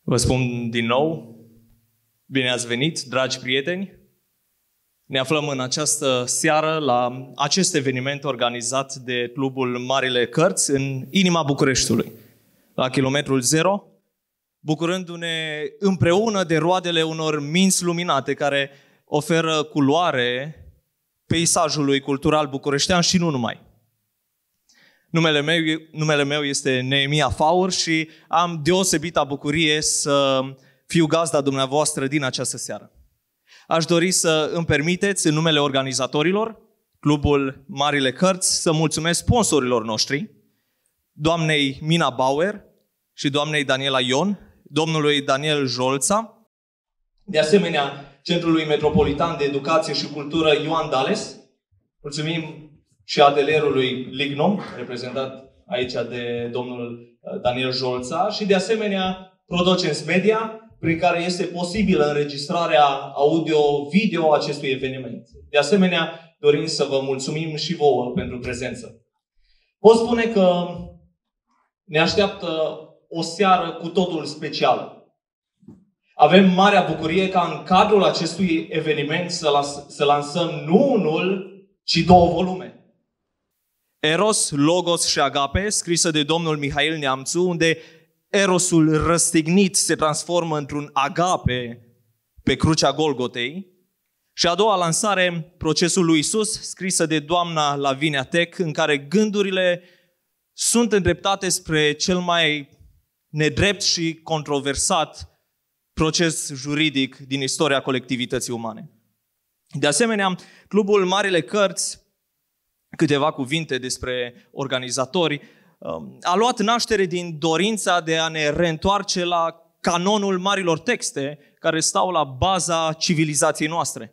Vă spun din nou, bine ați venit, dragi prieteni. Ne aflăm în această seară la acest eveniment organizat de Clubul Marile Cărți în inima Bucureștiului, la kilometrul 0, bucurându-ne împreună de roadele unor minți luminate care oferă culoare peisajului cultural bucureștean și nu numai. Numele meu este Neemia Faur și am deosebită bucurie să fiu gazda dumneavoastră din această seară. Aș dori să îmi permiteți, în numele organizatorilor, Clubul Marile Cărți, să mulțumesc sponsorilor noștri, doamnei Mina Bauer și doamnei Daniela Ion, domnului Daniel Jolța, de asemenea Centrului Metropolitan de Educație și Cultură Ioan Dales. Mulțumim și atelierului Lignum, reprezentat aici de domnul Daniel Jolța, și de asemenea Producens Media, prin care este posibilă înregistrarea audio-video acestui eveniment. De asemenea, dorim să vă mulțumim și vouă pentru prezență. Pot spune că ne așteaptă o seară cu totul specială. Avem marea bucurie ca în cadrul acestui eveniment să lansăm nu unul, ci 2 volume. Eros, Logos și Agape, scrisă de domnul Mihail Neamțu, unde Erosul răstignit se transformă într-un agape pe crucea Golgotei. Și a doua lansare, Procesul lui Isus, scrisă de doamna Lavinia Tech, în care gândurile sunt îndreptate spre cel mai nedrept și controversat proces juridic din istoria colectivității umane. De asemenea, Clubul Marile Cărți, câteva cuvinte despre organizatori, a luat naștere din dorința de a ne reîntoarce la canonul marilor texte care stau la baza civilizației noastre.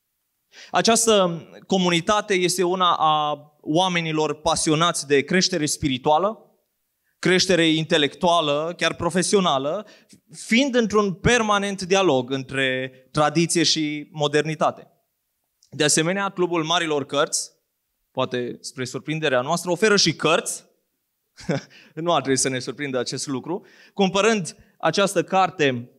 Această comunitate este una a oamenilor pasionați de creștere spirituală, creștere intelectuală, chiar profesională, fiind într-un permanent dialog între tradiție și modernitate. De asemenea, Clubul Marilor Cărți, poate spre surprinderea noastră, oferă și cărți. Nu ar trebui să ne surprindă acest lucru. Cumpărând această carte,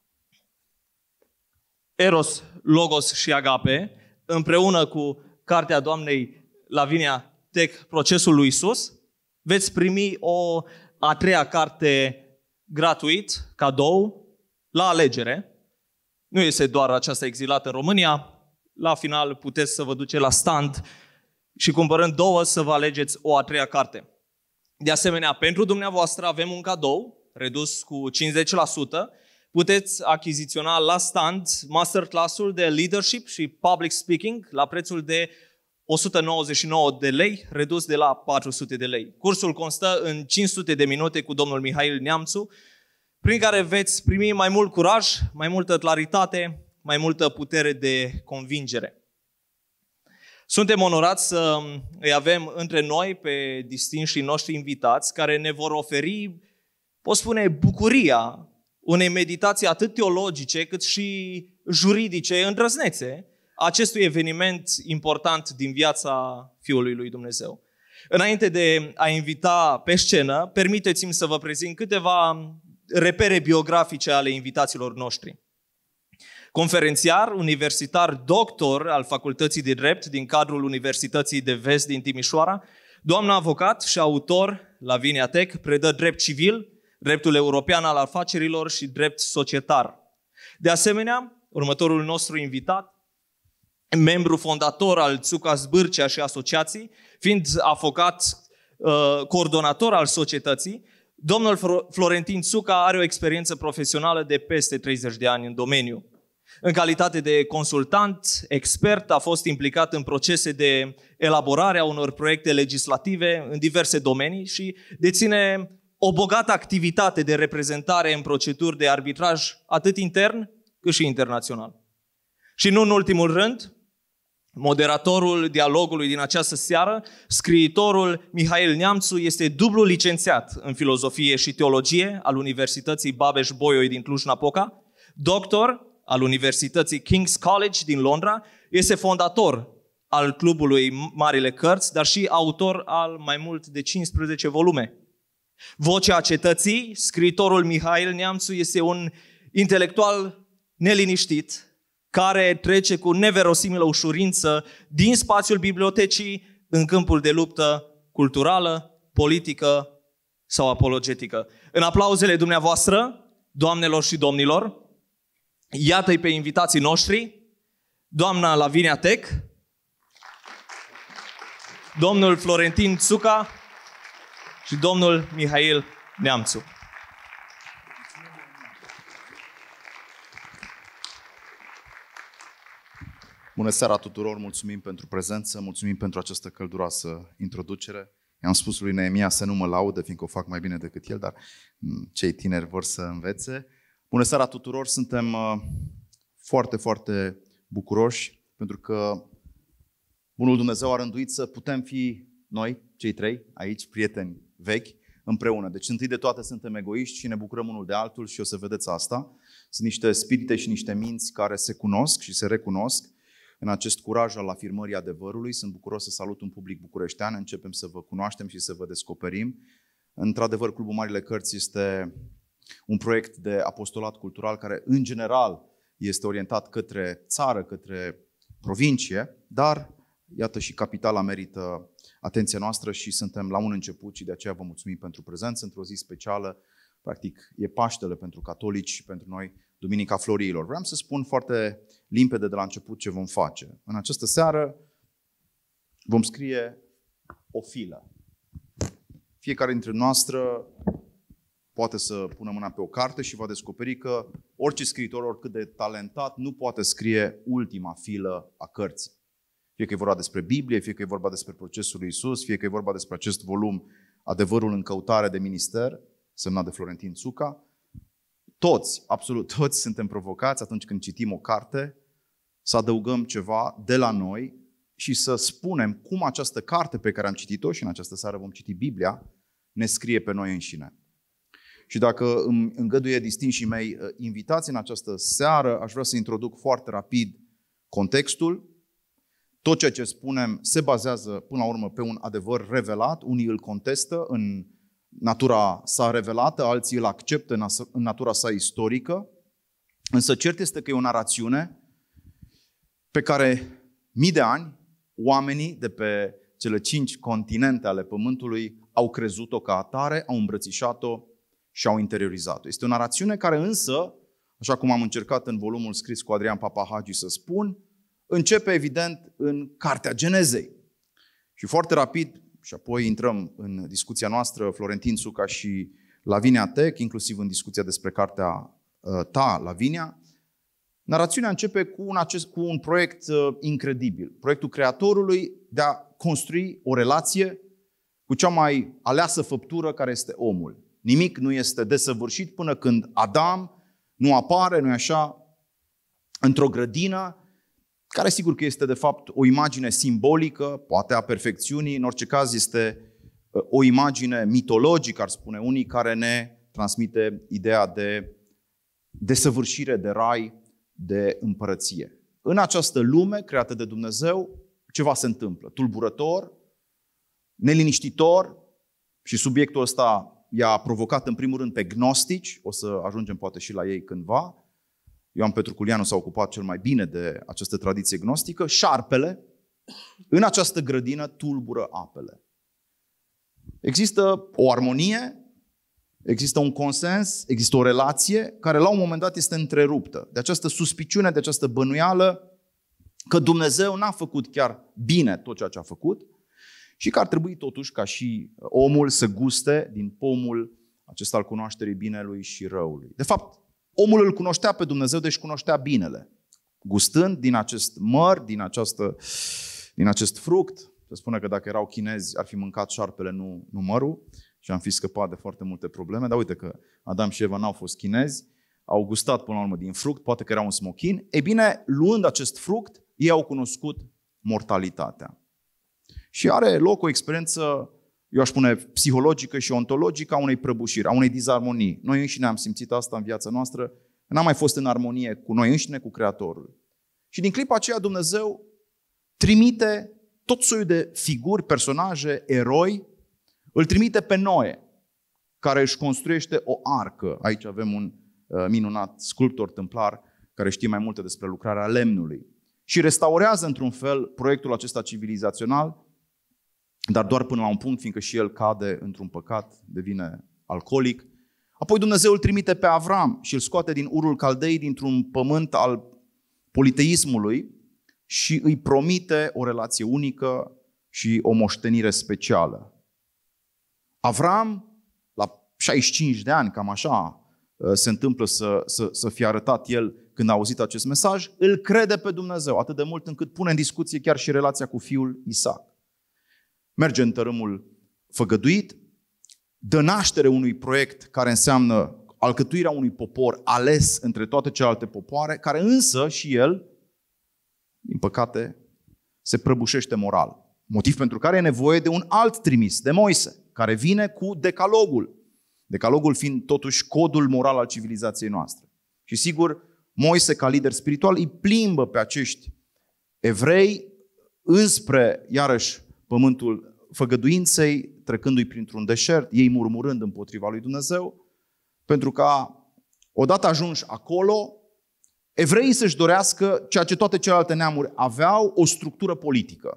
Eros, Logos și Agape, împreună cu cartea doamnei Lavinia Tech, Procesul lui Isus, veți primi o a 3-a carte gratuit, cadou, la alegere. Nu este doar aceasta exilată în România. La final puteți să vă duceți la stand și cumpărând 2 să vă alegeți o a 3-a carte. De asemenea, pentru dumneavoastră avem un cadou redus cu 50%. Puteți achiziționa la stand masterclass-ul de leadership și public speaking la prețul de 199 de lei, redus de la 400 de lei. Cursul constă în 500 de minute cu domnul Mihail Neamțu, prin care veți primi mai mult curaj, mai multă claritate, mai multă putere de convingere. Suntem onorați să îi avem între noi pe distinșii noștri invitați care ne vor oferi, pot spune, bucuria unei meditații atât teologice cât și juridice îndrăznețe acestui eveniment important din viața Fiului lui Dumnezeu. Înainte de a invita pe scenă, permiteți-mi să vă prezint câteva repere biografice ale invitaților noștri. Conferențiar, universitar, doctor al Facultății de Drept din cadrul Universității de Vest din Timișoara, doamna avocat și autor Lavinia Tech predă drept civil, dreptul european al afacerilor și drept societar. De asemenea, următorul nostru invitat, membru fondator al Țuca Zbârcea și asociații, fiind avocat coordonator al societății, domnul Florentin Țuca are o experiență profesională de peste 30 de ani în domeniu. În calitate de consultant, expert, a fost implicat în procese de elaborare a unor proiecte legislative în diverse domenii și deține o bogată activitate de reprezentare în proceduri de arbitraj atât intern cât și internațional. Și nu în ultimul rând, moderatorul dialogului din această seară, scriitorul Mihail Neamțu, este dublu licențiat în filozofie și teologie al Universității Babeș-Bolyai din Cluj-Napoca, doctor al Universității King's College din Londra, este fondator al Clubului Marile Cărți, dar și autor al mai mult de 15 volume. Vocea Cetății, scriitorul Mihail Neamțu, este un intelectual neliniștit care trece cu neverosimilă ușurință din spațiul bibliotecii în câmpul de luptă culturală, politică sau apologetică. În aplauzele dumneavoastră, doamnelor și domnilor, iată-i pe invitații noștri, doamna Lavinia Tech, domnul Florentin Țuca și domnul Mihail Neamțu. Bună seara tuturor, mulțumim pentru prezență, mulțumim pentru această călduroasă introducere. I-am spus lui Neemia să nu mă laudă, fiindcă o fac mai bine decât el, dar cei tineri vor să învețe. Bună seara tuturor, suntem foarte, foarte bucuroși, pentru că Bunul Dumnezeu a rânduit să putem fi noi, cei trei, aici, prieteni vechi, împreună. Deci întâi de toate suntem egoiști și ne bucurăm unul de altul și o să vedeți asta. Sunt niște spirite și niște minți care se cunosc și se recunosc în acest curaj al afirmării adevărului. Sunt bucuros să salut un public bucureștean, începem să vă cunoaștem și să vă descoperim. Într-adevăr, Clubul Marile Cărți este un proiect de apostolat cultural care, în general, este orientat către țară, către provincie, dar, iată, și capitala merită atenția noastră și suntem la un început și de aceea vă mulțumim pentru prezență într-o zi specială. Practic, e Paștele pentru catolici și pentru noi Duminica Florilor. Vreau să spun foarte limpede de la început ce vom face. În această seară vom scrie o filă. Fiecare dintre noastră poate să pună mâna pe o carte și va descoperi că orice scriitor, oricât de talentat, nu poate scrie ultima filă a cărții. Fie că e vorba despre Biblie, fie că e vorba despre procesul lui Iisus, fie că e vorba despre acest volum Adevărul în căutare de minister, semnat de Florentin Țuca. Toți, absolut toți, suntem provocați atunci când citim o carte să adăugăm ceva de la noi și să spunem cum această carte pe care am citit-o, și în această seară vom citi Biblia, ne scrie pe noi înșine. Și dacă îmi îngăduie distinșii mei invitați în această seară, aș vrea să introduc foarte rapid contextul. Tot ceea ce spunem se bazează până la urmă pe un adevăr revelat, unii îl contestă în natura sa revelată, alții îl acceptă în natura sa istorică, însă cert este că e o narațiune pe care mii de ani oamenii de pe cele 5 continente ale Pământului au crezut-o ca atare, au îmbrățișat-o și au interiorizat-o. Este o narațiune care însă, așa cum am încercat în volumul scris cu Adrian Papahagi să spun, începe evident în Cartea Genezei. Și foarte rapid, și apoi intrăm în discuția noastră, Florentin Țuca și Lavinia Tech, inclusiv în discuția despre cartea ta, Lavinia. Narațiunea începe cu un proiect incredibil. Proiectul Creatorului de a construi o relație cu cea mai aleasă făptură care este omul. Nimic nu este desăvârșit până când Adam nu apare, nu-i așa, într-o grădină, care sigur că este de fapt o imagine simbolică, poate a perfecțiunii, în orice caz este o imagine mitologică, ar spune unii, care ne transmite ideea de desăvârșire, de rai, de împărăție. În această lume creată de Dumnezeu, ceva se întâmplă. Tulburător, neliniștitor, și subiectul ăsta i-a provocat în primul rând pe gnostici, o să ajungem poate și la ei cândva. Ioan Petru Culianu s-a ocupat cel mai bine de această tradiție gnostică. Șarpele, în această grădină, tulbură apele. Există o armonie, există un consens, există o relație care la un moment dat este întreruptă de această suspiciune, de această bănuială că Dumnezeu n-a făcut chiar bine tot ceea ce a făcut și că ar trebui totuși ca și omul să guste din pomul acesta al cunoașterii binelui și răului. De fapt, omul îl cunoștea pe Dumnezeu, deci cunoștea binele. Gustând din acest măr, din acest fruct, se spune că dacă erau chinezi ar fi mâncat șarpele, nu mărul, și am fi scăpat de foarte multe probleme, dar uite că Adam și Eva n-au fost chinezi, au gustat până la urmă din fruct, poate că era un smochin. Ei bine, luând acest fruct, ei au cunoscut mortalitatea. Și are loc o experiență, eu aș spune, psihologică și ontologică a unei prăbușiri, a unei dizarmonii. Noi înșine am simțit asta în viața noastră, n-am mai fost în armonie cu noi înșine, cu Creatorul. Și din clipa aceea Dumnezeu trimite tot soiul de figuri, personaje, eroi, îl trimite pe Noe. care își construiește o arcă. Aici avem un minunat sculptor tâmplar care știe mai multe despre lucrarea lemnului. Și restaurează într-un fel proiectul acesta civilizațional, dar doar până la un punct, fiindcă și el cade într-un păcat, devine alcoolic. Apoi Dumnezeu îl trimite pe Avram și îl scoate din Urul Caldei, dintr-un pământ al politeismului și îi promite o relație unică și o moștenire specială. Avram, la 65 de ani, cam așa se întâmplă să fie arătat el când a auzit acest mesaj, îl crede pe Dumnezeu atât de mult încât pune în discuție chiar și relația cu fiul Isaac. Merge în tărâmul făgăduit, dă naștere unui proiect care înseamnă alcătuirea unui popor ales între toate celelalte popoare, care însă și el, din păcate, se prăbușește moral. Motiv pentru care e nevoie de un alt trimis, de Moise, care vine cu decalogul. Decalogul fiind totuși codul moral al civilizației noastre. Și sigur, Moise, ca lider spiritual, îi plimbă pe acești evrei înspre, iarăși, pământul făgăduinței, trecându-i printr-un deșert, ei murmurând împotriva lui Dumnezeu, pentru ca, odată ajunși acolo, evreii să-și dorească ceea ce toate celelalte neamuri aveau, o structură politică,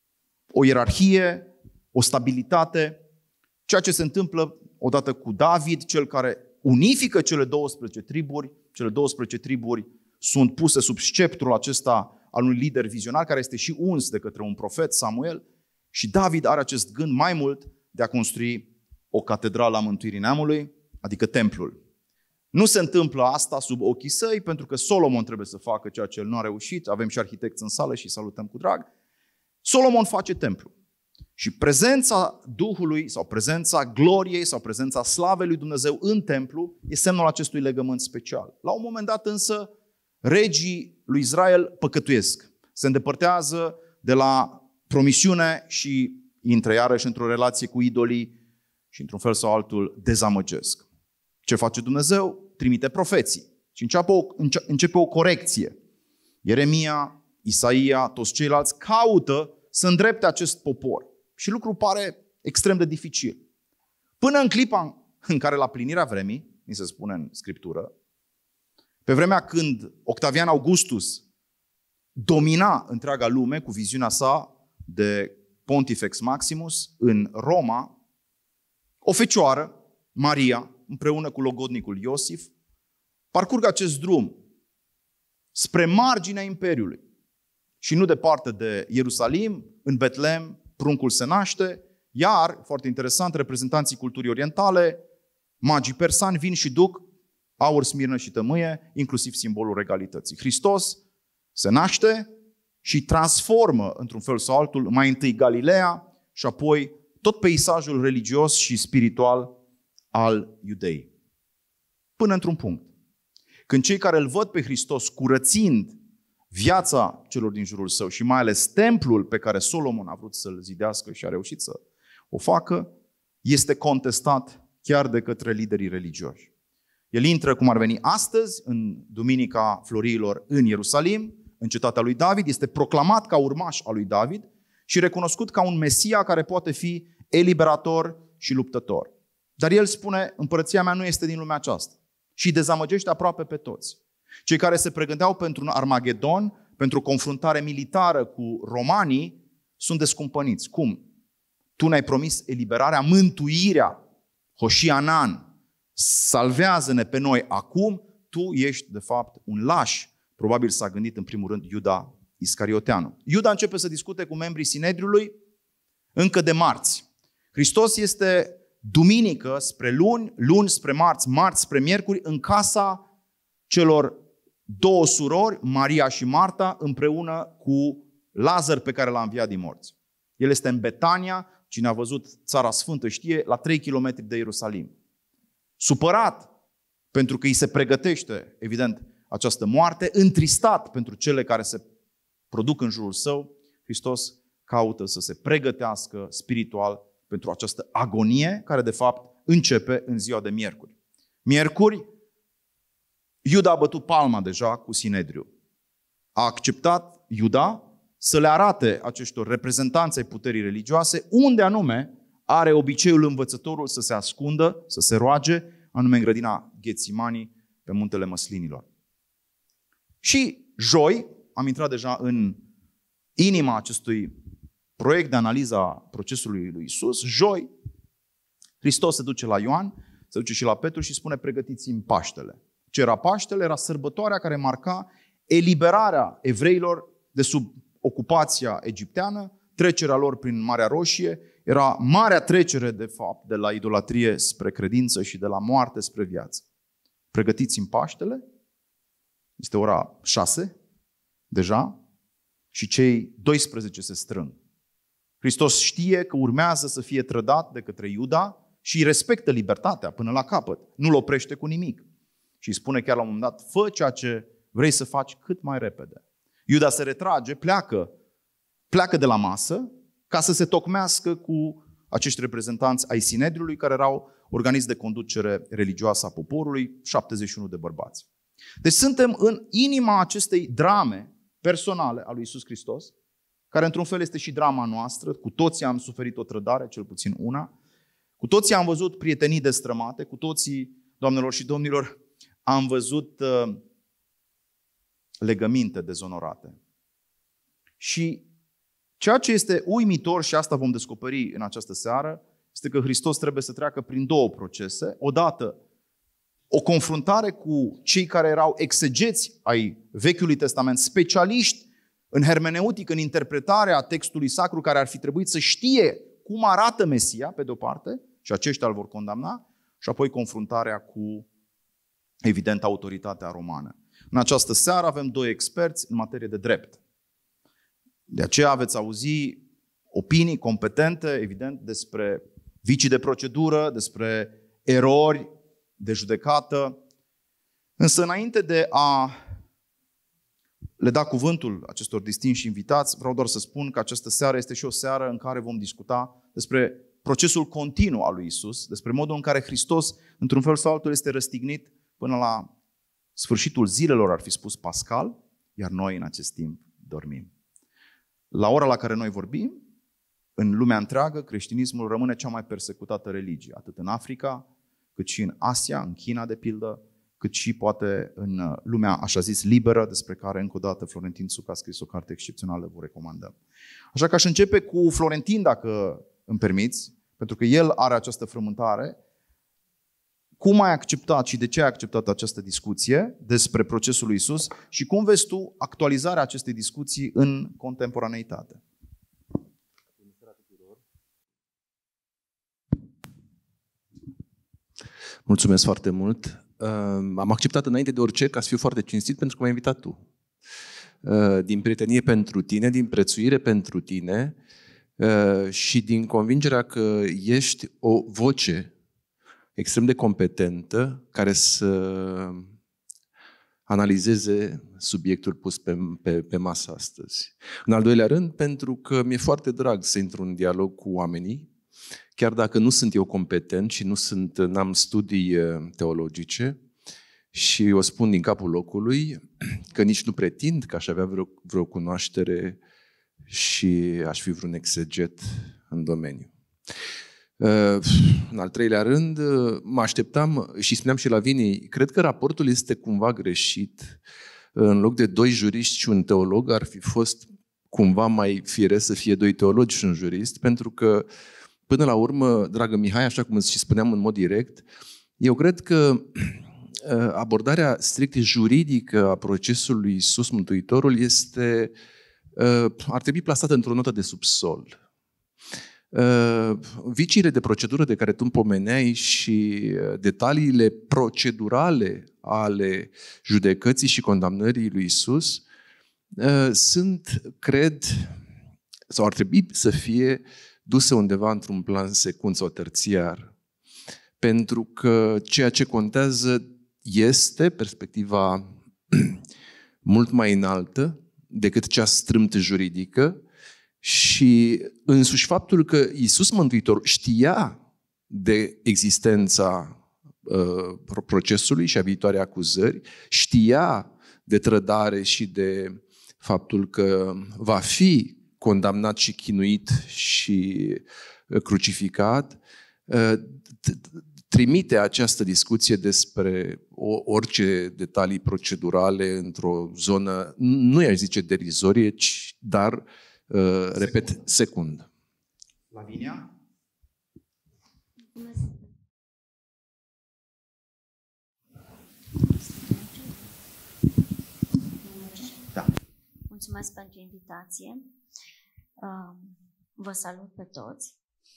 o ierarhie, o stabilitate, ceea ce se întâmplă odată cu David, cel care unifică cele 12 triburi. Cele 12 triburi sunt puse sub sceptrul acesta al unui lider vizionar, care este și uns de către un profet, Samuel, și David are acest gând mai mult de a construi o catedrală a mântuirii neamului, adică templul. Nu se întâmplă asta sub ochii săi, pentru că Solomon trebuie să facă ceea ce el nu a reușit. Avem și arhitecți în sală și salutăm cu drag. Solomon face templu. Și prezența Duhului sau prezența gloriei sau prezența slavei lui Dumnezeu în templu e semnul acestui legământ special. La un moment dat însă, regii lui Israel păcătuiesc. Se îndepărtează de la promisiune și intră iarăși într-o relație cu idolii și într-un fel sau altul dezamăgesc. Ce face Dumnezeu? Trimite profeții și începe o corecție. Ieremia, Isaia, toți ceilalți caută să îndrepte acest popor. Și lucrul pare extrem de dificil. Până în clipa în care la plinirea vremii, ni se spune în Scriptură, pe vremea când Octavian Augustus domina întreaga lume cu viziunea sa de Pontifex Maximus în Roma, o fecioară, Maria, împreună cu logodnicul Iosif, parcurg acest drum spre marginea Imperiului. Și nu departe de Ierusalim, în Betlehem, pruncul se naște, iar, foarte interesant, reprezentanții culturii orientale, magii persani, vin și duc aur, smirnă și tămâie, inclusiv simbolul regalității. Hristos se naște și transformă, într-un fel sau altul, mai întâi Galileea și apoi tot peisajul religios și spiritual al iudeii. Până într-un punct. Când cei care îl văd pe Hristos curățind viața celor din jurul său și mai ales templul pe care Solomon a vrut să-l zidească și a reușit să o facă, este contestat chiar de către liderii religioși. El intră, cum ar veni astăzi, în Duminica Floriilor în Ierusalim, în cetatea lui David, este proclamat ca urmaș al lui David și recunoscut ca un Mesia care poate fi eliberator și luptător. Dar el spune, împărăția mea nu este din lumea aceasta și dezamăgește aproape pe toți. Cei care se pregăteau pentru un Armagedon, pentru o confruntare militară cu romanii, sunt descumpăniți. Cum? Tu ne-ai promis eliberarea, mântuirea, Hoșianan, salvează-ne pe noi acum, tu ești de fapt un laș. Probabil s-a gândit în primul rând Iuda Iscarioteanu. Iuda începe să discute cu membrii Sinedriului încă de marți. Hristos este duminică spre luni, luni spre marți, marți spre miercuri, în casa celor două surori, Maria și Marta, împreună cu Lazar pe care l-a înviat din morți. El este în Betania, cine a văzut Țara Sfântă știe, la 3 km de Ierusalim. Supărat pentru că îi se pregătește, evident, această moarte, întristat pentru cele care se produc în jurul său, Hristos caută să se pregătească spiritual pentru această agonie care de fapt începe în ziua de miercuri. Miercuri, Iuda a bătut palma deja cu Sinedriu. A acceptat Iuda să le arate aceștor reprezentanți ai puterii religioase unde anume are obiceiul învățătorul să se ascundă, să se roage, anume în grădina Ghețimanii, pe muntele Măslinilor. Și joi, am intrat deja în inima acestui proiect de analiză a procesului lui Iisus, joi, Hristos se duce la Ioan, se duce și la Petru și spune: pregătiți-mi Paștele. Ce era Paștele? Era sărbătoarea care marca eliberarea evreilor de sub ocupația egipteană, trecerea lor prin Marea Roșie. Era marea trecere, de fapt, de la idolatrie spre credință și de la moarte spre viață. Pregătiți-mi Paștele. Este ora 6 deja și cei 12 se strâng. Hristos știe că urmează să fie trădat de către Iuda și îi respectă libertatea până la capăt. Nu-l oprește cu nimic. Și îi spune chiar la un moment dat: fă ceea ce vrei să faci cât mai repede. Iuda se retrage, pleacă de la masă ca să se tocmească cu acești reprezentanți ai Sinedriului, care erau organism de conducere religioasă a poporului, 71 de bărbați. Deci suntem în inima acestei drame personale a lui Iisus Hristos, care într-un fel este și drama noastră. Cu toții am suferit o trădare, cel puțin una. Cu toții am văzut prietenii destrămate, cu toții, doamnelor și domnilor, am văzut legăminte dezonorate. Și ceea ce este uimitor, și asta vom descoperi în această seară, este că Hristos trebuie să treacă prin două procese. Odată, o confruntare cu cei care erau exegeți ai Vechiului Testament, specialiști în hermeneutică, în interpretarea textului sacru, care ar fi trebuit să știe cum arată Mesia, pe de-o parte, și aceștia îl vor condamna, și apoi confruntarea cu, evident, autoritatea romană. În această seară avem doi experți în materie de drept. De aceea veți auzi opinii competente, evident, despre vicii de procedură, despre erori de judecată. Însă, înainte de a le da cuvântul acestor distinși invitați, vreau doar să spun că această seară este și o seară în care vom discuta despre procesul continuu al lui Iisus, despre modul în care Hristos, într-un fel sau altul, este răstignit până la sfârșitul zilelor, ar fi spus Pascal, iar noi în acest timp dormim. La ora la care noi vorbim, în lumea întreagă, creștinismul rămâne cea mai persecutată religie, atât în Africa, cât și în Asia, în China, de pildă, cât și poate în lumea, așa zis, liberă, despre care încă o dată Florentin Țuc a scris o carte excepțională, vă recomandăm. Așa că aș începe cu Florentin, dacă îmi permiți, pentru că el are această frământare. Cum ai acceptat și de ce ai acceptat această discuție despre procesul lui Iisus și cum vezi tu actualizarea acestei discuții în contemporaneitate? Mulțumesc foarte mult. Am acceptat înainte de orice ca să fiu foarte cinstit pentru că m-ai invitat tu. Din prietenie pentru tine, din prețuire pentru tine și din convingerea că ești o voce extrem de competentă care să analizeze subiectul pus pe masă astăzi. În al doilea rând, pentru că mi-e foarte drag să intru în dialog cu oamenii, chiar dacă nu sunt eu competent și n-am studii teologice, și o spun din capul locului că nici nu pretind că aș avea vreo cunoaștere și aș fi vreun exeget în domeniu. În al treilea rând, mă așteptam și spuneam și la Vini, cred că raportul este cumva greșit. În loc de 2 juriști și un teolog, ar fi fost cumva mai firesc să fie 2 teologi și un jurist, pentru că, până la urmă, dragă Mihai, așa cum îți și spuneam în mod direct, eu cred că abordarea strict juridică a procesului Iisus Mântuitorul ar trebui plasată într-o notă de subsol. Viciile de procedură de care tu îmi pomeneai și detaliile procedurale ale judecății și condamnării lui Iisus sunt, cred, sau ar trebui să fie duse undeva într-un plan secund sau terțiar. Pentru că ceea ce contează este perspectiva mult mai înaltă decât cea strâmt juridică și însuși faptul că Iisus Mântuitor știa de existența procesului și a viitoarei acuzări, știa de trădare și de faptul că va fi condamnat și chinuit și crucificat, trimite această discuție despre orice detalii procedurale într-o zonă, nu i-aș zice derizorie, dar, repet, secundă. Lavinia? Da. Mulțumesc pentru invitație. Vă salut pe toți.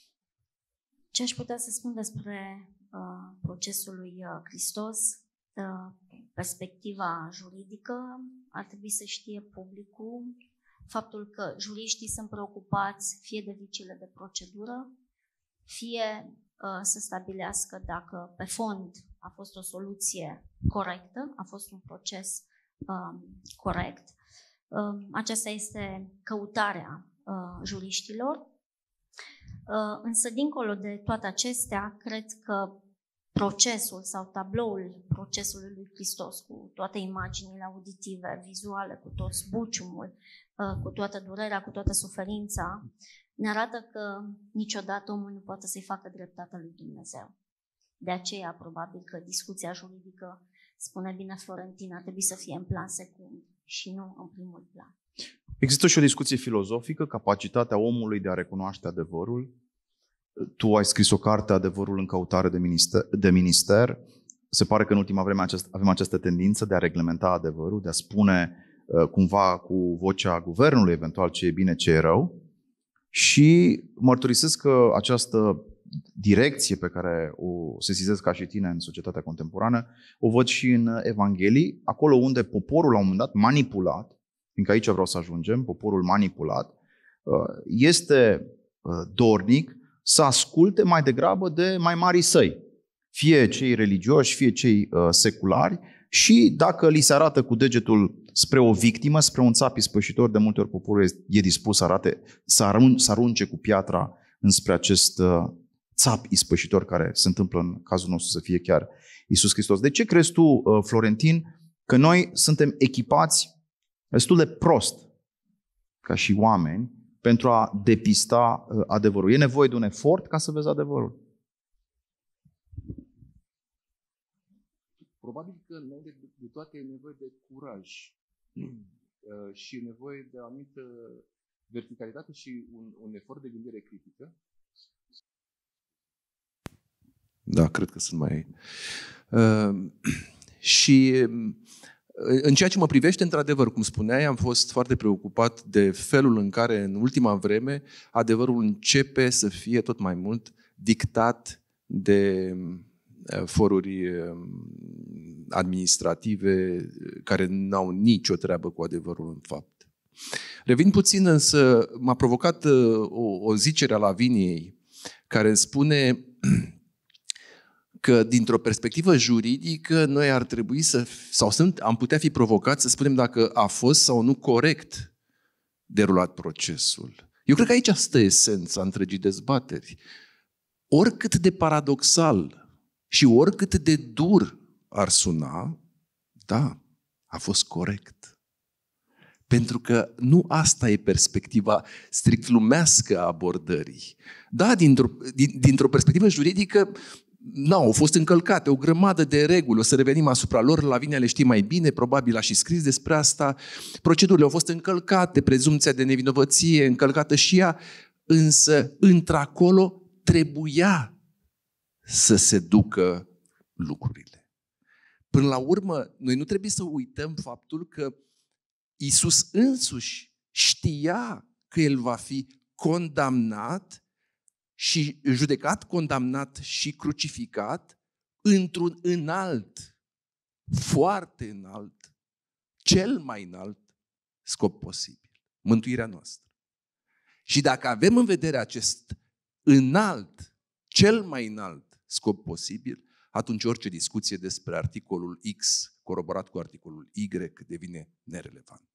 Ce aș putea să spun despre procesul lui Hristos, perspectiva juridică, ar trebui să știe publicul faptul că juriștii sunt preocupați fie de viciile de procedură, fie să stabilească dacă pe fond a fost o soluție corectă, a fost un proces corect. Aceasta este căutarea juriștilor. Însă, dincolo de toate acestea, cred că procesul sau tabloul procesului lui Hristos, cu toate imaginile auditive, vizuale, cu tot zbuciumul, cu toată durerea, cu toată suferința, ne arată că niciodată omul nu poate să-i facă dreptatea lui Dumnezeu. De aceea, probabil că discuția juridică, spune bine Florentin, ar trebui să fie în plan secund și nu în primul plan. Există și o discuție filozofică, capacitatea omului de a recunoaște adevărul. Tu ai scris o carte, Adevărul în căutare de minister. Se pare că în ultima vreme avem această tendință de a reglementa adevărul, de a spune cumva cu vocea guvernului eventual ce e bine, ce e rău. Și mărturisesc că această direcție pe care o sesizez ca și tine în societatea contemporană, o văd și în Evanghelii, acolo unde poporul la un moment dat manipulat, fiindcă aici vreau să ajungem, poporul manipulat, este dornic să asculte mai degrabă de mai marii săi, fie cei religioși, fie cei seculari, și dacă li se arată cu degetul spre o victimă, spre un țap ispășitor, de multe ori poporul e dispus să arunce cu piatra înspre acest țap ispășitor, care se întâmplă în cazul nostru să fie chiar Iisus Hristos. De ce crezi tu, Florentin, că noi suntem echipați destul de prost, ca și oameni, pentru a depista adevărul? E nevoie de un efort ca să vezi adevărul? Probabil că de toate e nevoie de curaj și e nevoie de o anumită verticalitate și un efort de gândire critică. Da, cred că sunt mai... Și în ceea ce mă privește, într-adevăr, cum spuneai, am fost foarte preocupat de felul în care, în ultima vreme, adevărul începe să fie tot mai mult dictat de foruri administrative care n-au nicio treabă cu adevărul în fapt. Revin puțin, însă m-a provocat o zicere a Laviniei care spune că dintr-o perspectivă juridică noi ar trebui am putea fi provocați să spunem dacă a fost sau nu corect derulat procesul. Eu cred că aici stă esența întregii dezbateri. Oricât de paradoxal și oricât de dur ar suna, da, a fost corect. Pentru că nu asta e perspectiva strict lumească a abordării. Da, dintr-o perspectivă juridică, au fost încălcate o grămadă de reguli, o să revenim asupra lor, Lavinia le știe mai bine, probabil a și scris despre asta. Procedurile au fost încălcate, prezumția de nevinovăție încălcată și ea, însă într-acolo trebuia să se ducă lucrurile. Până la urmă, noi nu trebuie să uităm faptul că Iisus însuși știa că El va fi condamnat și judecat, condamnat și crucificat într-un înalt, foarte înalt, cel mai înalt scop posibil, mântuirea noastră. Și dacă avem în vedere acest înalt, cel mai înalt scop posibil, atunci orice discuție despre articolul X coroborat cu articolul Y devine nerelevant.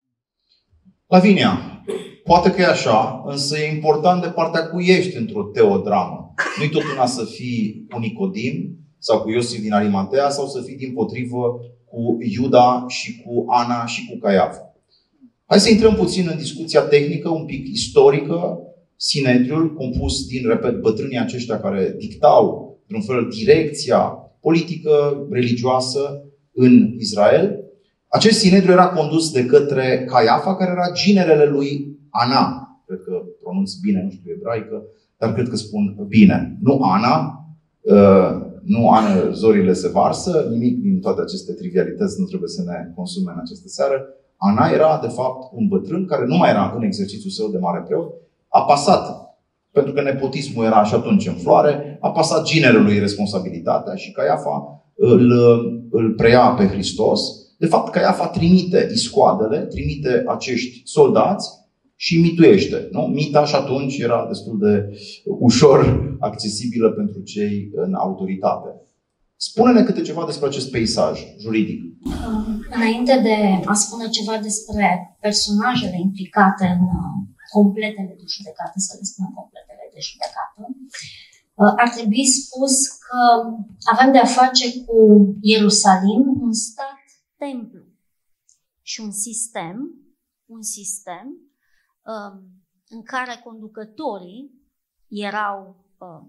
Lavinia, poate că e așa, însă e important de partea cui ești într-o teodramă. Nu-i tot una să fii cu Nicodim sau cu Iosif din Arimatea sau să fii dimpotrivă cu Iuda și cu Ana și cu Caiafa. Hai să intrăm puțin în discuția tehnică, un pic istorică, Sinedriul, compus din, repet, bătrânii aceștia care dictau, într-un fel, direcția politică, religioasă în Israel. Acest Sinedriu era condus de către Caiafa, care era ginerele lui Ana. Cred că pronunț bine, nu știu ebraică, dar cred că spun bine. Nu Ana, nu Ana, zorile se varsă, nimic din toate aceste trivialități nu trebuie să ne consume în această seară. Ana era, de fapt, un bătrân care nu mai era în exercițiul său de mare preot, a pasat, pentru că nepotismul era și atunci în floare, a pasat ginerelui responsabilitatea și Caiafa îl preia pe Hristos. De fapt, Caiafa trimite iscoadele, trimite acești soldați și mituiește. Nu? Mita și atunci era destul de ușor accesibilă pentru cei în autoritate. Spune-ne câte ceva despre acest peisaj juridic. Înainte de a spune ceva despre personajele implicate în completele de judecată, să le spunem completele de judecată, ar trebui spus că avem de a face cu Ierusalim, un stat-templu și un sistem în care conducătorii erau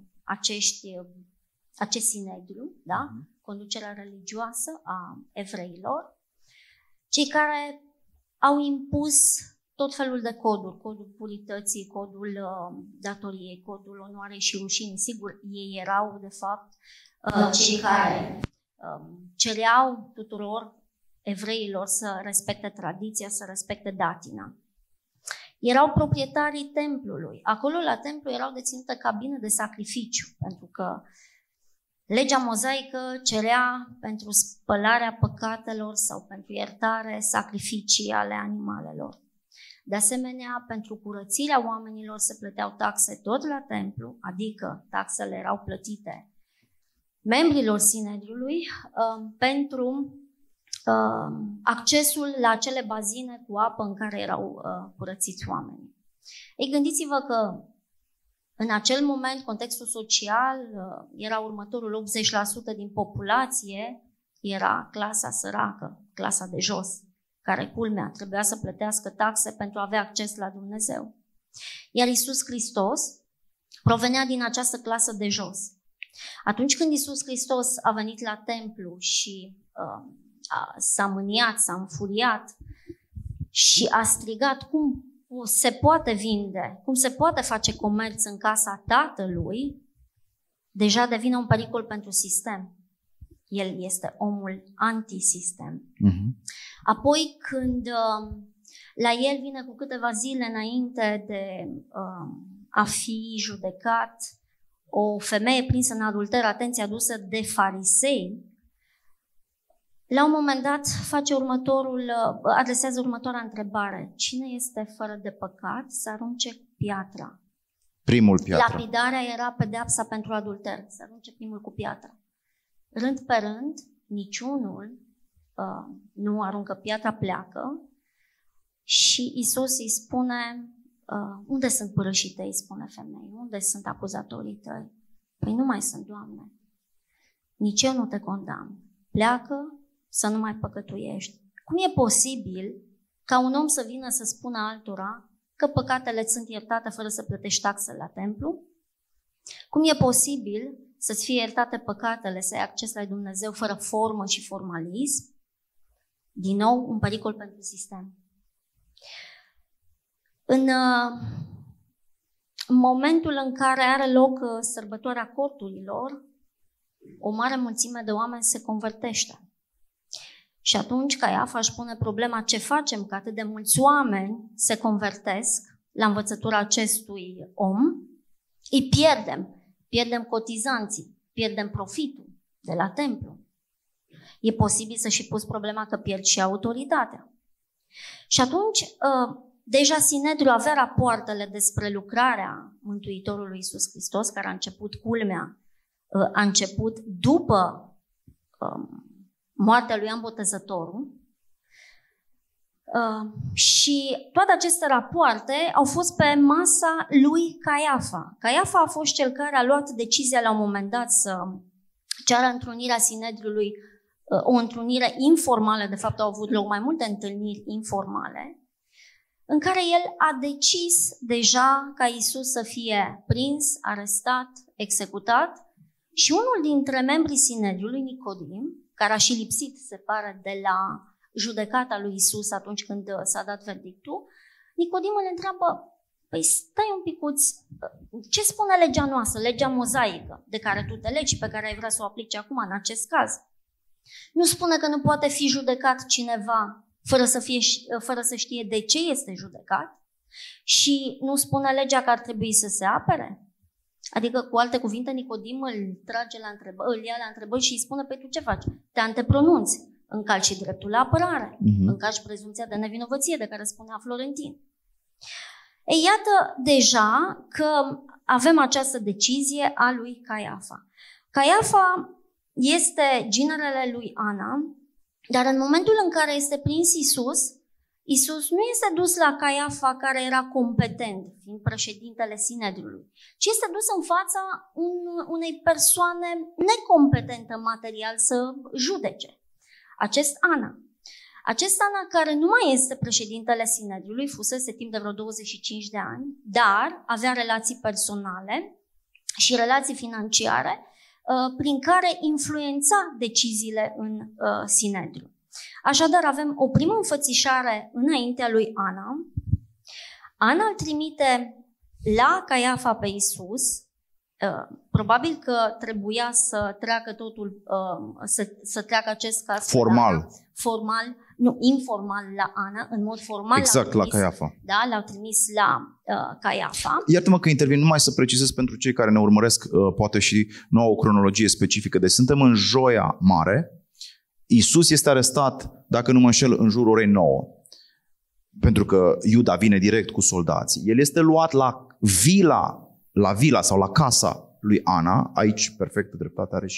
acest Sinedriu, da? Conducerea religioasă a evreilor, cei care au impus tot felul de coduri, codul purității, codul datoriei, codul onoarei și rușinii. Sigur, ei erau, de fapt, cei care cereau tuturor evreilor să respecte tradiția, să respecte datina. Erau proprietarii templului. Acolo, la templu, erau deținute cabine de sacrificiu, pentru că legea mozaică cerea pentru spălarea păcatelor sau pentru iertare sacrificii ale animalelor. De asemenea, pentru curățirea oamenilor se plăteau taxe tot la templu, adică taxele erau plătite membrilor Sinedriului pentru accesul la acele bazine cu apă în care erau curățiți oamenii. Ei, gândiți-vă că în acel moment contextul social era următorul: 80% din populație era clasa săracă, clasa de jos, care, culmea, trebuia să plătească taxe pentru a avea acces la Dumnezeu. Iar Iisus Hristos provenea din această clasă de jos. Atunci când Iisus Hristos a venit la templu și s-a mâniat, s-a înfuriat și a strigat: cum se poate vinde, cum se poate face comerț în casa Tatălui, deja devine un pericol pentru sistem. El este omul antisistem. Apoi, când la el vine cu câteva zile înainte de a fi judecat o femeie prinsă în adulter, atenție, adusă de farisei, la un moment dat adresează următoarea întrebare: cine este fără de păcat să arunce piatra? Primul piatra. Lapidarea era pedeapsa pentru adulter, să arunce primul cu piatra. Rând pe rând, niciunul nu aruncă piatra, pleacă și Iisus îi spune: unde sunt părâșii tăi? Spune femeii. Unde sunt acuzatorii tăi? Păi nu mai sunt, Doamne. Nici eu nu te condamn. Pleacă să nu mai păcătuiești. Cum e posibil ca un om să vină să spună altora că păcatele sunt iertate fără să plătești taxe la templu? Cum e posibil să-ți fie iertate păcatele, să ai acces la Dumnezeu fără formă și formalism? Din nou, un pericol pentru sistem. În momentul în care are loc sărbătoarea corturilor, o mare mulțime de oameni se convertește. Și atunci Caiafa își pune problema: ce facem că atât de mulți oameni se convertesc la învățătura acestui om? Îi pierdem cotizanții, pierdem profitul de la templu. E posibil să și pus problema că pierd și autoritatea. Și atunci, deja Sinedriul avea rapoartele despre lucrarea Mântuitorului Iisus Hristos, care a început, culmea, a început după moartea lui Ioan Botezătorul. Și toate aceste rapoarte au fost pe masa lui Caiafa. Caiafa a fost cel care a luat decizia la un moment dat să ceară întrunirea Sinedriului, o întrunire informală, de fapt au avut loc mai multe întâlniri informale, în care el a decis deja ca Iisus să fie prins, arestat, executat și unul dintre membrii Sinedriului, Nicodim, care a și lipsit, se pare, de la judecata lui Iisus atunci când s-a dat verdictul, Nicodim îl întreabă: păi stai un picuț, ce spune legea noastră, legea mozaică, de care tu te legi, pe care ai vrea să o aplici acum în acest caz? Nu spune că nu poate fi judecat cineva fără să știe de ce este judecat? Și nu spune legea că ar trebui să se apere? Adică, cu alte cuvinte, Nicodim îl ia la întrebări și îi spune: păi tu ce faci? Te antepronunți, încalci și dreptul la apărare, încalci prezumția de nevinovăție de care spunea Florentin. Ei, iată deja că avem această decizie a lui Caiafa. Caiafa este ginerele lui Ana, dar în momentul în care este prins Iisus, Iisus nu este dus la Caiafa, care era competent, fiind președintele Sinedriului, ci este dus în fața unei persoane necompetente material să judece. Acest Ana, care nu mai este președintele Sinedriului, fusese timp de vreo 25 de ani, dar avea relații personale și relații financiare prin care influența deciziile în Sinedriu. Așadar, avem o primă înfățișare înaintea lui Ana. Ana îl trimite la Caiafa pe Iisus. Probabil că trebuia să treacă totul, să treacă acest caz formal, nu informal la Ana, în mod formal. Exact, la Caiafa. Da, l-au trimis la Caiafa. Iartă-mă că intervin, numai să precizez pentru cei care ne urmăresc, poate și nu au o cronologie specifică. Deci suntem în Joia Mare. Iisus este arestat, dacă nu mă înșel, în jurul orei 9. Pentru că Iuda vine direct cu soldații. El este luat la vila sau la casa lui Ana. Aici, perfectă dreptate are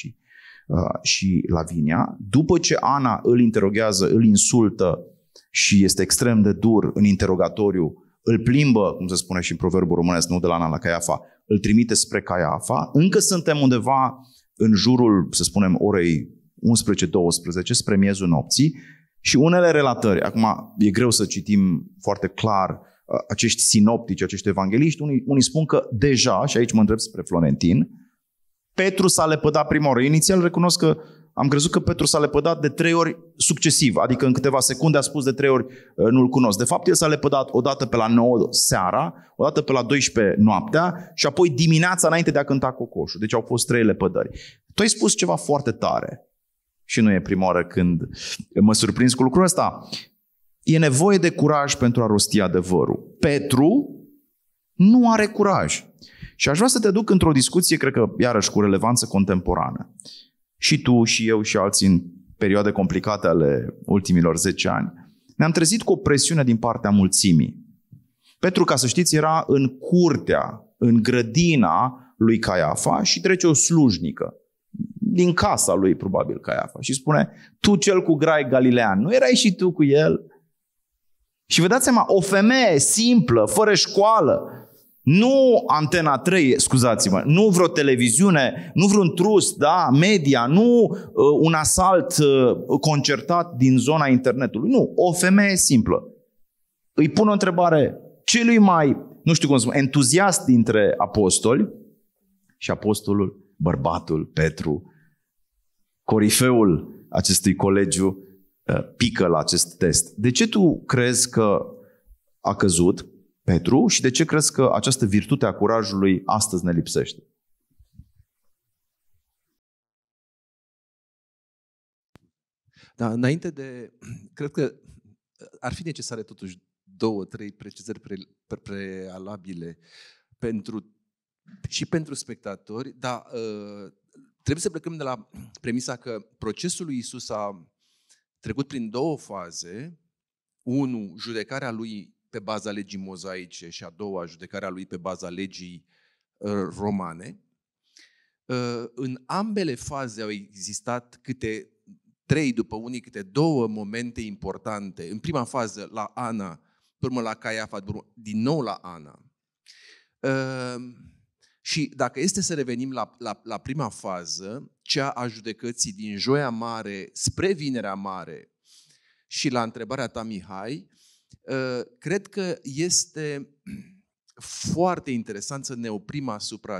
și Lavinia. După ce Ana îl interoghează, îl insultă și este extrem de dur în interrogatoriu, îl plimbă, cum se spune și în proverbul românesc, nu de la Ana la Caiafa, îl trimite spre Caiafa. Încă suntem undeva în jurul, să spunem, orei 11-12, spre miezul nopții, și unele relatări, acum e greu să citim foarte clar acești sinoptici, acești evangeliști, unii spun că deja, și aici mă întreb spre Florentin, Petru s-a lepădat prima oară. Inițial recunosc că am crezut că Petru s-a lepădat de 3 ori succesiv, adică în câteva secunde a spus de 3 ori nu-l cunosc. De fapt, el s-a lepădat odată pe la 9 seara, odată pe la 12 noaptea și apoi dimineața înainte de a cânta cocoșul. Deci au fost 3 lepădări. Tu ai spus ceva foarte tare și nu e prima oară când mă surprins cu lucrul ăsta. E nevoie de curaj pentru a rosti adevărul. Petru nu are curaj. Și aș vrea să te duc într-o discuție, cred că iarăși cu relevanță contemporană. Și tu, și eu, și alții în perioade complicate ale ultimilor 10 ani. Ne-am trezit cu o presiune din partea mulțimii. Petru, ca să știți, era în curtea, în grădina lui Caiafa și trece o slujnică din casa lui, probabil, Caiafa, și spune: tu cel cu grai galilean, nu erai și tu cu el? Și vă dați seama, o femeie simplă, fără școală, nu Antena 3, scuzați-mă, nu vreo televiziune, nu vreun trust, da, media, nu un asalt concertat din zona internetului, nu, o femeie simplă. Îi pun o întrebare celui mai, nu știu cum să spun, entuziast dintre apostoli, și apostolul, bărbatul Petru, corifeul acestui colegiu, pică la acest test. De ce tu crezi că a căzut Petru și de ce crezi că această virtute a curajului astăzi ne lipsește? Da, înainte de... Cred că ar fi necesare totuși 2-3 precizări prealabile și pentru spectatori, dar trebuie să plecăm de la premisa că procesul lui Iisus a trecut prin 2 faze. 1, judecarea lui pe baza legii mozaice, și a doua, judecarea lui pe baza legii romane. În ambele faze au existat câte 3, după unii câte 2 momente importante. În prima fază la Ana, pe urmă la Caiafa, din nou la Ana. Și dacă este să revenim la prima fază, cea a judecății din Joia Mare spre Vinerea Mare, și la întrebarea ta, Mihai, cred că este foarte interesant să ne oprim asupra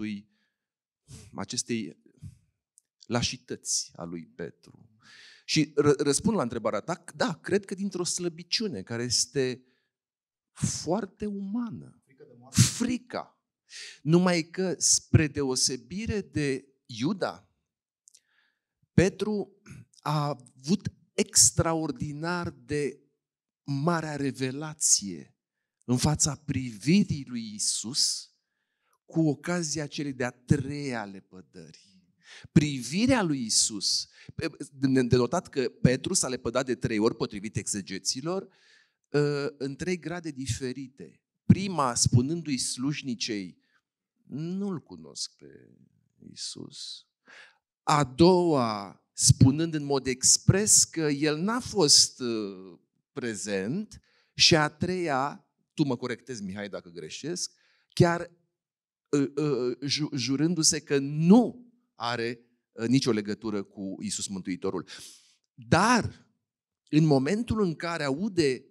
acestei lașități a lui Petru. Și răspund la întrebarea ta, da, cred că dintr-o slăbiciune care este foarte umană. Frica. Numai că, spre deosebire de Iuda, Petru a avut extraordinar de marea revelație în fața privirii lui Iisus cu ocazia celei de-a treia lepădări. Privirea lui Iisus, de notat că Petru s-a lepădat de 3 ori, potrivit exegeților, în 3 grade diferite. Prima, spunându-i slujnicei, nu-L cunosc pe Iisus. A doua, spunând în mod expres că El n-a fost prezent. Și a treia, tu mă corectezi, Mihai, dacă greșesc, chiar jurându-se că nu are nicio legătură cu Iisus Mântuitorul. Dar, în momentul în care aude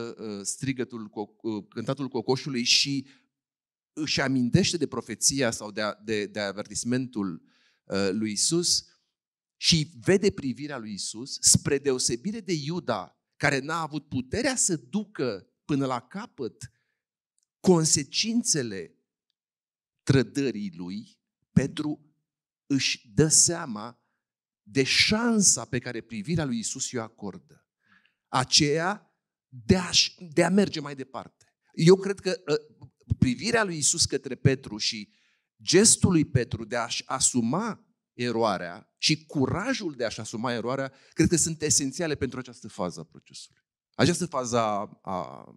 cântatul cocoșului și își amintește de profeția sau de avertismentul lui Iisus și vede privirea lui Iisus, spre deosebire de Iuda, care n-a avut puterea să ducă până la capăt consecințele trădării lui, Petru își dă seama de șansa pe care privirea lui Iisus i-o acordă. Aceea de a merge mai departe. Eu cred că privirea lui Iisus către Petru și gestul lui Petru de a-și asuma eroarea și curajul de a-și asuma eroarea, cred că sunt esențiale pentru această fază a procesului. Această fază a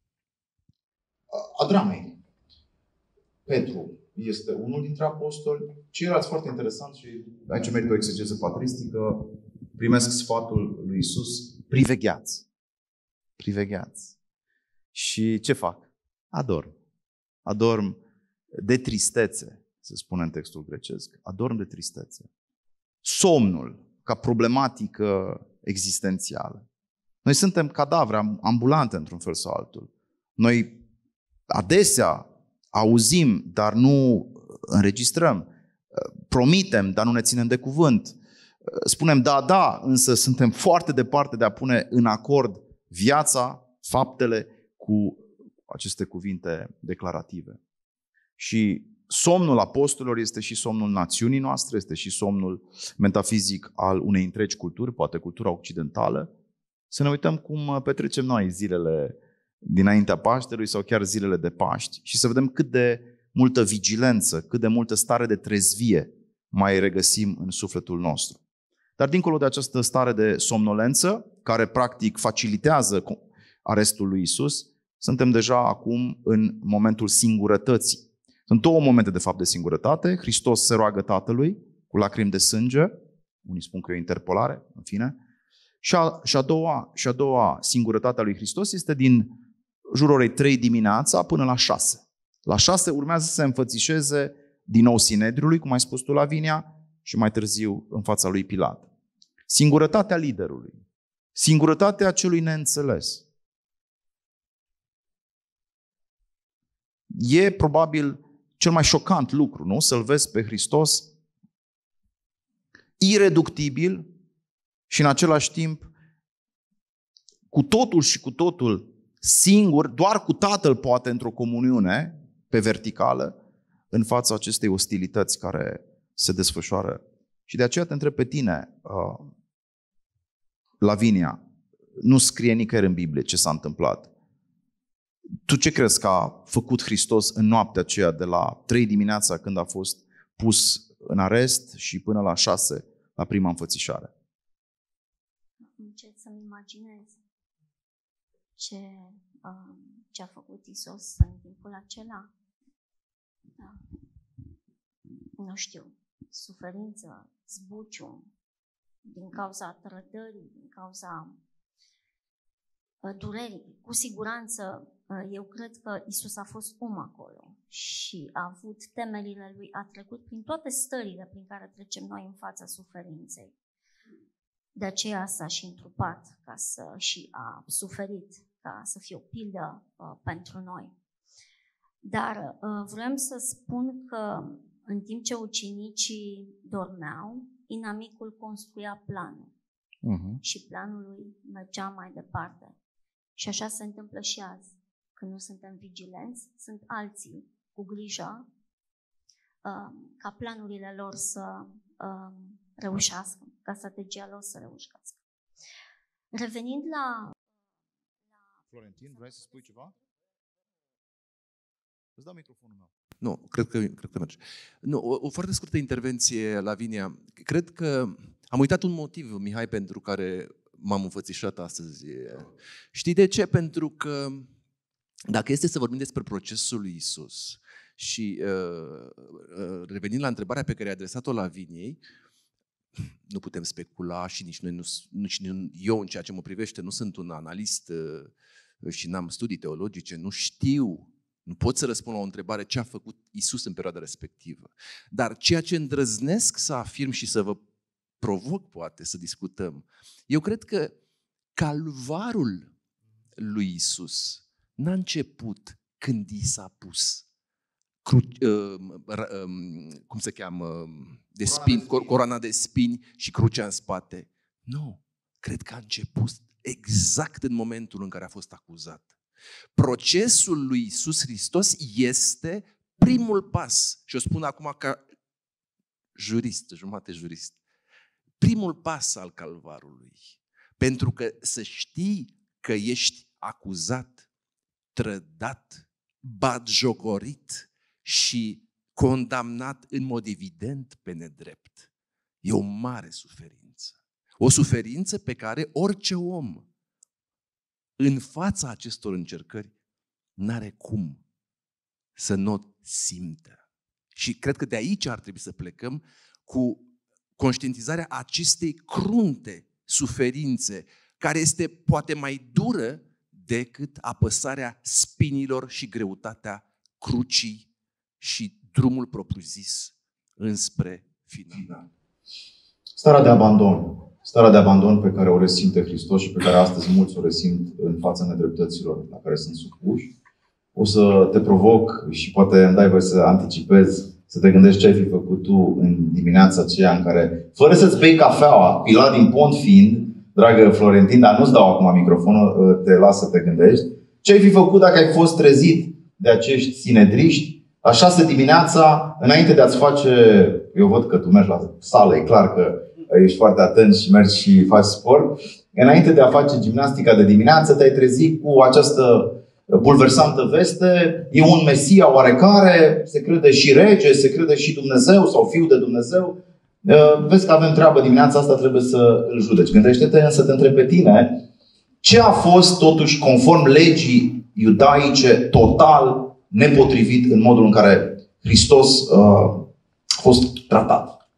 dramei. Petru este unul dintre apostoli, ceilalți foarte interesant și aici merită o exegeză patristică, primesc sfatul lui Iisus, privegheați. Privegheați. Și ce fac? Adorm de tristețe, se spune în textul grecesc. Adorm de tristețe. Somnul, ca problematică existențială. Noi suntem cadavre ambulante într-un fel sau altul. Noi adesea auzim, dar nu înregistrăm. Promitem, dar nu ne ținem de cuvânt. Spunem da, însă suntem foarte departe de a pune în acord viața, faptele cu aceste cuvinte declarative. Și somnul apostolilor este și somnul națiunii noastre, este și somnul metafizic al unei întregi culturi, poate cultura occidentală. Să ne uităm cum petrecem noi zilele dinaintea Paștelui sau chiar zilele de Paști și să vedem cât de multă vigilență, cât de multă stare de trezvie mai regăsim în sufletul nostru. Dar dincolo de această stare de somnolență, care practic facilitează arestul lui Iisus, suntem deja acum în momentul singurătății. Sunt 2 momente de fapt de singurătate. Hristos se roagă Tatălui cu lacrimi de sânge, unii spun că e o interpolare, în fine. Și a doua singurătate a lui Hristos este din jurul orei 3 dimineața până la 6. La 6 urmează să se înfățișeze din nou Sinedriului, cum ai spus tu, Lavinia, și mai târziu în fața lui Pilat. Singurătatea liderului, singurătatea celui neînțeles. E probabil cel mai șocant lucru, nu? Să-L vezi pe Hristos ireductibil și în același timp cu totul și cu totul singur, doar cu Tatăl poate într-o comuniune pe verticală în fața acestei ostilități care se desfășoară. Și de aceea te întreb pe tine, Lavinia, nu scrie nicăieri în Biblie ce s-a întâmplat. Tu ce crezi că a făcut Hristos în noaptea aceea de la 3 dimineața când a fost pus în arest și până la 6 la prima înfățișare? Încerc să-mi imaginez ce a făcut Iisus în timpul acela. Da. Nu știu, suferință, zbucium, din cauza trădării, din cauza durerii. Cu siguranță, eu cred că Iisus a fost om acolo și a avut temerile lui, a trecut prin toate stările prin care trecem noi în fața suferinței. De aceea s-a și întrupat și a suferit ca să fie o pildă pentru noi. Dar vreau să spun că în timp ce ucenicii dormeau, inamicul construia planul. Și planul lui mergea mai departe. Și așa se întâmplă și azi. Când nu suntem vigilenți, sunt alții cu grijă ca planurile lor să reușească, ca strategia lor să reușească. Revenind la... Florentin, vrei să spui ceva? Îți dau microfonul meu. Nu, cred că merge. Nu, o foarte scurtă intervenție, Lavinia. Cred că am uitat un motiv, Mihai, pentru care m-am înfățișat astăzi. Știi de ce? Pentru că dacă este să vorbim despre procesul lui Iisus și revenind la întrebarea pe care ai adresat-o Laviniei, nu putem specula și nici noi, nici eu în ceea ce mă privește nu sunt un analist și n-am studii teologice, nu știu, nu pot să răspund la o întrebare ce a făcut Iisus în perioada respectivă. Dar ceea ce îndrăznesc să afirm și să vă provoc poate să discutăm, eu cred că calvarul lui Iisus n-a început când i s-a pus cum se cheamă, de spini, coroana de spini și crucea în spate. Nu, cred că a început exact în momentul în care a fost acuzat. Procesul lui Iisus Hristos este primul pas, și o spun acum ca jurist, jumate jurist, primul pas al calvarului. Pentru că să știi că ești acuzat, trădat, batjocorit și condamnat în mod evident pe nedrept, e o mare suferință. O suferință pe care orice om în fața acestor încercări n-are cum să nu o simtă. Și cred că de aici ar trebui să plecăm cu conștientizarea acestei crunte suferințe, care este poate mai dură decât apăsarea spinilor și greutatea crucii și drumul propriu-zis înspre final. Starea de abandon pe care o resimte Hristos și pe care astăzi mulți o resimt în fața nedreptăților la care sunt supuși. O să te provoc și poate îmi dai voie să anticipez, să te gândești ce ai fi făcut tu în dimineața aceea în care, fără să-ți bei cafeaua, pilat din pont fiind, dragă Florentin, dar nu-ți dau acum microfonul, te las să te gândești, ce ai fi făcut dacă ai fost trezit de acești sinedriști la 6 dimineața, înainte de a-ți face, eu văd că tu mergi la sală, e clar că ești foarte atent și mergi și faci sport, înainte de a face gimnastica de dimineață, te-ai trezit cu această bulversantă veste, e un Mesia oarecare, se crede și rege, se crede și Dumnezeu sau Fiul de Dumnezeu. Vezi că avem treabă dimineața asta, trebuie să îl judeci. Gândește-te însă, te întreb pe tine, ce a fost totuși conform legii iudaice total nepotrivit în modul în care Hristos a fost tratat?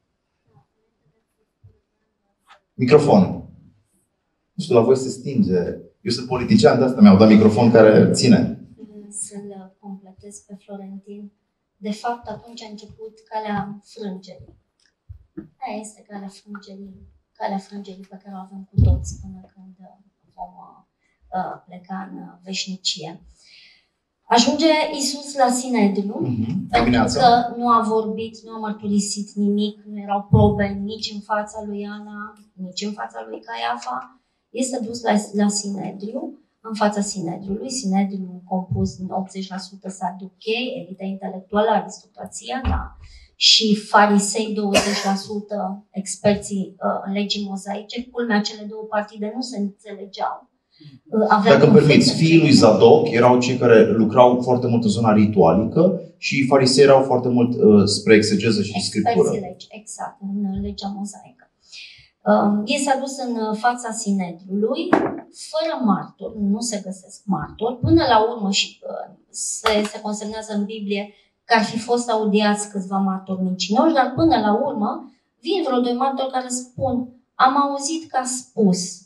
Microfonul. Nu știu, la voi se stinge. Eu sunt politician, de asta mi-au dat microfon care ține. Să-l completez pe Florentin. De fapt, atunci a început calea frângerii. Aia este calea frângerii pe care o avem cu toți până când vom pleca în veșnicie. Ajunge Iisus la Sinedriu, pentru că nu a vorbit, nu a mărturisit nimic, nu erau probe nici în fața lui Ana, nici în fața lui Caiafa. Este dus la Sinedriu, în fața Sinedriului. Sinedriul compus din 80% saduchei, elita intelectuală, aristocrația, da, și farisei 20%, experții în legii mozaice. Culmea, cele două partide nu se înțelegeau. Dacă îmi permiți, fiii lui Zadok erau cei care lucrau foarte mult în zona ritualică și farisei erau foarte mult spre exegeză și scriptură. Exact, în legea mozaică. Ei s-a dus în fața Sinedriului, fără martor, nu se găsesc martori, până la urmă și se consemnează în Biblie că ar fi fost audiați câțiva martori mincinoși, dar până la urmă vin vreo doi martori care spun: am auzit că a spus.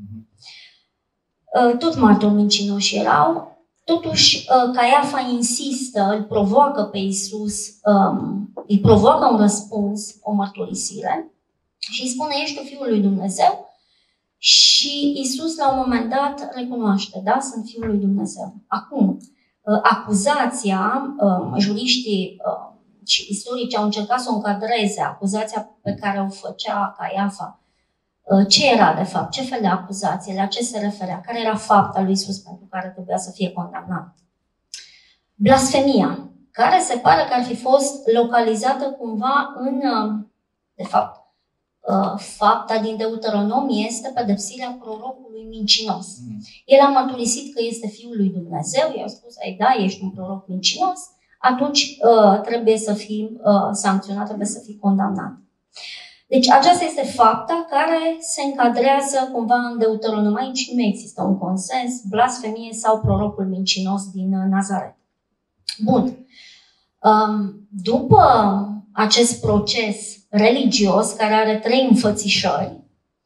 Tot martori mincinoși erau. Totuși, Caiafa insistă, îl provoacă pe Iisus, îi provoacă un răspuns, o mărturisire și îi spune: ești tu Fiul lui Dumnezeu? Și Iisus la un moment dat recunoaște, da, sunt Fiul lui Dumnezeu. Acum, acuzația, juriștii și istorici au încercat să o încadreze, acuzația pe care o făcea Caiafa. Ce era de fapt? Ce fel de acuzație? La ce se referea? Care era fapta lui Iisus pentru care trebuia să fie condamnat? Blasfemia, care se pare că ar fi fost localizată cumva în, de fapt, fapta din Deuteronomie este pedepsirea prorocului mincinos. El a mărturisit că este Fiul lui Dumnezeu, i-a spus, da, ești un proroc mincinos, atunci trebuie să fii sancționat, trebuie să fii condamnat. Deci aceasta este fapta care se încadrează cumva în Deuteronomie. Aici nu există un consens, blasfemie sau prorocul mincinos din Nazaret. Bun. După acest proces religios, care are 3 înfățișări,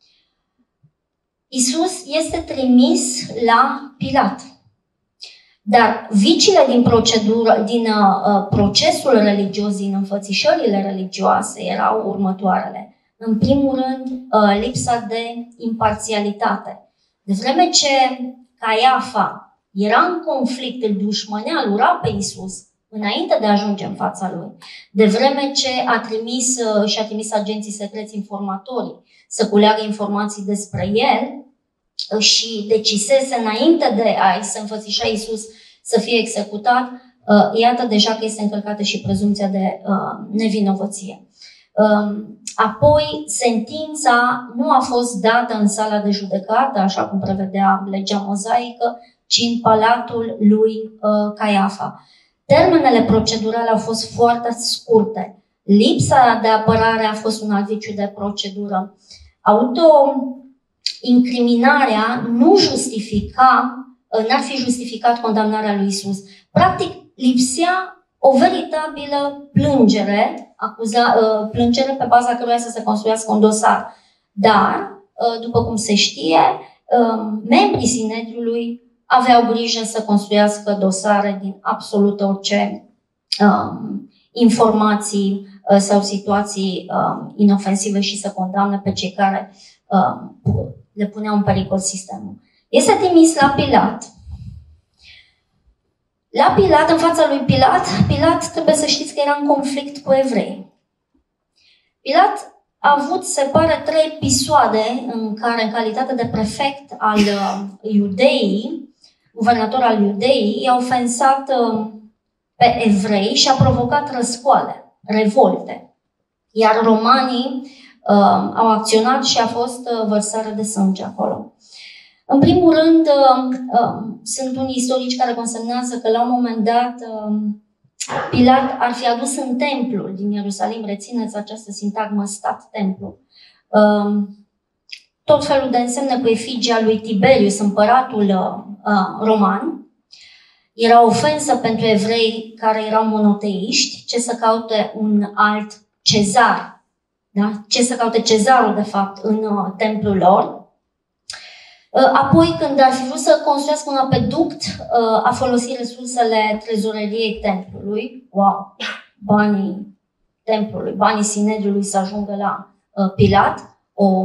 Iisus este trimis la Pilat. Dar vicile din procesul religios, din înfățișările religioase, erau următoarele. În primul rând, lipsa de imparțialitate. De vreme ce Caiafa era în conflict, îl dușmănea, îl ura pe Iisus, înainte de a ajunge în fața lui, de vreme ce și-a trimis agenții secreți informatorii să culeagă informații despre el și decisese înainte de a se înfățișa Iisus să fie executat, iată deja că este încălcată și prezumția de nevinovăție. Apoi, sentința nu a fost dată în sala de judecată, așa cum prevedea legea mozaică, ci în palatul lui Caiafa. Termenele procedurale au fost foarte scurte. Lipsa de apărare a fost un alt viciu de procedură. Autoincriminarea n-ar fi justificat condamnarea lui Iisus. Practic, lipsea o veritabilă plângere, plângere pe baza căruia să se construiască un dosar. Dar, după cum se știe, membrii Sinedriului aveau grijă să construiască dosare din absolut orice informații sau situații inofensive și să condamne pe cei care le puneau în pericol sistemul. Este trimis la Pilat. La Pilat, în fața lui Pilat trebuie să știți că era în conflict cu evrei. Pilat a avut, se pare, 3 episoade în care, în calitate de prefect al Iudeii, guvernator al Iudeii, i-a ofensat pe evrei și a provocat răscoale, revolte. Iar romanii au acționat și a fost vărsare de sânge acolo. În primul rând, sunt unii istorici care consemnează că la un moment dat Pilat ar fi adus în templul din Ierusalim, rețineți această sintagmă, stat-templu, tot felul de însemne cu efigia lui Tiberius, împăratul roman. Era o ofensă pentru evrei care erau monoteiști, ce să caute un alt cezar, da? Ce să caute cezarul, de fapt, în templul lor. Apoi, când ar fi vrut să construiască un apeduct, a folosit resursele trezoreriei templului. Wow! Banii templului, banii Sinedriului să ajungă la Pilat. O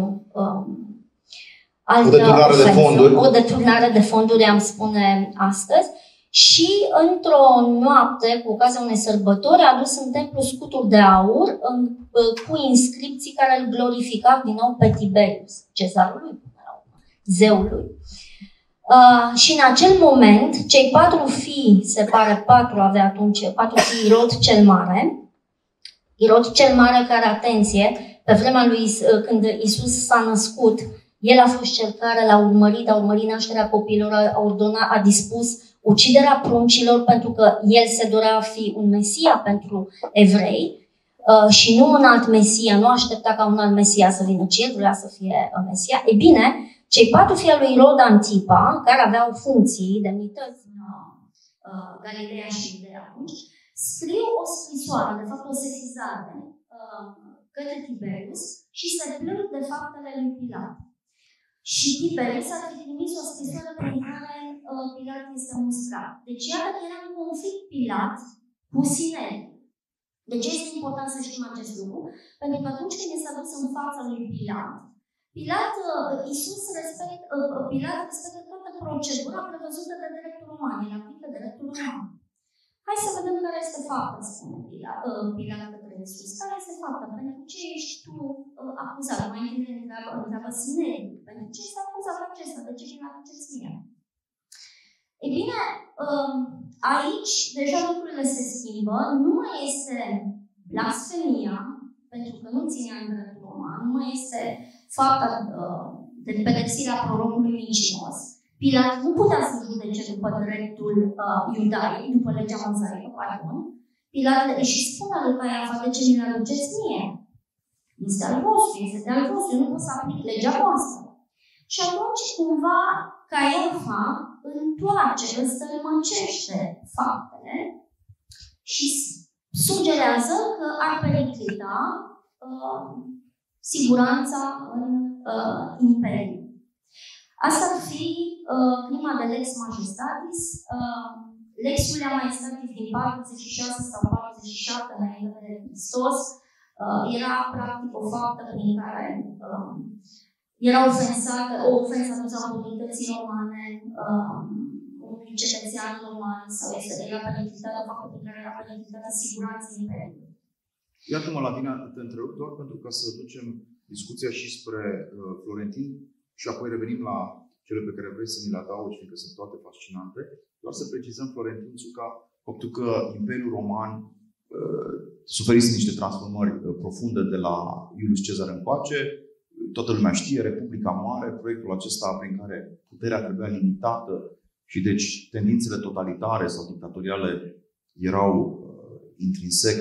deturnare de fonduri. O deturnare de fonduri, am spune astăzi. Și într-o noapte, cu ocazia unei sărbători, a adus în templu scuturi de aur cu inscripții care îl glorificau din nou pe Tiberius, cezarul lui, zeului. Și în acel moment, cei 4 fii, se pare 4 avea atunci, 4 fii Irod cel Mare. Irod cel Mare, care, atenție, pe vremea lui, când Iisus s-a născut, el a fost cel care a urmărit nașterea copiilor, a dispus uciderea pruncilor, pentru că el se dorea a fi un Mesia pentru evrei și nu un alt Mesia, nu aștepta ca un alt Mesia să vină, ci el vrea să fie Mesia. E bine, cei 4 fii al lui Irod Antipa, care aveau funcții, demnități în Galileea și Iudeea atunci, scriu o scrisoare, de fapt o sesizare, către Tiberius și se plâng de faptele lui Pilat. Și Tiberius ar fi trimis o scrisoare prin care Pilat este mustrat. Deci iată că era în conflict Pilat cu Sinedriul. De ce este important să știm acest lucru? Pentru că atunci când este adus în fața lui Pilat, Iisus Pilat respectă toată procedura prevăzută de dreptul roman, el aplică dreptul roman. Hai să vedem care este fapta, spune Pilat către Iisus. Care este fapta? Pentru ce ești tu acuzat? Mai întâi întreabă Sinedriul. Pentru ce este acuzat acesta? De ce mi-l aduceți mie? Ei bine, aici deja lucrurile se schimbă. Nu mai este blasfemia, pentru că nu ținea în dreptul roman, nu mai este fapta de pedepsirea prorocului mincinos. Pilat nu putea să judece după dreptul iudaic, după legea mozaică, pardon. Pilat își spune lui Caiafa, de ce mi-l aduceți mie? Este al vostru, este de al vostru, eu nu pot să aplic legea voastră. Și atunci, cumva, Caiafa întoarce, stălmăcește faptele și sugerează că ar periclita siguranța în imperiu. Asta ar fi crima de lex majestatis. Lex Iulia Majestatis din 46 sau 47 înainte de Hristos era practic o faptă prin care era o ofensă adusă autorității romane, unui cetățean roman sau era periclitată, o faptă prin care era periclitată siguranța imperiului. Iată-mă, Lavinia, te întreb doar pentru ca să ducem discuția și spre Florentin și apoi revenim la cele pe care vrei să ni le adaugi, fiindcă sunt toate fascinante. Doar să precizăm, Florentin Țuca, faptul că Imperiul Roman suferise niște transformări profunde de la Iulius Cezar încoace. Toată lumea știe, Republica Mare, proiectul acesta prin care puterea trebuia limitată și deci tendințele totalitare sau dictatoriale erau intrinsec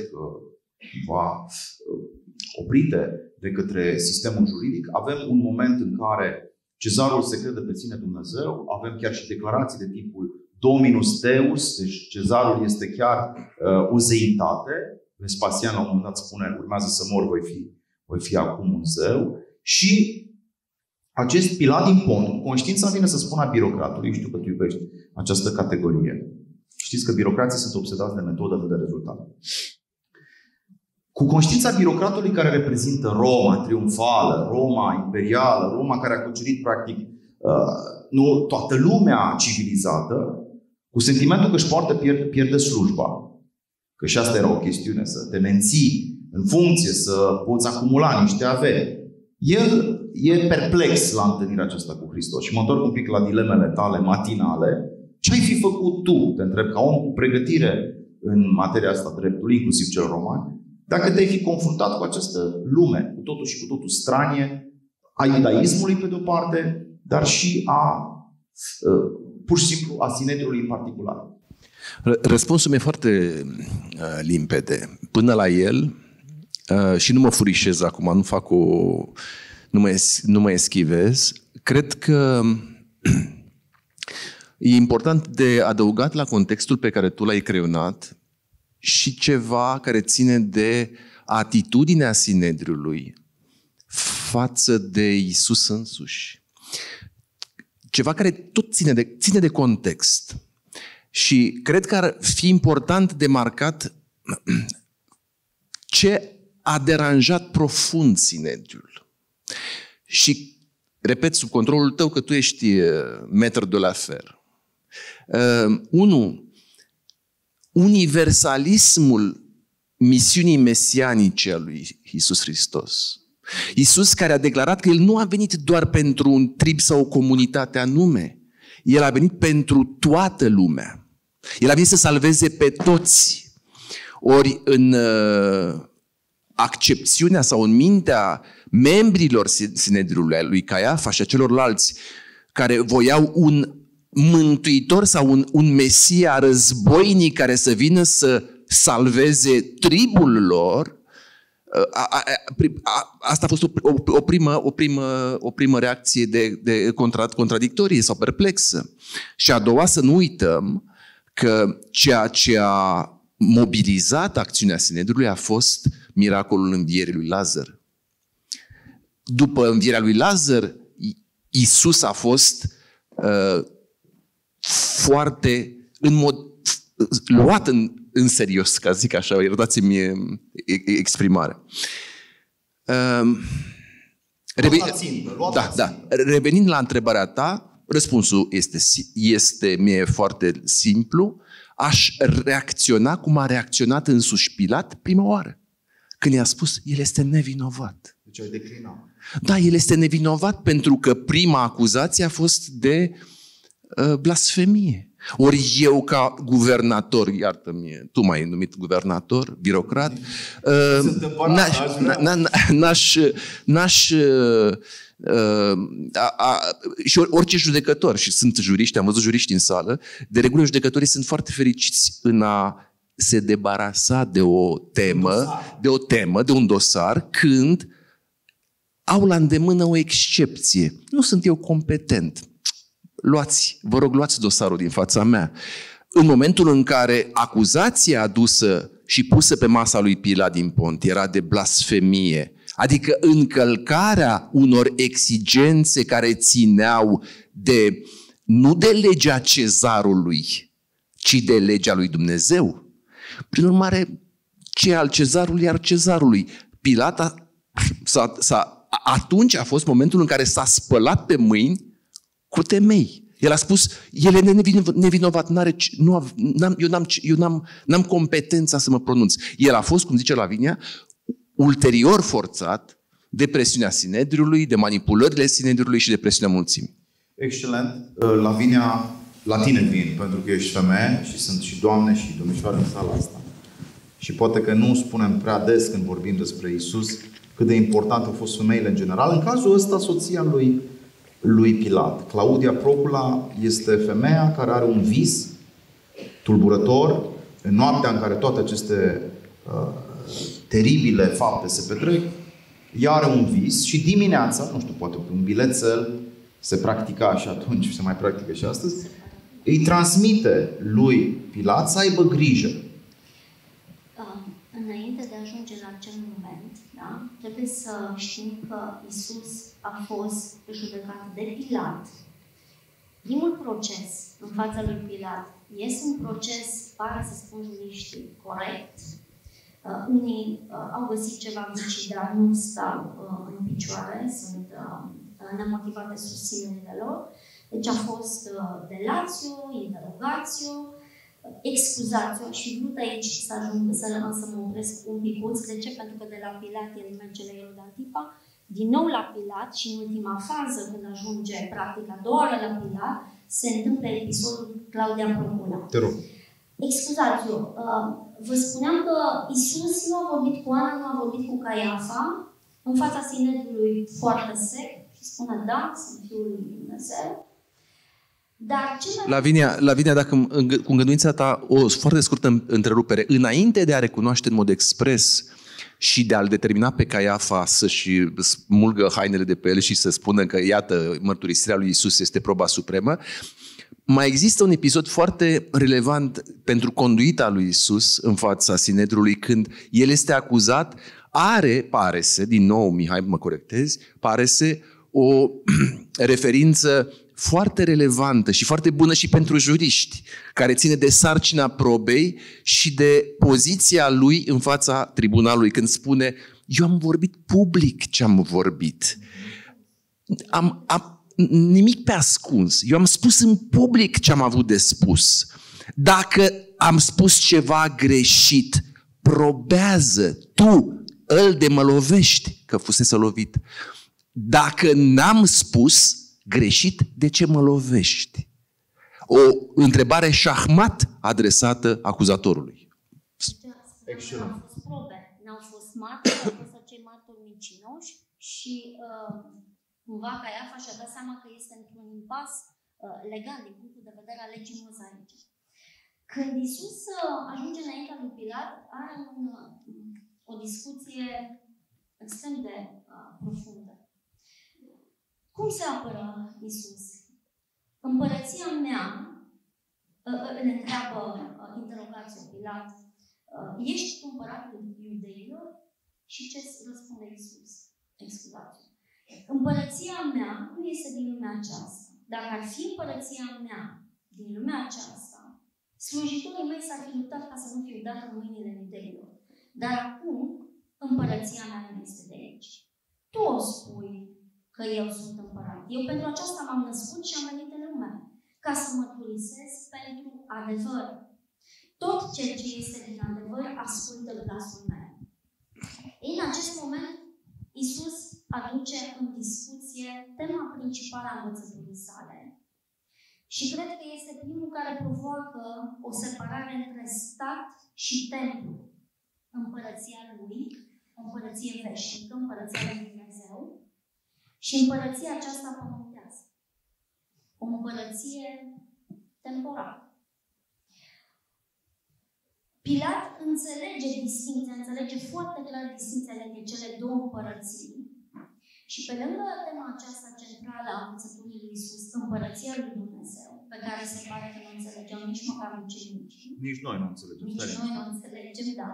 oprite de către sistemul juridic. Avem un moment în care Cezarul se crede pe sine Dumnezeu, avem chiar și declarații de tipul Dominus Deus, deci Cezarul este chiar o zeitate. Vespasian la un moment dat spune, urmează să mor, voi fi acum un zeu. Și acest Pilat din Pont, conștiința vine să spună birocratului, știu că tu iubești această categorie. Știți că birocrații sunt obsedați de metodă, nu de rezultat. Cu conștiința birocratului care reprezintă Roma triumfală, Roma imperială, Roma care a cucerit practic nu toată lumea civilizată, cu sentimentul că își pierde slujba. Că și asta era o chestiune, să te menții în funcție, să poți acumula niște averi. El e perplex la întâlnirea aceasta cu Hristos. Și mă întorc un pic la dilemele tale matinale. Ce ai fi făcut tu, te întreb, ca om cu pregătire în materia asta dreptului, inclusiv cel roman, dacă te-ai fi confruntat cu această lume, cu totul și cu totul stranie, a iudaismului pe de-o parte, dar și pur și simplu a Sinedriului în particular? Răspunsul meu e foarte limpede. Până la el, și nu mă furișez acum, nu mă eschivez, cred că e important de adăugat la contextul pe care tu l-ai creionat și ceva care ține de atitudinea Sinedriului față de Iisus însuși. Ceva care tot ține de context. Și cred că ar fi important de marcat ce a deranjat profund Sinedriul. Și, repet, sub controlul tău că tu ești maître de l'affaire. Universalismul misiunii mesianice a lui Iisus Hristos. Iisus care a declarat că El nu a venit doar pentru un trib sau o comunitate anume. El a venit pentru toată lumea. El a venit să salveze pe toți. Ori în accepțiunea sau în mintea membrilor Sinedriului, lui Caiafa și a celorlalți care voiau un mântuitor sau un mesia războinic care să vină să salveze tribul lor, asta a fost o primă reacție de contradictorie sau perplexă. Și a doua, să nu uităm că ceea ce a mobilizat acțiunea Sinedriului a fost miracolul învierii lui Lazar. După învierea lui Lazar, Iisus a fost foarte luat în serios, ca zic așa, iertați-mi exprimarea. Revenind la întrebarea ta, răspunsul mie foarte simplu. Aș reacționa cum a reacționat însuși Pilat prima oară, când i-a spus, el este nevinovat. Deci ai declinat. Da, el este nevinovat pentru că prima acuzație a fost de blasfemie. Ori eu ca guvernator, iartă-mi, tu m-ai numit guvernator, birocrat, și orice judecător, și sunt juriști, am văzut juriști în sală, de regulă judecătorii sunt foarte fericiți în a se debarasa de de un dosar, când au la îndemână o excepție. Nu sunt eu competent. Vă rog, luați dosarul din fața mea. În momentul în care acuzația adusă și pusă pe masa lui Pilat din Pont era de blasfemie, adică încălcarea unor exigențe care țineau nu de legea Cezarului, ci de legea lui Dumnezeu. Prin urmare, ce al Cezarului al Cezarului. Pilat atunci a fost momentul în care s-a spălat pe mâini cu temei. El a spus, el e nevinovat, eu n-am competența să mă pronunț. El a fost, cum zice Lavinia, ulterior forțat de presiunea Sinedriului, de manipulările Sinedriului și de presiunea mulțimii. Excelent. Lavinia, la tine vin, pentru că ești femeie și sunt și doamne și domnișoare în sala asta. Și poate că nu spunem prea des când vorbim despre Iisus cât de important au fost femeile în general. În cazul ăsta, soția lui Pilat, Claudia Procula, este femeia care are un vis tulburător în noaptea în care toate aceste teribile fapte se petrec. Ea are un vis și dimineața, nu știu, poate un bilețel, se practica și atunci, se mai practică și astăzi, îi transmite lui Pilat să aibă grijă. Înainte de a ajunge la acel moment, da, trebuie să știm că Iisus a fost judecat de Pilat. Primul proces în fața lui Pilat este un proces, pare să spun juriștii, corect. Unii au găsit ceva mici, dar nu stau în picioare, sunt nemotivate susținerile lor. Deci a fost delatio, interogatio, excuzațio și vrut aici să ajung să mă opresc un picuț. De ce? Pentru că de la Pilat el merge la Irod Antipa, din nou la Pilat și în ultima fază, când ajunge practic a doua oară la Pilat, se întâmplă episodul Claudia Procula. Te rog. Excuzați-o. Vă spuneam că Iisus nu a vorbit cu Ana, nu a vorbit cu Caiafa, în fața Sinedriului foarte sec și spune da, sunt Fiul lui Dumnezeu. Lavinia, dacă cu îngăduința ta, o foarte scurtă întrerupere. Înainte de a recunoaște în mod expres și de a-l determina pe Caiafa să-și smulgă hainele de pe el și să spună că, iată, mărturisirea lui Iisus este proba supremă, mai există un episod foarte relevant pentru conduita lui Iisus în fața Sinedriului, când el este acuzat, pare-se, din nou, Mihai, mă corectezi, pare-se o referință foarte relevantă și foarte bună și pentru juriști, care ține de sarcina probei și de poziția lui în fața tribunalului, când spune, eu am vorbit public ce am vorbit. Nimic pe ascuns. Eu am spus în public ce am avut de spus. Dacă am spus ceva greșit, probează, tu îl demălovești că fusese lovit. Dacă n-am spus greșit, de ce mă lovești? O întrebare șahmat adresată acuzatorului. Excelent. N-au fost probe, n-au fost martori, au fost acei martori mincinoși și cumva Caiafa și-a dat seama că este într-un impas legal din punctul de vedere al legii mozaice. Când Iisus ajunge înaintea lui Pilat, are o discuție extrem de profundă. Cum se apără Iisus? Împărăția mea, îl întreabă interogația Pilat, ești tu împăratul iudeilor? Și ce răspunde Iisus? Excuzați. Împărăția mea nu este din lumea aceasta. Dacă ar fi împărăția mea din lumea aceasta, slujitorii mei s-ar fi luptat ca să nu fiu dat în mâinile iudeilor. Dar acum, împărăția mea nu este de aici. Tu o spui că eu sunt împărat. Eu pentru aceasta m-am născut și am venit în lume, ca să mărturisesc pentru adevăr. Tot cel ce este din adevăr ascultă glasul meu. În acest moment, Iisus aduce în discuție tema principală a învățăturii sale. Și cred că este primul care provoacă o separare între stat și templu. Împărăția lui, împărăție veșnică, împărăția lui Dumnezeu, și împărăția aceasta pământească. O împărăție temporală. Pilat înțelege foarte clar distinția dintre cele două împărății. Și pe lângă tema aceasta centrală a învățăturii lui Iisus, împărăția lui Dumnezeu, pe care se pare că nu înțelegeau nici măcar ucenicii. Nici noi nu înțelegem. Nici noi nu înțelegem, da.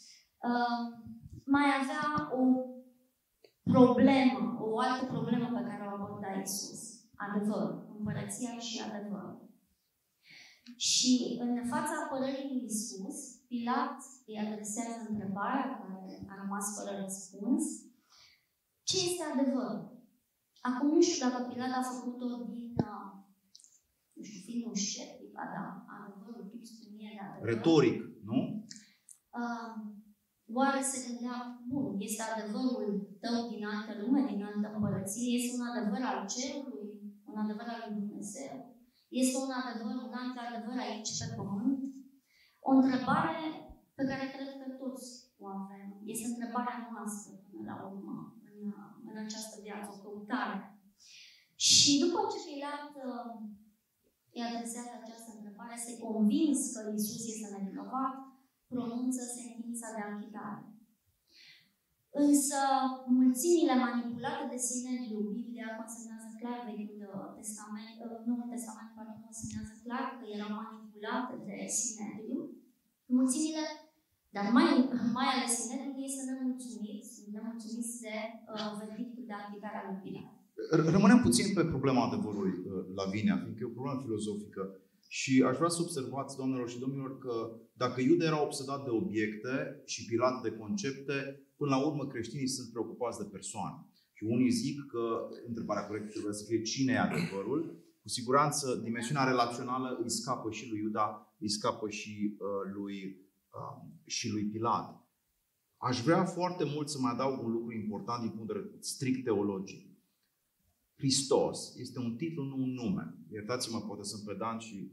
Mai avea o problemă, o altă problemă pe care o aborda Iisus. Adevărul, împărăția și adevărul. Și în fața apărării lui Iisus, Pilat îi adresează întrebarea care a rămas fără răspuns. Ce este adevărul? Acum nu știu dacă Pilat a făcut-o din, nu știu, fiind un sceptic, da, adevărul, tu spune de adevăr. Retoric, nu? Oare se gândea, bun, este adevărul tău din altă lume, din altă împărăție, este un adevăr al cerului, un adevăr al lui Dumnezeu, este un adevăr, un alt adevăr aici pe pământ? O întrebare pe care cred că toți o avem. Este întrebarea noastră până la urmă, în această viață, o căutare. Și după ce Pilat îi adresează această întrebare, se convins că Iisus este nevinovat, pronunță sentința de achitare. Însă, mulțimile manipulate de Sinedriu, Biblia consemnează clar, Noul Testament consemnează clar că erau manipulate de Sinedriu. Mulțimile, dar mai ales Sinedriul, este nemulțumiți de verdictul de achitare a lui Pilat. Rămânem puțin pe problema adevărului, Lavinia, fiindcă e o problemă filozofică. Și aș vrea să observați, doamnelor și domnilor, că dacă Iuda era obsedat de obiecte și Pilat de concepte, până la urmă creștinii sunt preocupați de persoane. Și unii zic că întrebarea corectă trebuie să fie cine e adevărul. Cu siguranță dimensiunea relațională îi scapă și lui Iuda, îi scapă și lui Pilat. Aș vrea foarte mult să mai adaug un lucru important din punct de vedere strict teologic. Hristos este un titlu, nu un nume. Iertați-mă, poate sunt pedant și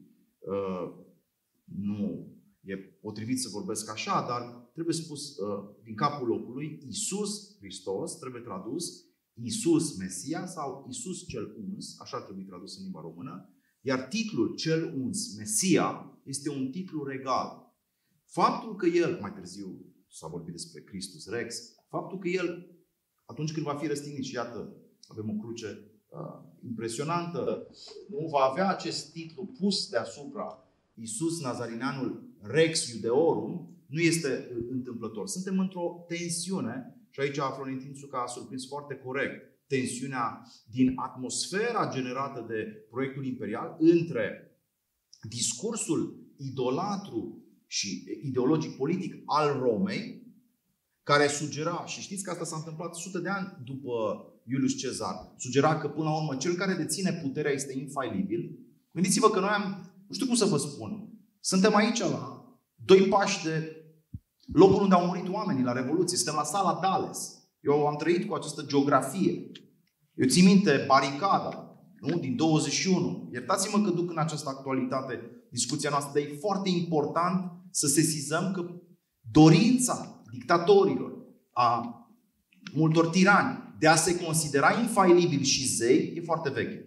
nu e potrivit să vorbesc așa, dar trebuie spus din capul locului, Iisus Hristos, trebuie tradus Iisus Mesia sau Iisus cel uns, așa ar trebui tradus în limba română, iar titlul cel uns, Mesia, este un titlu regal. Faptul că el, mai târziu s-a vorbit despre Christus Rex, faptul că el, atunci când va fi răstignit, și iată, avem o cruce impresionantă, nu va avea acest titlu pus deasupra Iisus Nazarineanul Rex Iudeorum, nu este întâmplător. Suntem într-o tensiune, și aici Florentin Țuca a surprins foarte corect, tensiunea din atmosfera generată de proiectul imperial între discursul idolatru și ideologic politic al Romei, care sugera, și știți că asta s-a întâmplat sute de ani după Iulius Cezar, sugera că până la urmă cel care deține puterea este infailibil. Gândiți-vă că noi nu știu cum să vă spun, suntem aici la 2 pași de locul unde au murit oamenii la Revoluție. Suntem la sala Dales. Eu am trăit cu această geografie. Eu țin minte baricada, nu? Din 21. Iertați-mă că duc în această actualitate discuția noastră, dar e foarte important să sesizăm că dorința dictatorilor, a multor tirani, de a se considera infailibili și zei, e foarte veche.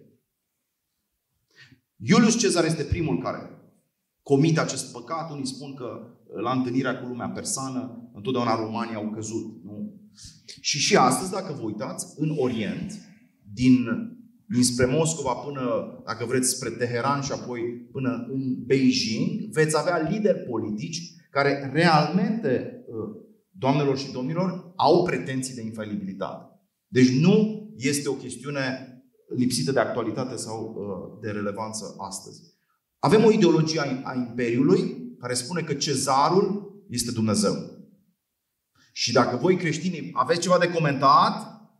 Iulius Cezar este primul care comite acest păcat. Unii spun că la întâlnirea cu lumea persană, întotdeauna romanii au căzut. Nu? Și astăzi, dacă vă uitați, în Orient, dinspre Moscova până, dacă vreți, spre Teheran și apoi până în Beijing, veți avea lideri politici care realmente, doamnelor și domnilor, au pretenții de infailibilitate. Deci nu este o chestiune lipsită de actualitate sau de relevanță astăzi. Avem o ideologie a Imperiului care spune că Cezarul este Dumnezeu. Și dacă voi creștinii aveți ceva de comentat,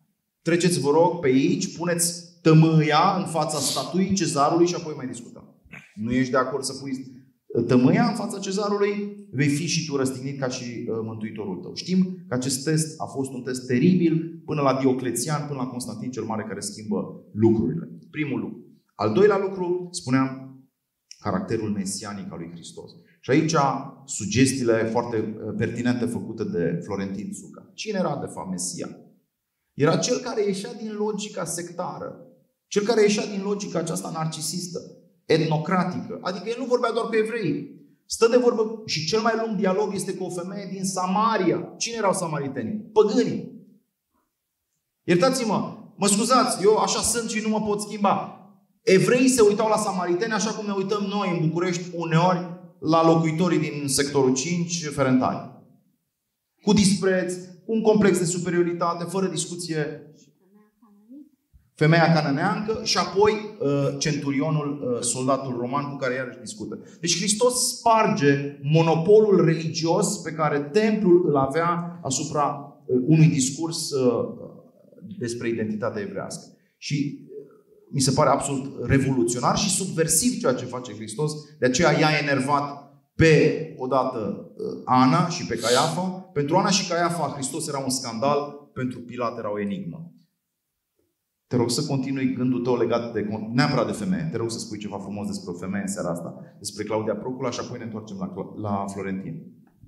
Treceți, vă rog, pe aici, puneți tămâia în fața statuii cezarului și apoi mai discutăm. Nu ești de acord să pui tămâia în fața cezarului, vei fi și tu răstignit ca și mântuitorul tău. Știm că acest test a fost un test teribil până la Dioclețian, până la Constantin cel Mare, care schimbă lucrurile. Primul lucru. Al doilea lucru, spuneam, caracterul mesianic al lui Hristos. Și aici sugestiile foarte pertinente făcute de Florentin Zuca. Cine era de fapt Mesia? Era cel care ieșea din logica sectară. Cel care ieșea din logica aceasta narcisistă, etnocratică. Adică el nu vorbea doar cu evrei. Stă de vorbă și cel mai lung dialog este cu o femeie din Samaria. Cine erau samaritenii? Păgânii. Iertați-mă, mă scuzați, eu așa sunt și nu mă pot schimba. Evreii se uitau la samariteni așa cum ne uităm noi în București uneori la locuitorii din sectorul 5, Ferentari. Cu dispreț, cu un complex de superioritate, fără discuție. Femeia cananeancă și apoi centurionul, soldatul roman cu care iarăși discută. Deci Hristos sparge monopolul religios pe care templul îl avea asupra unui discurs despre identitatea evrească. Și mi se pare absolut revoluționar și subversiv ceea ce face Hristos. De aceea i-a enervat pe odată Ana și pe Caiafa. Pentru Ana și Caiafa Hristos era un scandal, pentru Pilat era o enigmă. Te rog să continui gândul tău legat de, neapărat de femeie. Te rog să spui ceva frumos despre o femeie în seara asta. Despre Claudia Procula și apoi ne întoarcem la Florentin.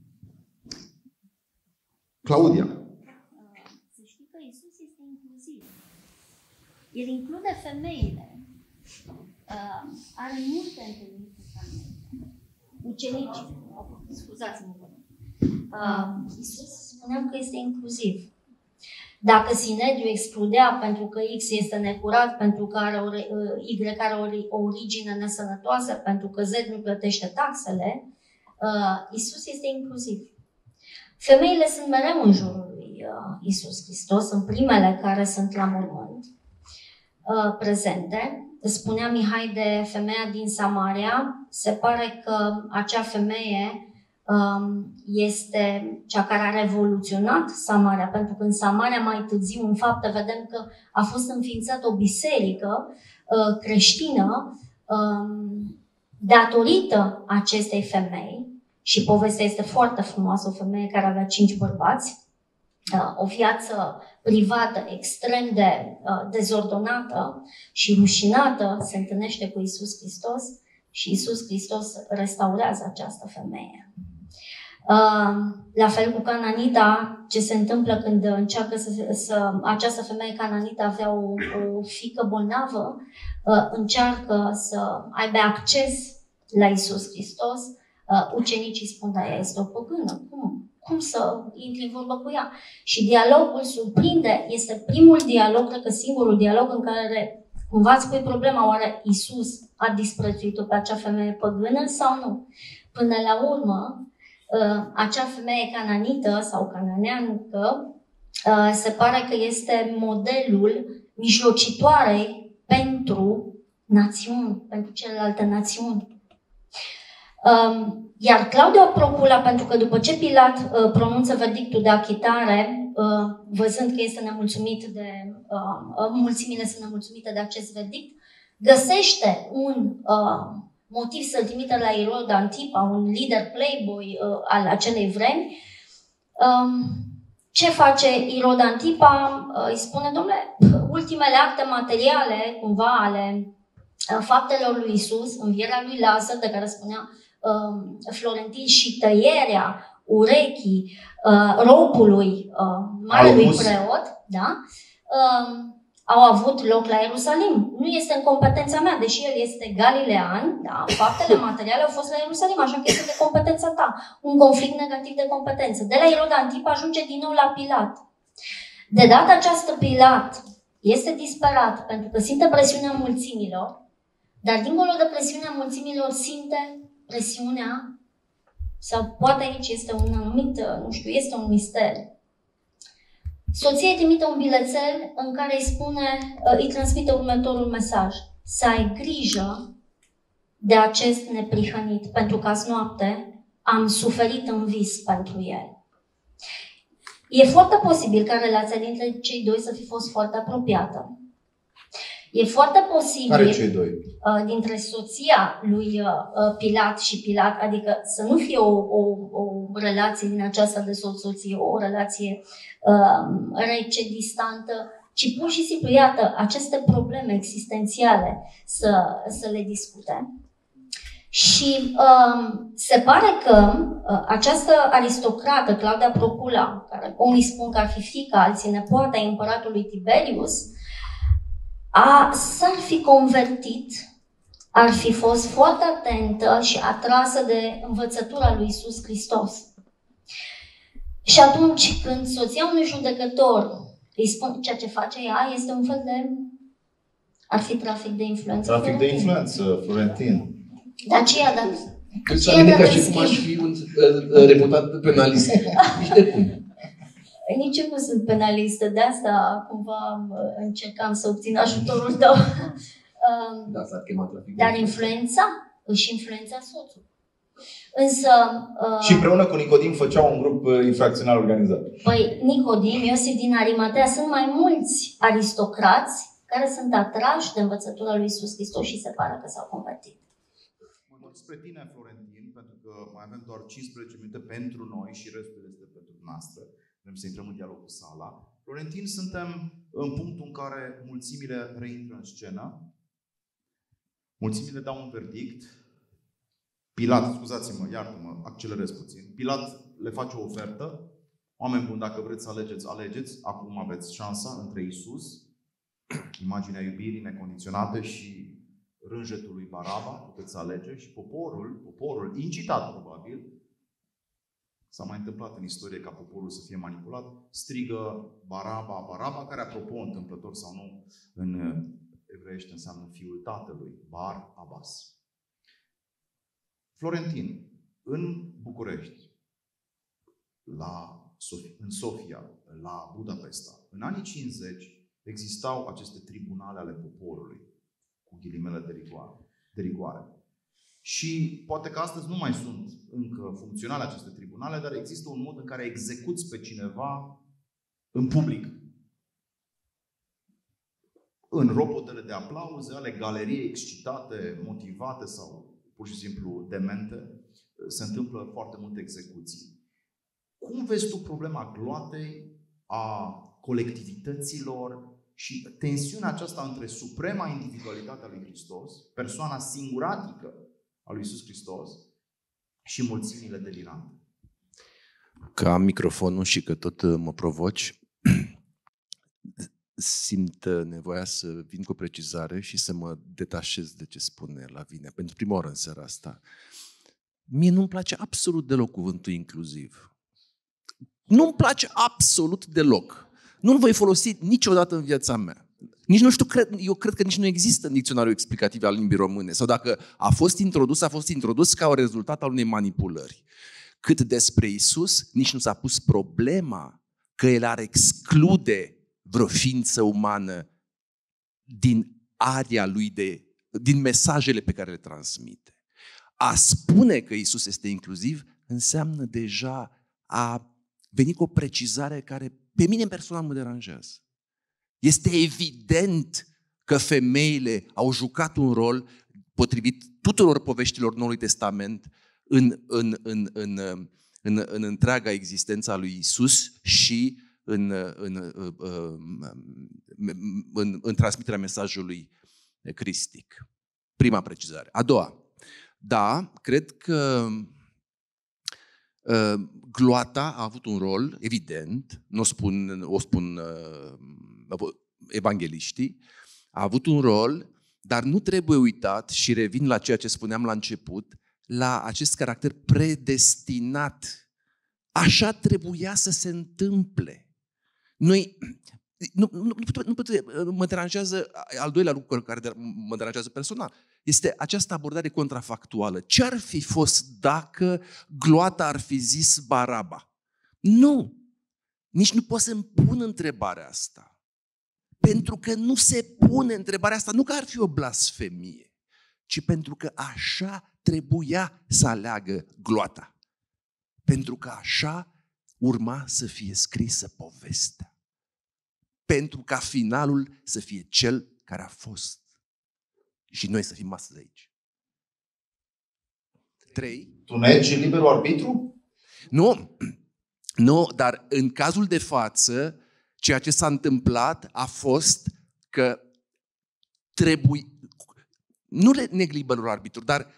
Claudia. Să știi că Iisus este inclusiv. El include femeile. Are multe întâlniri cu femei. Ucenici. Scuzați-mă. Iisus spuneam că este inclusiv. Dacă Sinediu excludea pentru că X este necurat, pentru că Y are o origine nesănătoasă, pentru că Z nu plătește taxele, Iisus este inclusiv. Femeile sunt mereu în jurul lui Iisus Hristos, sunt primele care sunt la mormânt prezente. Spunea Mihai de femeia din Samaria, se pare că acea femeie este cea care a revoluționat Samaria, pentru că în Samaria mai târziu, în fapt, vedem că a fost înființată o biserică creștină datorită acestei femei. Și povestea este foarte frumoasă, o femeie care avea 5 bărbați, o viață privată extrem de dezordonată și rușinată, se întâlnește cu Iisus Hristos și Iisus Hristos restaurează această femeie. La fel cu Cananita, ce se întâmplă când încearcă această femeie Cananita avea o fiică bolnavă, încearcă să aibă acces la Iisus Hristos, ucenicii spun, da, ea este o păgână, cum să intri în vorbă cu ea? Și dialogul surprinde, este primul dialog, cred că singurul dialog în care cumva îți pui problema, oare Iisus a disprețuit-o pe acea femeie păgână sau nu? Până la urmă, acea femeie cananită sau cananeancă se pare că este modelul mijlocitoarei pentru națiuni, pentru celelalte națiuni. Iar Claudia Procula, pentru că după ce Pilat pronunță verdictul de achitare, văzând că este nemulțumit mulțimile sunt nemulțumite de acest verdict, găsește un motiv să-l trimită la Irod Antipa, un lider playboy al acelei vremi. Ce face Irod Antipa? Îi spune, dom'le, ultimele acte materiale, cumva, ale faptelor lui Isus, învierea lui Lazar, de care spunea Florentin, și tăierea urechii robului marelui preot, da? Au avut loc la Ierusalim. Nu este în competența mea, deși el este galilean, da? Faptele materiale au fost la Ierusalim, așa că este de competența ta. Un conflict negativ de competență. De la Irod Antipa ajunge din nou la Pilat. De data aceasta Pilat este disperat pentru că simte presiunea mulțimilor, dar dincolo de presiunea mulțimilor simte presiunea, sau poate aici este un anumit, nu știu, este un mister. Soția îi trimite un bilețel în care îi transmite următorul mesaj. Să ai grijă de acest neprihănit, pentru că azi noapte am suferit în vis pentru el. E foarte posibil ca relația dintre cei doi să fi fost foarte apropiată. E foarte posibil... Care cei doi? Dintre soția lui Pilat și Pilat, adică să nu fie o relație din aceasta de soț-soție, o relație rece, distantă, ci pur și simplu, iată, aceste probleme existențiale să le discute. Și se pare că această aristocrată, Claudia Procula, care unii spun că ar fi fiica, alții nepoata împăratului Tiberius, s-ar fi convertit, ar fi fost foarte atentă și atrasă de învățătura lui Iisus Hristos. Și atunci când soția unui judecător îi spune ceea ce face ea, este un fel de... ar fi trafic de influență. Trafic de influență, Florentin. De aceea, dar... Să mine ca și cum aș fi un reputat penalist. Nici de cum. Nici eu nu sunt penalistă, de asta cumva încercam să obțin ajutorul tău. Da, s-ar chema trafic. Dar își influența soțul. Însă... Și împreună cu Nicodim făceau un grup infracțional organizat. Păi, Nicodim, Iosif din Arimatea, sunt mai mulți aristocrați care sunt atrași de învățătura lui Iisus Hristos și se pare că s-au convertit. Mă întorc spre tine, Florentin, pentru că mai avem doar 15 minute pentru noi și restul este pentru noastră. Vrem să intrăm în dialog cu sala. Florentin, suntem în punctul în care mulțimile reintră în scenă. Mulțimile dau un verdict. Pilat, scuzați-mă, iartă-mă, accelerez puțin. Pilat le face o ofertă. Oameni buni, dacă vreți să alegeți, alegeți. Acum aveți șansa între Iisus, imaginea iubirii necondiționate, și rânjetul lui Baraba, puteți să alegeți. Și poporul, incitat probabil, s-a mai întâmplat în istorie ca poporul să fie manipulat, strigă Baraba, Baraba, care, apropo, întâmplător sau nu, în evreiește înseamnă fiul tatălui, Bar Abbas. Florentin, în București, în Sofia, la Budapesta, în anii 50 existau aceste tribunale ale poporului, cu ghilimele de rigoare. Și poate că astăzi nu mai sunt încă funcționale aceste tribunale, dar există un mod în care execuți pe cineva în public. În ropotele de aplauze ale galeriei excitate, motivate sau pur și simplu demente, se întâmplă foarte multe execuții. Cum vezi tu problema gloatei, a colectivităților și tensiunea aceasta între suprema individualitate a lui Hristos, persoana singuratică a lui Iisus Hristos, și mulțimile delirante? Că am microfonul și că tot mă provoci, simt nevoia să vin cu o precizare și să mă detașez de ce spune Lavinia. Pentru prima oară în seara asta. Mie nu-mi place absolut deloc cuvântul inclusiv. Nu-mi place absolut deloc. Nu-l voi folosi niciodată în viața mea. Nici nu știu, eu cred că nici nu există în dicționarul explicativ al limbii române. Sau dacă a fost introdus ca un rezultat al unei manipulări. Cât despre Iisus, nici nu s-a pus problema că El ar exclude vreo ființă umană din aria lui, din mesajele pe care le transmite. A spune că Iisus este inclusiv înseamnă deja a veni cu o precizare care pe mine personal mă deranjează. Este evident că femeile au jucat un rol, potrivit tuturor poveștilor Noului Testament, în întreaga existență a lui Iisus și în transmiterea mesajului cristic. Prima precizare. A doua. Da, cred că gloata a avut un rol, evident, o spun evangeliștii, a avut un rol, dar nu trebuie uitat, și revin la ceea ce spuneam la început, la acest caracter predestinat. Așa trebuia să se întâmple. Mă deranjează, al doilea lucru care mă deranjează personal, este această abordare contrafactuală. Ce ar fi fost dacă gloata ar fi zis Baraba? Nu! Nici nu pot să-mi pun întrebarea asta. Pentru că nu se pune întrebarea asta, nu că ar fi o blasfemie, ci pentru că așa trebuia să aleagă gloata. Pentru că așa urma să fie scrisă povestea. Pentru ca finalul să fie cel care a fost. Și noi să fim astăzi aici. 3. Tu negi liberul arbitru? Nu, dar în cazul de față, ceea ce s-a întâmplat a fost că nu neg liberul arbitru, dar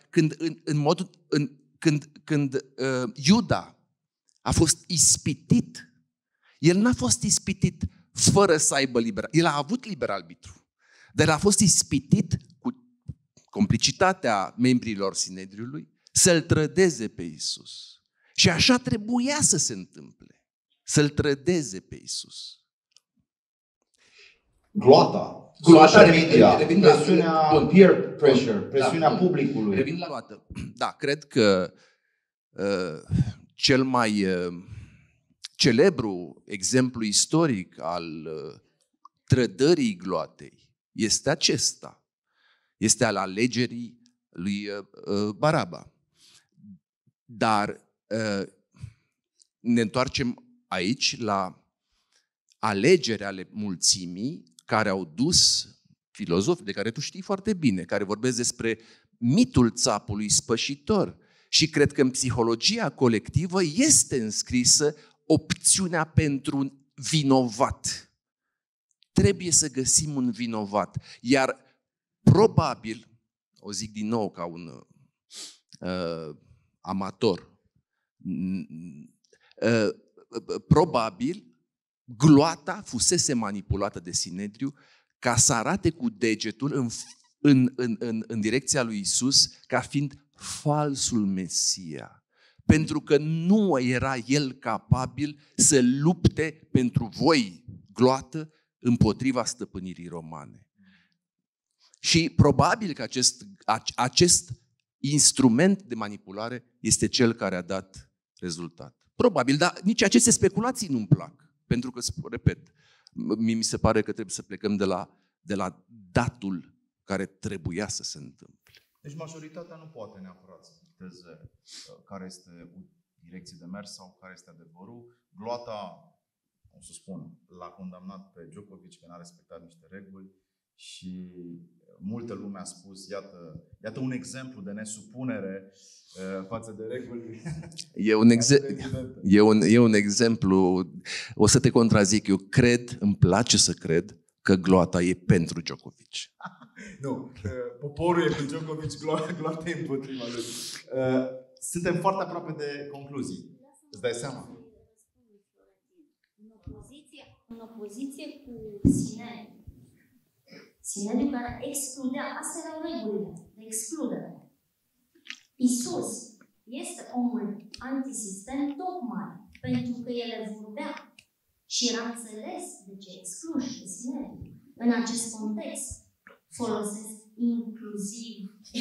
când Iuda a fost ispitit, el n-a fost ispitit fără să aibă liber. El a avut liber arbitru, dar a fost ispitit cu complicitatea membrilor Sinedriului să-l trădeze pe Iisus. Și așa trebuia să se întâmple. Să-l trădeze pe Iisus. Gloata, revin presiunea, peer pressure, presiunea publicului. Revin la gloată. Da, cred că cel mai celebru exemplu istoric al trădării gloatei este acesta. Este al alegerii lui Baraba. Dar ne întoarcem aici la alegeri ale mulțimii care au dus filozofi, de care tu știi foarte bine, care vorbesc despre mitul țapului spășitor. Și cred că în psihologia colectivă este înscrisă opțiunea pentru un vinovat. Trebuie să găsim un vinovat. Iar probabil, o zic din nou ca un amator, probabil gloata fusese manipulată de Sinedriu ca să arate cu degetul în direcția lui Iisus ca fiind falsul Mesia. Pentru că nu era el capabil să lupte pentru voi, gloată, împotriva stăpânirii romane. Și probabil că acest instrument de manipulare este cel care a dat rezultat. Probabil, dar nici aceste speculații nu-mi plac. Pentru că, repet, mi se pare că trebuie să plecăm de la datul care trebuia să se întâmple. Deci majoritatea nu poate neapărat să dicteze care este o direcție de mers sau care este adevărul. Gloata, o să spun, l-a condamnat pe Djokovic că n-a respectat niște reguli și multă lume a spus, iată un exemplu de nesupunere față de reguli. E un exemplu, o să te contrazic, eu îmi place să cred că gloata e pentru Djokovic. Nu, poporul e cu Djokovic, gloata e împotriva lui. Suntem foarte aproape de concluzii. Îți dai seama? În opoziție cu Sinedriu care excludea, astea erau regulile de excludere. Iisus este omul antisistem tocmai pentru că el vorbea și era înțeles de ce excluși de Sinedriu. În acest context folosesc inclusiv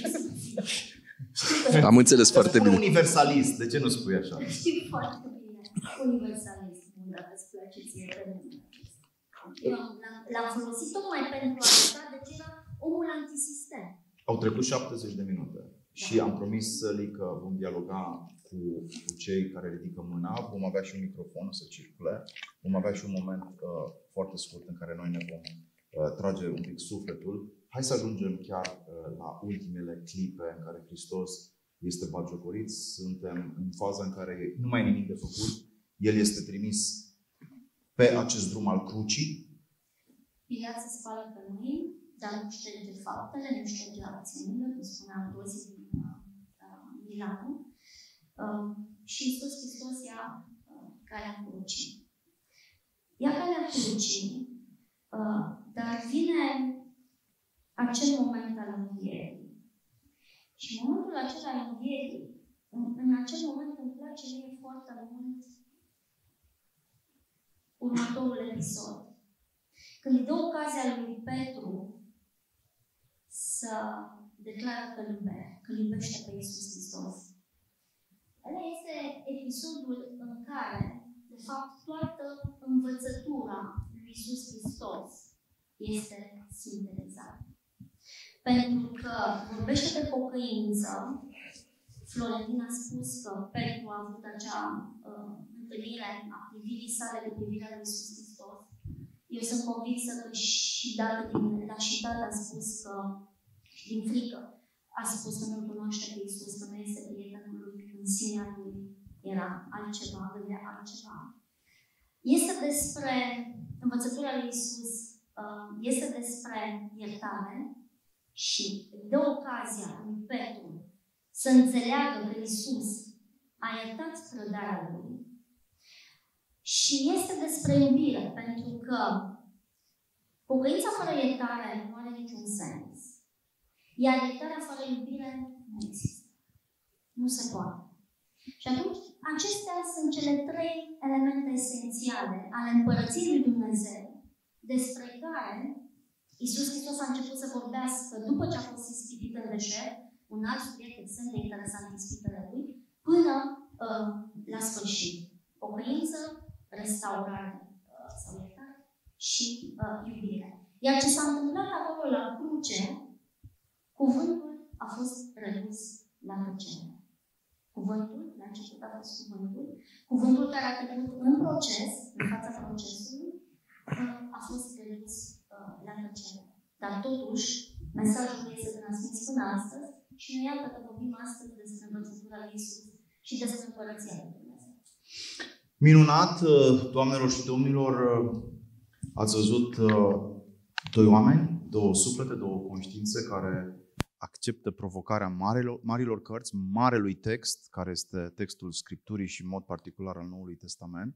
Am înțeles foarte bine. Universalist, de ce nu spui așa? Știi foarte bine. Universalist, dacă îți place ție termenul. L-am folosit tocmai pentru a arăta de ce era omul antisistem. Au trecut 70 de minute și am promis Sălii că vom dialoga cu cei care ridică mâna. Vom avea și un microfon să circule. Vom avea și un moment foarte scurt în care noi ne vom trage un pic sufletul. Hai să ajungem chiar la ultimele clipe în care Hristos este batjocorit. Suntem în faza în care nu mai e nimic de făcut. El este trimis pe acest drum al crucii. Pilat se spală pe mâini, dar nu șterge faptele, nu șterge acțiunile, cum spunea Dozi din Milano. Și Iisus Hristos ia calea crucii. Ia calea crucii, dar vine acel moment al învierii. Și în momentul acela al învierii, în acel moment îmi place mie foarte mult următorul episod. Când îi dă ocazia lui Petru să declară că îl iubește pe Iisus Hristos. Ăla este episodul în care, de fapt, toată învățătura lui Iisus Hristos este sintetizată. Pentru că vorbește de pocăință Florentin a spus că Petru a avut acea întâlnire a privirii sale de privirea lui Iisus Hristos. Eu sunt convinsă că și dacă din lașitate a spus că, din frică, a spus că nu-L cunoaște pe Iisus, că nu este prietenul lui, în sinea lui era altceva, gândea altceva. Este despre învățătura lui Iisus, este despre iertare și dă ocazia lui Petru să înțeleagă că Iisus a iertat trădarea lui. Și este despre iubire, pentru că pocăința fără iertare nu are niciun sens. Iar iertarea fără iubire nu există. Nu se poate. Și atunci, acestea sunt cele 3 elemente esențiale ale împărăției lui Dumnezeu, despre care Iisus Hristos a început să vorbească după ce a fost ispitit în deșert, un alt subiect extrem de interesant, ispitele lui, până la sfârșit. Pocăință, restaurare sau iertare și iubire. Iar ce s-a întâmplat acolo la cruce, cuvântul a fost redus la tăcere. Cuvântul, la început a fost cuvântul care a trecut în proces, în fața procesului, a fost redus la tăcere. Dar totuși, mesajul este transmis până astăzi și noi iată că vorbim astăzi despre învățătura lui Iisus și despre împărăția lui Dumnezeu. Minunat, doamnelor și domnilor, ați văzut 2 oameni, 2 suflete, 2 conștiințe care acceptă provocarea marilor cărți, marelui text, care este textul Scripturii și în mod particular al Noului Testament.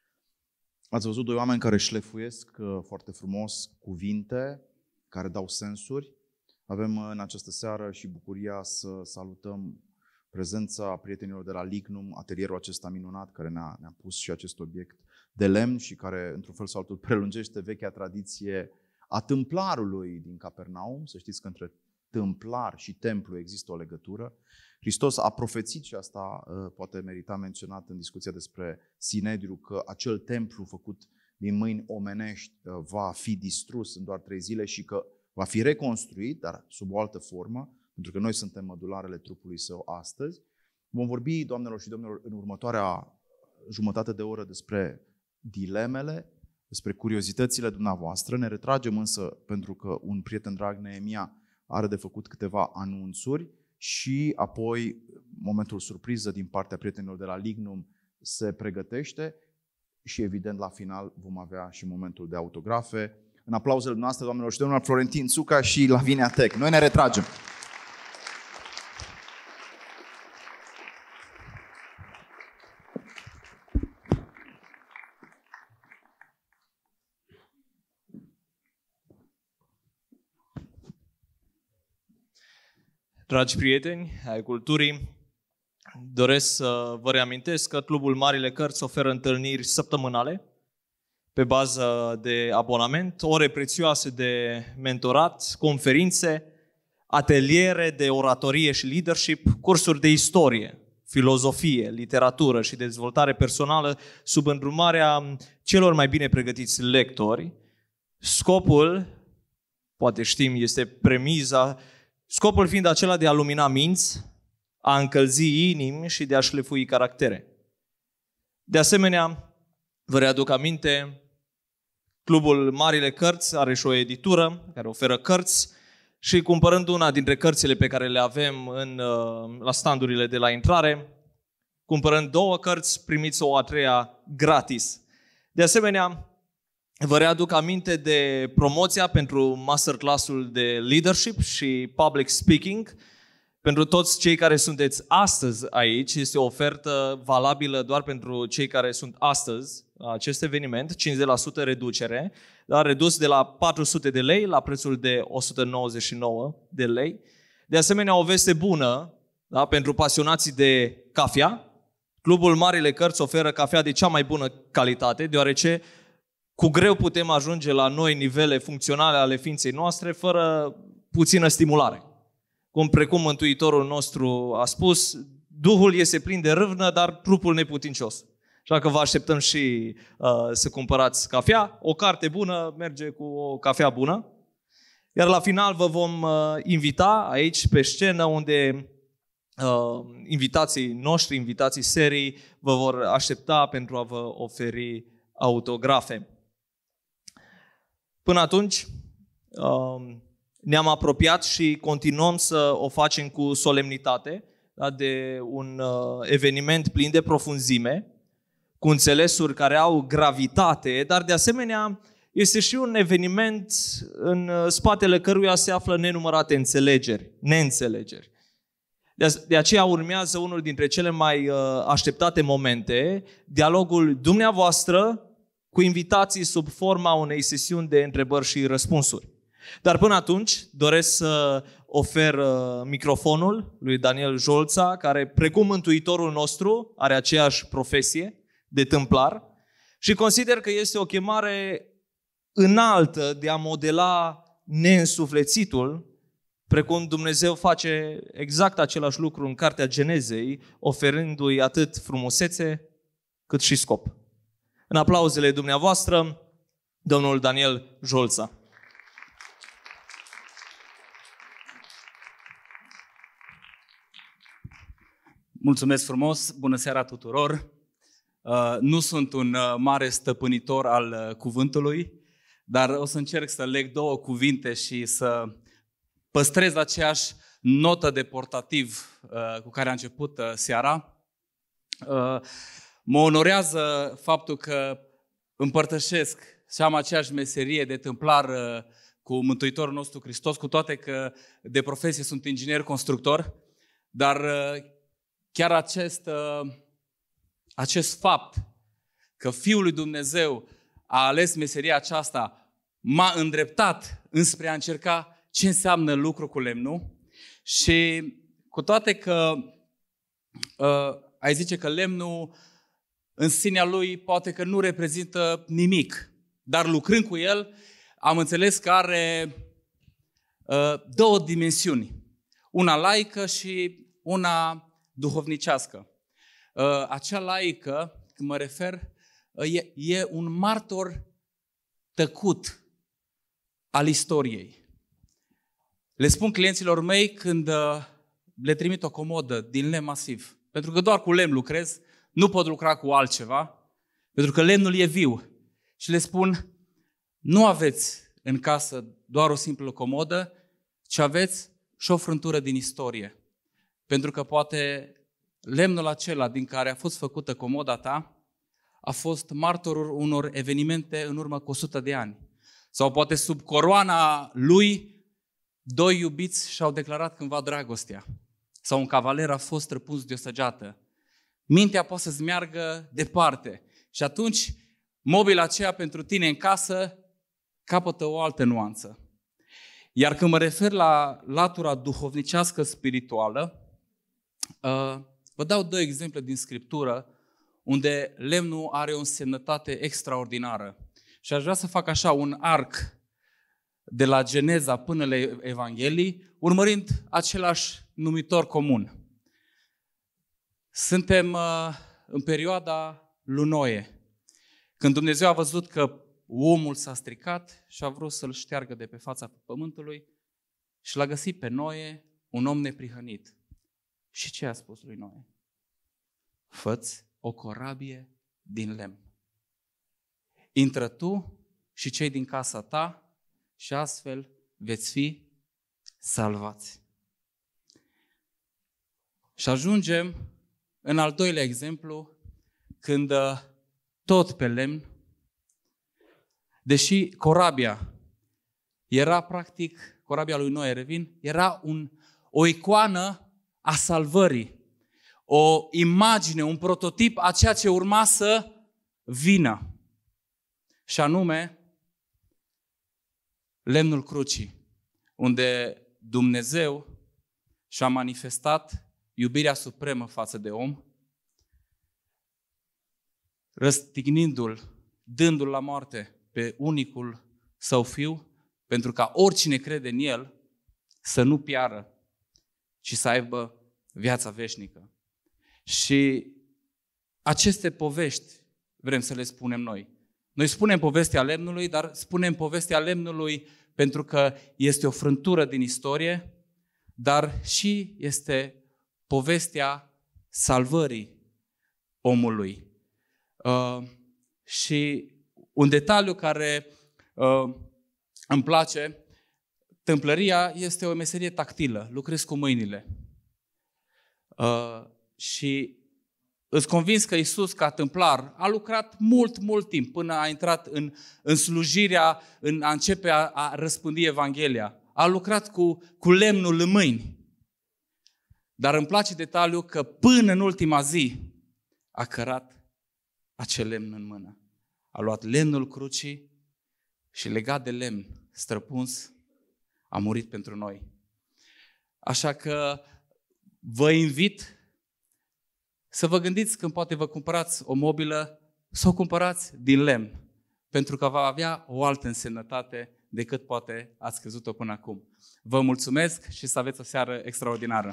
Ați văzut 2 oameni care șlefuiesc foarte frumos cuvinte, care dau sensuri. Avem în această seară și bucuria să salutăm prezența prietenilor de la Lignum, atelierul acesta minunat care ne-a pus și acest obiect de lemn și care, într-un fel sau altul, prelungește vechea tradiție a tâmplarului din Capernaum. Să știți că între tâmplar și templu există o legătură. Hristos a profețit și asta poate merita menționat în discuția despre Sinedriu, că acel templu făcut din mâini omenești va fi distrus în doar 3 zile și că va fi reconstruit, dar sub o altă formă, pentru că noi suntem mădularele trupului său astăzi. Vom vorbi, doamnelor și domnilor, în următoarea jumătate de oră despre dilemele, despre curiozitățile dumneavoastră. Ne retragem însă pentru că un prieten drag, Neemia, are de făcut câteva anunțuri și apoi momentul surpriză din partea prietenilor de la Lignum se pregătește și evident la final vom avea și momentul de autografe. În aplauzele noastre, doamnelor și domnilor, Florentin Țuca și Lavinia Tech. Noi ne retragem. Dragi prieteni ai culturii, doresc să vă reamintesc că Clubul Marile Cărți oferă întâlniri săptămânale pe bază de abonament, ore prețioase de mentorat, conferințe, ateliere de oratorie și leadership, cursuri de istorie, filozofie, literatură și dezvoltare personală sub îndrumarea celor mai bine pregătiți lectori. Scopul, poate știm, este premiza, scopul fiind acela de a lumina minți, a încălzi inimi și de a șlefui caractere. De asemenea, vă readuc aminte, Clubul Marile Cărți are și o editură care oferă cărți și cumpărând una dintre cărțile pe care le avem la standurile de la intrare, cumpărând 2 cărți, primiți o a 3-a gratis. De asemenea, vă readuc aminte de promoția pentru masterclass-ul de leadership și public speaking. Pentru toți cei care sunteți astăzi aici, este o ofertă valabilă doar pentru cei care sunt astăzi la acest eveniment, 50% reducere, dar redus de la 400 de lei la prețul de 199 de lei. De asemenea, o veste bună, da, pentru pasionații de cafea. Clubul Marile Cărți oferă cafea de cea mai bună calitate, deoarece cu greu putem ajunge la noi nivele funcționale ale ființei noastre fără puțină stimulare. Precum Mântuitorul nostru a spus, Duhul este plin de râvnă, dar trupul neputincios. Așa că vă așteptăm și să cumpărați cafea. O carte bună merge cu o cafea bună. Iar la final vă vom invita aici pe scenă unde invitații noștri, invitații serii, vă vor aștepta pentru a vă oferi autografe. Până atunci, ne-am apropiat și continuăm să o facem cu solemnitate, da, de un eveniment plin de profunzime, cu înțelesuri care au gravitate, dar de asemenea este și un eveniment în spatele căruia se află nenumărate neînțelegeri. De aceea urmează unul dintre cele mai așteptate momente, dialogul dumneavoastră cu invitații sub forma unei sesiuni de întrebări și răspunsuri. Dar până atunci doresc să ofer microfonul lui Daniel Jolța, care, precum Mântuitorul nostru, are aceeași profesie de tâmplar și consider că este o chemare înaltă de a modela neînsuflețitul, precum Dumnezeu face exact același lucru în Cartea Genezei, oferându-i atât frumusețe cât și scop. În aplauzele dumneavoastră, domnul Daniel Jolța. Mulțumesc frumos, bună seara tuturor! Nu sunt un mare stăpânitor al cuvântului, dar o să încerc să leg două cuvinte și să păstrez aceeași notă de portativ cu care a început seara. Mă onorează faptul că împărtășesc și am aceeași meserie de tâmplar cu Mântuitorul nostru Hristos, cu toate că de profesie sunt inginer constructor, dar chiar acest fapt că Fiul lui Dumnezeu a ales meseria aceasta m-a îndreptat înspre a încerca ce înseamnă lucru cu lemnul și cu toate că ai zice că lemnul în sinea lui poate că nu reprezintă nimic, dar lucrând cu el am înțeles că are două dimensiuni, una laică și una duhovnicească. Acea laică, când mă refer, e un martor tăcut al istoriei. Le spun clienților mei când le trimit o comodă din lemn masiv, pentru că doar cu lemn lucrez, nu pot lucra cu altceva, pentru că lemnul e viu. Și le spun, nu aveți în casă doar o simplă comodă, ci aveți și o frântură din istorie. Pentru că poate lemnul acela din care a fost făcută comoda ta a fost martorul unor evenimente în urmă cu 100 de ani. Sau poate sub coroana lui doi iubiți și-au declarat cândva dragostea. Sau un cavaler a fost răpuns de o săgeată. Mintea poate să-ți meargă departe. Și atunci mobila aceea pentru tine în casă capătă o altă nuanță. Iar când mă refer la latura duhovnicească spirituală, vă dau două exemple din Scriptură unde lemnul are o însemnătate extraordinară. Și aș vrea să fac așa un arc de la Geneza până la Evanghelii, urmărind același numitor comun. Suntem în perioada lui Noe, când Dumnezeu a văzut că omul s-a stricat și a vrut să-l șteargă de pe fața pământului și l-a găsit pe Noe, un om neprihănit. Și ce a spus lui Noe? Fă-ți o corabie din lemn. Intră tu și cei din casa ta și astfel veți fi salvați. Și ajungem în al doilea exemplu, când tot pe lemn, deși corabia era practic, corabia lui Noe, revin, era o icoană a salvării, o imagine, un prototip a ceea ce urma să vină. Și anume, lemnul crucii, unde Dumnezeu și-a manifestat iubirea supremă față de om, răstignindu-l, dându-l la moarte pe unicul său fiu, pentru ca oricine crede în el să nu piară, ci să aibă viața veșnică. Și aceste povești vrem să le spunem noi. Noi spunem povestea lemnului, dar spunem povestea lemnului pentru că este o frântură din istorie, dar și este povestea salvării omului. Și un detaliu care îmi place, tâmplăria este o meserie tactilă, lucrezi cu mâinile. Și îți convins că Iisus, ca tâmplar, a lucrat mult timp până a intrat în slujirea, în a începe a răspândi Evanghelia. A lucrat cu lemnul în mâini. Dar îmi place detaliul că până în ultima zi a cărat acel lemn în mână. A luat lemnul crucii și legat de lemn, străpuns, a murit pentru noi. Așa că vă invit să vă gândiți când poate vă cumpărați o mobilă, să o cumpărați din lemn, pentru că va avea o altă însemnătate decât poate ați crezut-o până acum. Vă mulțumesc și să aveți o seară extraordinară.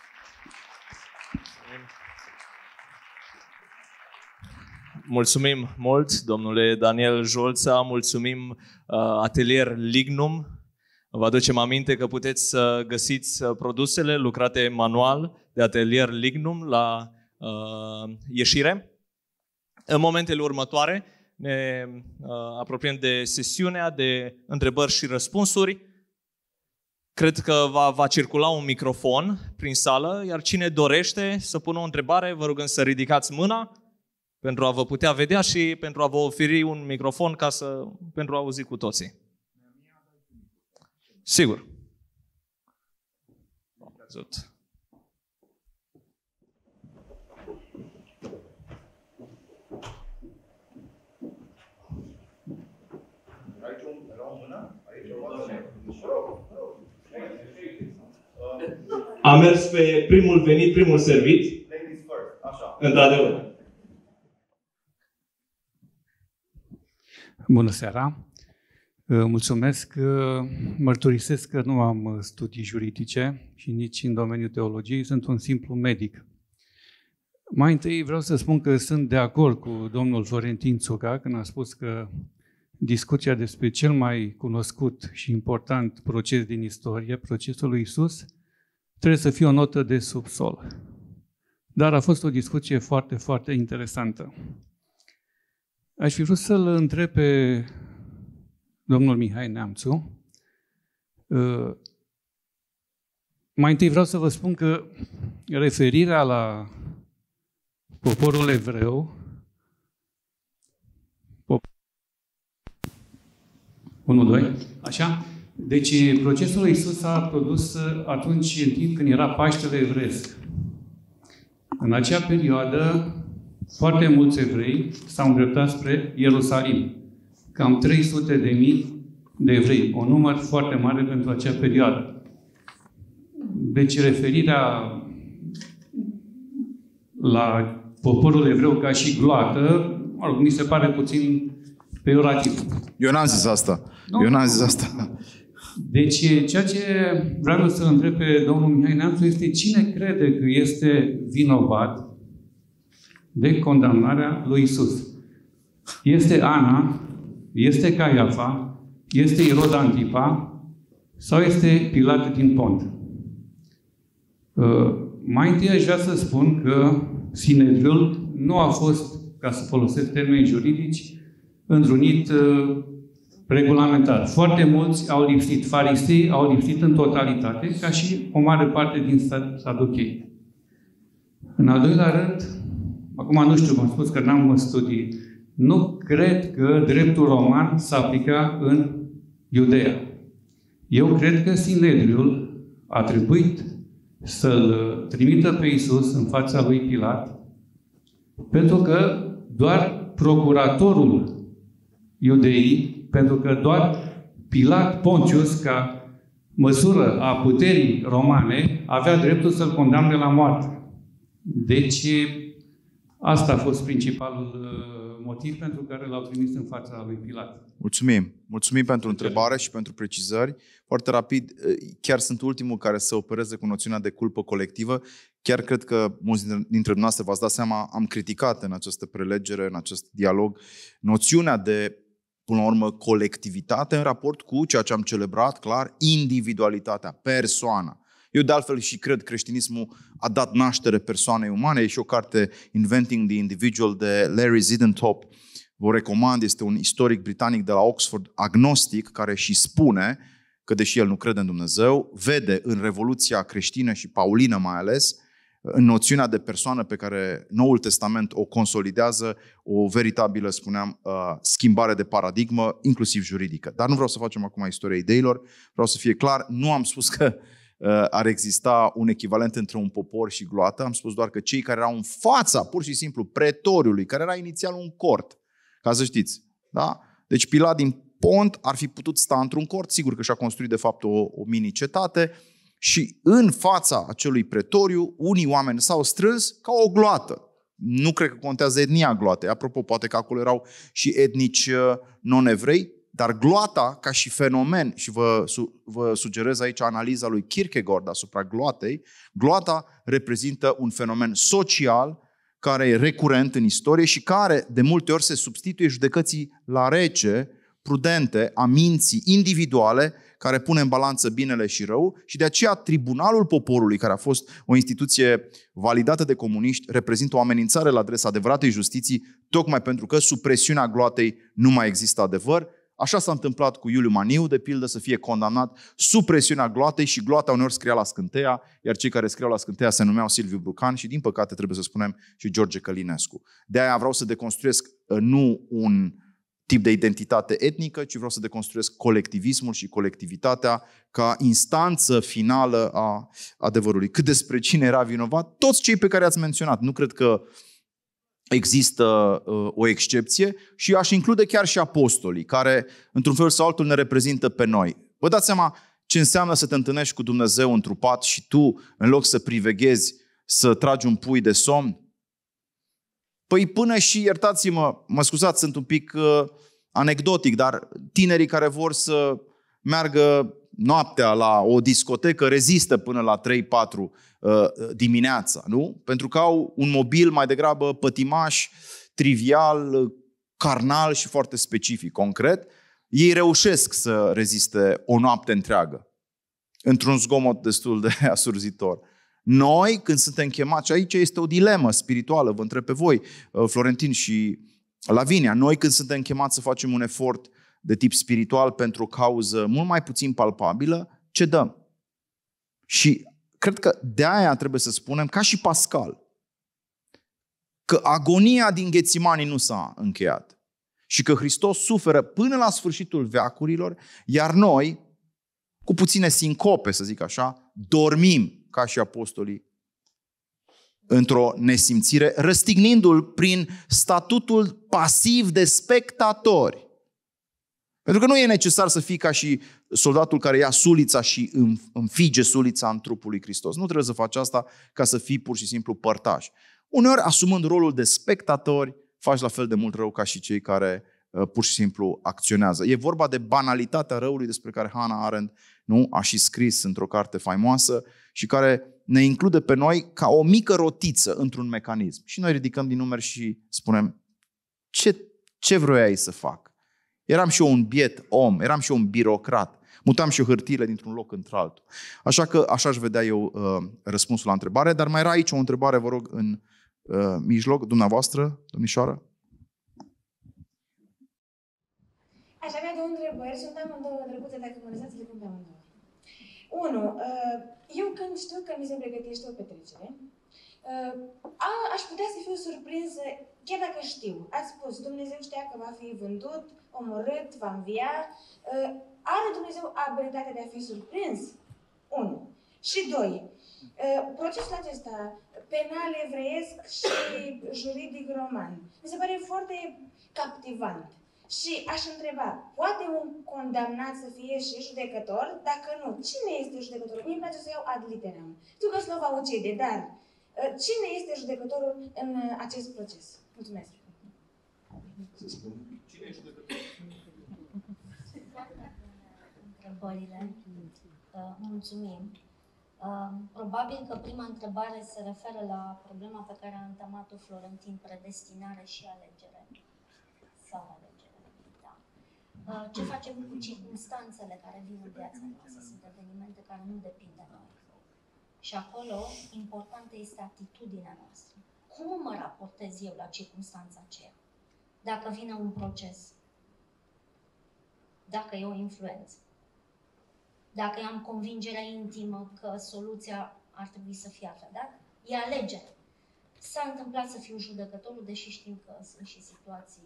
Mulțumim mult, domnule Daniel Jolța, mulțumim Atelier Lignum. Vă aducem aminte că puteți să găsiți produsele lucrate manual de Atelier Lignum la ieșire. În momentele următoare ne apropiem de sesiunea de întrebări și răspunsuri. Cred că va circula un microfon prin sală, iar cine dorește să pună o întrebare, vă rugăm să ridicați mâna pentru a vă putea vedea și pentru a vă oferi un microfon pentru a auzi cu toții. Sigur. A mers pe primul venit, primul servit. Într-adevăr. Bună seara! Mulțumesc! Mărturisesc că nu am studii juridice și nici în domeniul teologiei, sunt un simplu medic. Mai întâi vreau să spun că sunt de acord cu domnul Florentin Țuca când a spus că discuția despre cel mai cunoscut și important proces din istorie, procesul lui Iisus, trebuie să fie o notă de subsol. Dar a fost o discuție foarte, foarte interesantă. Aș fi vrut să-l întreb pe domnul Mihai Neamțu. Mai întâi vreau să vă spun că referirea la poporul evreu, 1-2, așa? Deci procesul lui Iisus s-a produs atunci, în timp când era Paștele evresc. În acea perioadă, foarte mulți evrei s-au îndreptat spre Ierusalim. Cam 300.000 de evrei, un număr foarte mare pentru acea perioadă. Deci referirea la poporul evreu ca și gloată, mi se pare puțin peiorativ. Eu n-am zis asta. Nu? Eu n-am zis asta. Deci, ceea ce vreau să întreb pe domnul Mihai Neamțu este cine crede că este vinovat de condamnarea lui Iisus. Este Ana, este Caiafa, este Irod Antipa sau este Pilat din Pont? Mai întâi aș vrea să spun că Sinedriul nu a fost, ca să folosesc termeni juridici, întrunit regulamentar. Foarte mulți au lipsit. Farisei au lipsit în totalitate, ca și o mare parte din saduchei. În al doilea rând, acum nu știu, v-am spus că n-am studii, nu cred că dreptul roman s-aplica în Iudeea. Eu cred că Sinedriul a trebuit să-l trimită pe Iisus în fața lui Pilat, pentru că doar procuratorul Iudeii, pentru că doar Pilat Pontius, ca măsură a puterii romane, avea dreptul să-l condamne la moarte. Deci, asta a fost principalul motiv pentru care l-au trimis în fața lui Pilat. Mulțumim. Mulțumim pentru întrebare și pentru precizări. Foarte rapid, chiar sunt ultimul care să opereze cu noțiunea de culpă colectivă. Chiar cred că mulți dintre dumneavoastră v-ați dat seama, am criticat în această prelegere, în acest dialog, noțiunea de, până la urmă, colectivitate în raport cu ceea ce am celebrat, clar, individualitatea, persoana. Eu de altfel și cred creștinismul a dat naștere persoanei umane. E și o carte Inventing the Individual de Larry Zidentop. Vă recomand, este un istoric britanic de la Oxford, agnostic, care și spune că deși el nu crede în Dumnezeu, vede în Revoluția creștină și paulină mai ales, în noțiunea de persoană pe care Noul Testament o consolidează, o veritabilă, spuneam, schimbare de paradigmă, inclusiv juridică. Dar nu vreau să facem acum istoria ideilor, vreau să fie clar, nu am spus că ar exista un echivalent între un popor și gloată, am spus doar că cei care erau în fața, pur și simplu, pretoriului, care era inițial un cort, ca să știți, da? Deci Pilat din Pont ar fi putut sta într-un cort, sigur că și-a construit de fapt o mini-cetate, și în fața acelui pretoriu, unii oameni s-au strâns ca o gloată. Nu cred că contează etnia gloatei. Apropo, poate că acolo erau și etnici non-evrei, dar gloata ca și fenomen, și vă sugerez aici analiza lui Kierkegaard asupra gloatei, gloata reprezintă un fenomen social care e recurent în istorie și care de multe ori se substituie judecății la rece, prudente, a minții individuale, care pune în balanță binele și rău, și de aceea Tribunalul Poporului, care a fost o instituție validată de comuniști, reprezintă o amenințare la adresa adevăratei justiții, tocmai pentru că sub presiunea gloatei nu mai există adevăr. Așa s-a întâmplat cu Iuliu Maniu, de pildă, să fie condamnat sub presiunea gloatei, și gloata uneori scria la scânteia, iar cei care scriau la scânteia se numeau Silviu Brucan și, din păcate, trebuie să spunem, și George Călinescu. De aia vreau să deconstruiesc nu un tip de identitate etnică, ci vreau să deconstruiesc colectivismul și colectivitatea ca instanță finală a adevărului. Cât despre cine era vinovat, toți cei pe care ați menționat. Nu cred că există o excepție, și aș include chiar și apostolii, care într-un fel sau altul ne reprezintă pe noi. Vă dați seama ce înseamnă să te întâlnești cu Dumnezeu întrupat și tu, în loc să priveghezi, să tragi un pui de somn? Păi până și, iertați-mă, mă scuzați, sunt un pic anecdotic, dar tinerii care vor să meargă noaptea la o discotecă rezistă până la 3-4 dimineața, nu? Pentru că au un mobil mai degrabă pătimaș, trivial, carnal și foarte specific, concret. Ei reușesc să reziste o noapte întreagă într-un zgomot destul de asurzitor. Noi, când suntem chemați, aici este o dilemă spirituală, vă întreb pe voi, Florentin și Lavinia, noi când suntem chemați să facem un efort de tip spiritual pentru o cauză mult mai puțin palpabilă, ce dăm? Și cred că de aia trebuie să spunem, ca și Pascal, că agonia din Ghețimani nu s-a încheiat și că Hristos suferă până la sfârșitul veacurilor, iar noi, cu puține sincope, să zic așa, dormim ca și apostolii într-o nesimțire, răstignindu-l prin statutul pasiv de spectatori. Pentru că nu e necesar să fii ca și soldatul care ia sulița și înfige sulița în trupul lui Hristos. Nu trebuie să faci asta ca să fii pur și simplu părtaș. Uneori, asumând rolul de spectatori, faci la fel de mult rău ca și cei care pur și simplu acționează. E vorba de banalitatea răului despre care Hannah Arendt a și scris într-o carte faimoasă și care ne include pe noi ca o mică rotiță într-un mecanism. Și noi ridicăm din numeri și spunem, ce vroiai să fac? Eram și eu un biet om, eram și eu un birocrat, mutam și eu hârtiile dintr-un loc într-altul. Așa că așa aș vedea eu răspunsul la întrebare, dar mai era aici o întrebare, vă rog, în mijloc, dumneavoastră, domnișoară. Aș avea două întrebări, sunt amândouă drăguțe, dacă mă lăsați le pun pe amândouă. 1. Eu când știu că mi se pregătește o petrecere, aș putea să fiu surprinsă, chiar dacă știu. Ați spus, Dumnezeu știa că va fi vândut, omorât, va învia. Are Dumnezeu abilitatea de a fi surprins? 1. Și 2. Procesul acesta penal evreiesc și juridic roman mi se pare foarte captivant. Și aș întreba, poate un condamnat să fie și judecător? Dacă nu, cine este judecătorul? Mie îmi place să iau ad literam. Știu că slova ucide, dar cine este judecătorul în acest proces? Mulțumesc! Cine e judecătorul? Întrebările. Mulțumim. Probabil că prima întrebare se referă la problema pe care a întemat-o Florentin, predestinare și alegere. Sau alegere. Ce facem cu circumstanțele care vin în viața noastră? Sunt evenimente care nu depind de noi. Și acolo, importantă este atitudinea noastră. Cum mă raportez eu la circunstanța aceea? Dacă vine un proces, dacă e o influență, dacă eu am convingerea intimă că soluția ar trebui să fie altfel, da? E alegere. S-a întâmplat să fiu judecătorul, deși știm că sunt și situații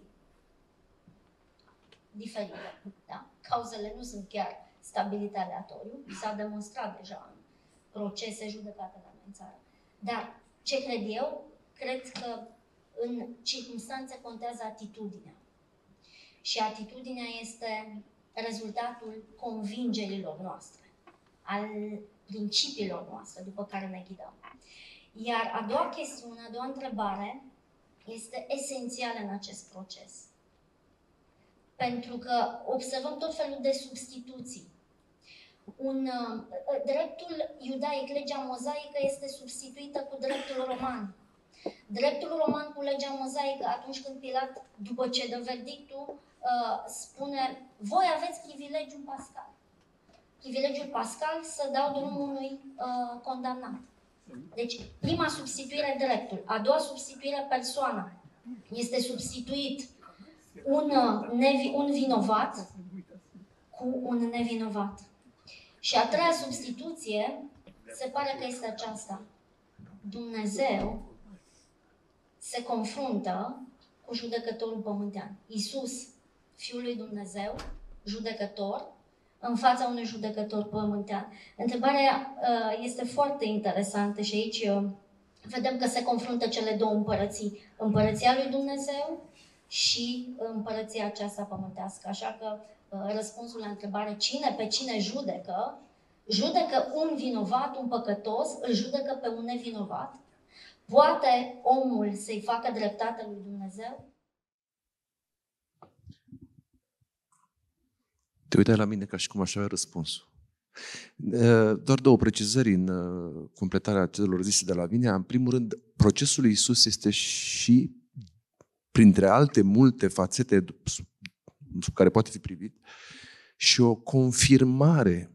diferite. Da? Cauzele nu sunt chiar stabilite aleatoriu, s-a demonstrat deja în procese judecate la noi în țară. Dar ce cred eu? Cred că în circunstanțe contează atitudinea. Și atitudinea este rezultatul convingerilor noastre, al principiilor noastre după care ne ghidăm. Iar a doua chestiune, a doua întrebare, este esențială în acest proces. Pentru că observăm tot felul de substituții. Dreptul iudaic, legea mozaică, este substituită cu dreptul roman. Dreptul roman cu legea mozaică, atunci când Pilat, după ce dă verdictul, spune: voi aveți privilegiul pascal. Privilegiul pascal să dau drumul unui condamnat. Deci, prima substituire, dreptul. A doua substituire, persoana. Este substituit un vinovat cu un nevinovat. Și a treia substituție se pare că este aceasta. Dumnezeu se confruntă cu judecătorul pământean. Iisus, Fiul lui Dumnezeu, judecător, în fața unui judecător pământean. Întrebarea este foarte interesantă și aici vedem că se confruntă cele două împărății. Împărăția lui Dumnezeu și împărăția aceasta pământească. Așa că răspunsul la întrebare cine pe cine judecă, judecă un vinovat, un păcătos, îl judecă pe un nevinovat. Poate omul să-i facă dreptate lui Dumnezeu? Te uitai la mine ca și cum aș avea răspunsul. Doar două precizări în completarea celor zise de Lavinia. În primul rând, procesul lui Iisus este și, printre alte multe fațete sub care poate fi privit, și o confirmare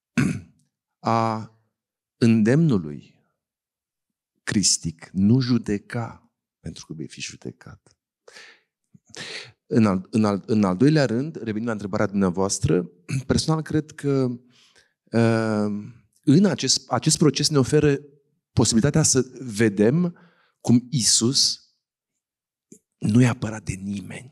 a îndemnului cristic: nu judeca, pentru că vei fi judecat. În al doilea rând, revenind la întrebarea dumneavoastră, personal cred că în acest proces ne oferă posibilitatea să vedem cum Iisus nu e apărat de nimeni.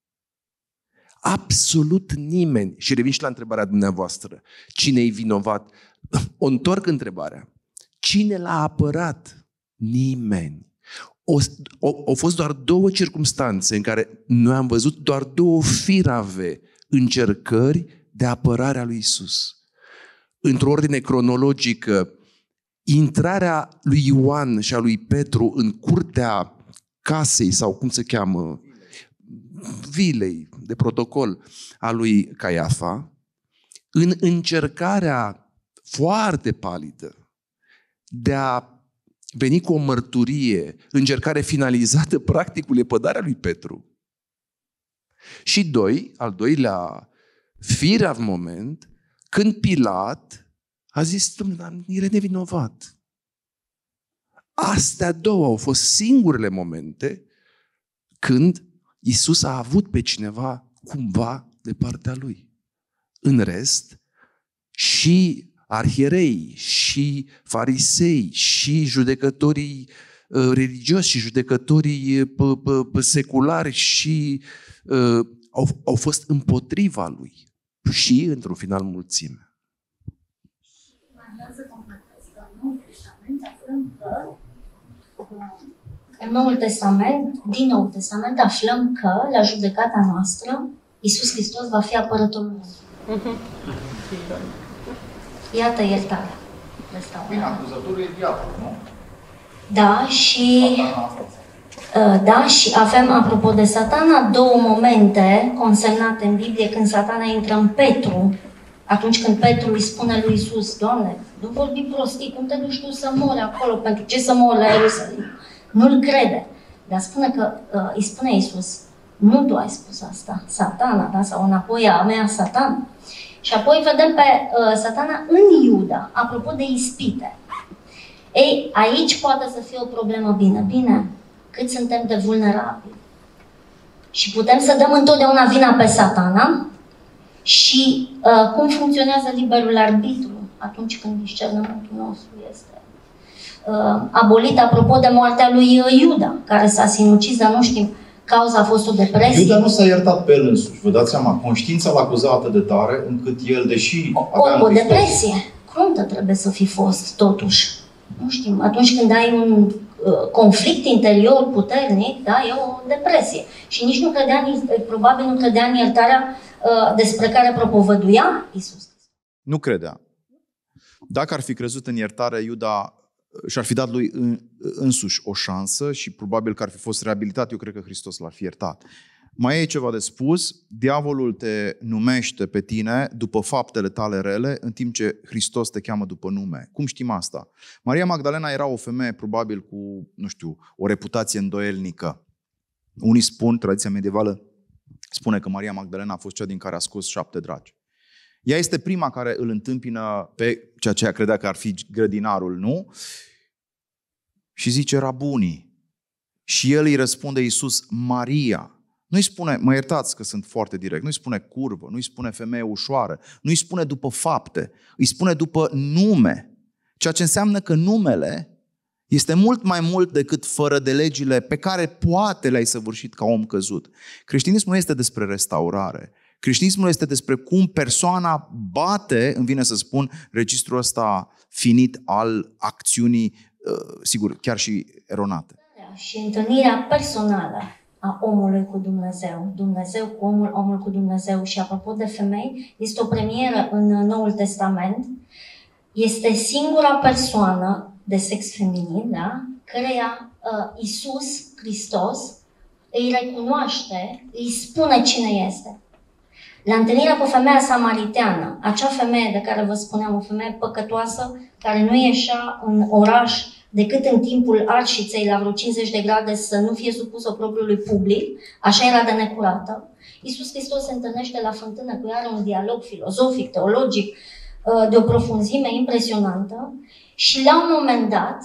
Absolut nimeni. Și revin și la întrebarea dumneavoastră. Cine e vinovat? O întorc întrebarea. Cine l-a apărat? Nimeni. Au fost doar două circumstanțe în care noi am văzut doar două firave încercări de apărare a lui Iisus. Într-o ordine cronologică, intrarea lui Ioan și a lui Petru în curtea casei, sau cum se cheamă, vilei de protocol a lui Caiafa, în încercarea foarte palidă de a veni cu o mărturie, încercare finalizată practic cu lepădarea lui Petru. Și al doilea firav moment, când Pilat a zis: Dom'le, el e nevinovat. Astea două au fost singurele momente când Iisus a avut pe cineva cumva de partea lui. În rest, și arhierei, și farisei, și judecătorii religioși, și judecătorii seculari, și au fost împotriva lui. Și, într-un final, mulțime. În Noul Testament, din Noul Testament, aflăm că, la judecata noastră, Iisus Hristos va fi apărătorul nostru. Iată iertarea. Bine, acuzatorul e diavolul, nu? Da, și avem, apropo de Satana, două momente consemnate în Biblie când Satana intră în Petru. Atunci când Petru îi spune lui Iisus: Doamne, nu vorbi prostii, cum te duci tu să mori acolo? Pentru ce să mori la Ierusalim? Nu-l crede. Dar spune că îi spune Iisus: nu tu ai spus asta, Satana, da? Sau înapoi a mea, Satan. Și apoi vedem pe Satana în Iuda, apropo de ispite. Ei, aici poate să fie o problemă bine, cât suntem de vulnerabili. Și putem să dăm întotdeauna vina pe Satana și cum funcționează liberul arbitru atunci când discernământul nostru este abolit, apropo de moartea lui Iuda, care s-a sinucis, dar nu știm, cauza a fost o depresie. Iuda nu s-a iertat pe el însuși, vă dați seama, conștiința l-a acuzat atât de tare, încât el, deși avea o depresie cruntă trebuie să fi fost, totuși. Nu știm, atunci când ai un conflict interior puternic, da, e o depresie. Și nici nu credea, probabil nu credea în iertarea despre care propovăduia Iisus. Nu credea. Dacă ar fi crezut în iertare, Iuda și-ar fi dat lui însuși o șansă și probabil că ar fi fost reabilitat, eu cred că Hristos l-ar fi iertat. Mai e ceva de spus, diavolul te numește pe tine după faptele tale rele, în timp ce Hristos te cheamă după nume. Cum știm asta? Maria Magdalena era o femeie probabil cu, nu știu, o reputație îndoielnică. Unii spun, tradiția medievală spune că Maria Magdalena a fost cea din care a scos 7 dragi. Ea este prima care îl întâmpină pe ceea ce ea credea că ar fi grădinarul, nu? Și zice Rabuni. Și el îi răspunde Iisus, Maria. Nu-i spune, mă iertați că sunt foarte direct, nu-i spune curvă, nu-i spune femeie ușoară, nu-i spune după fapte, îi spune după nume. Ceea ce înseamnă că numele este mult mai mult decât fără de legile pe care poate le-ai săvârșit ca om căzut. Creștinismul nu este despre restaurare. Creștinismul este despre cum persoana bate, îmi vine să spun, registrul ăsta finit al acțiunii, sigur, chiar și eronate. Și întâlnirea personală a omului cu Dumnezeu, Dumnezeu cu omul, omul cu Dumnezeu. Și apropo de femei, este o premieră în Noul Testament. Este singura persoană de sex feminin, da? Căreia Iisus Hristos îi recunoaște, îi spune cine este. La întâlnirea cu femeia samariteană, acea femeie de care vă spuneam, o femeie păcătoasă, care nu ieșea în oraș decât în timpul arșiței la vreo 50 de grade să nu fie supusă propriului public, așa era de necurată. Iisus Hristos se întâlnește la fântână cu ea, are un dialog filozofic, teologic, de o profunzime impresionantă și la un moment dat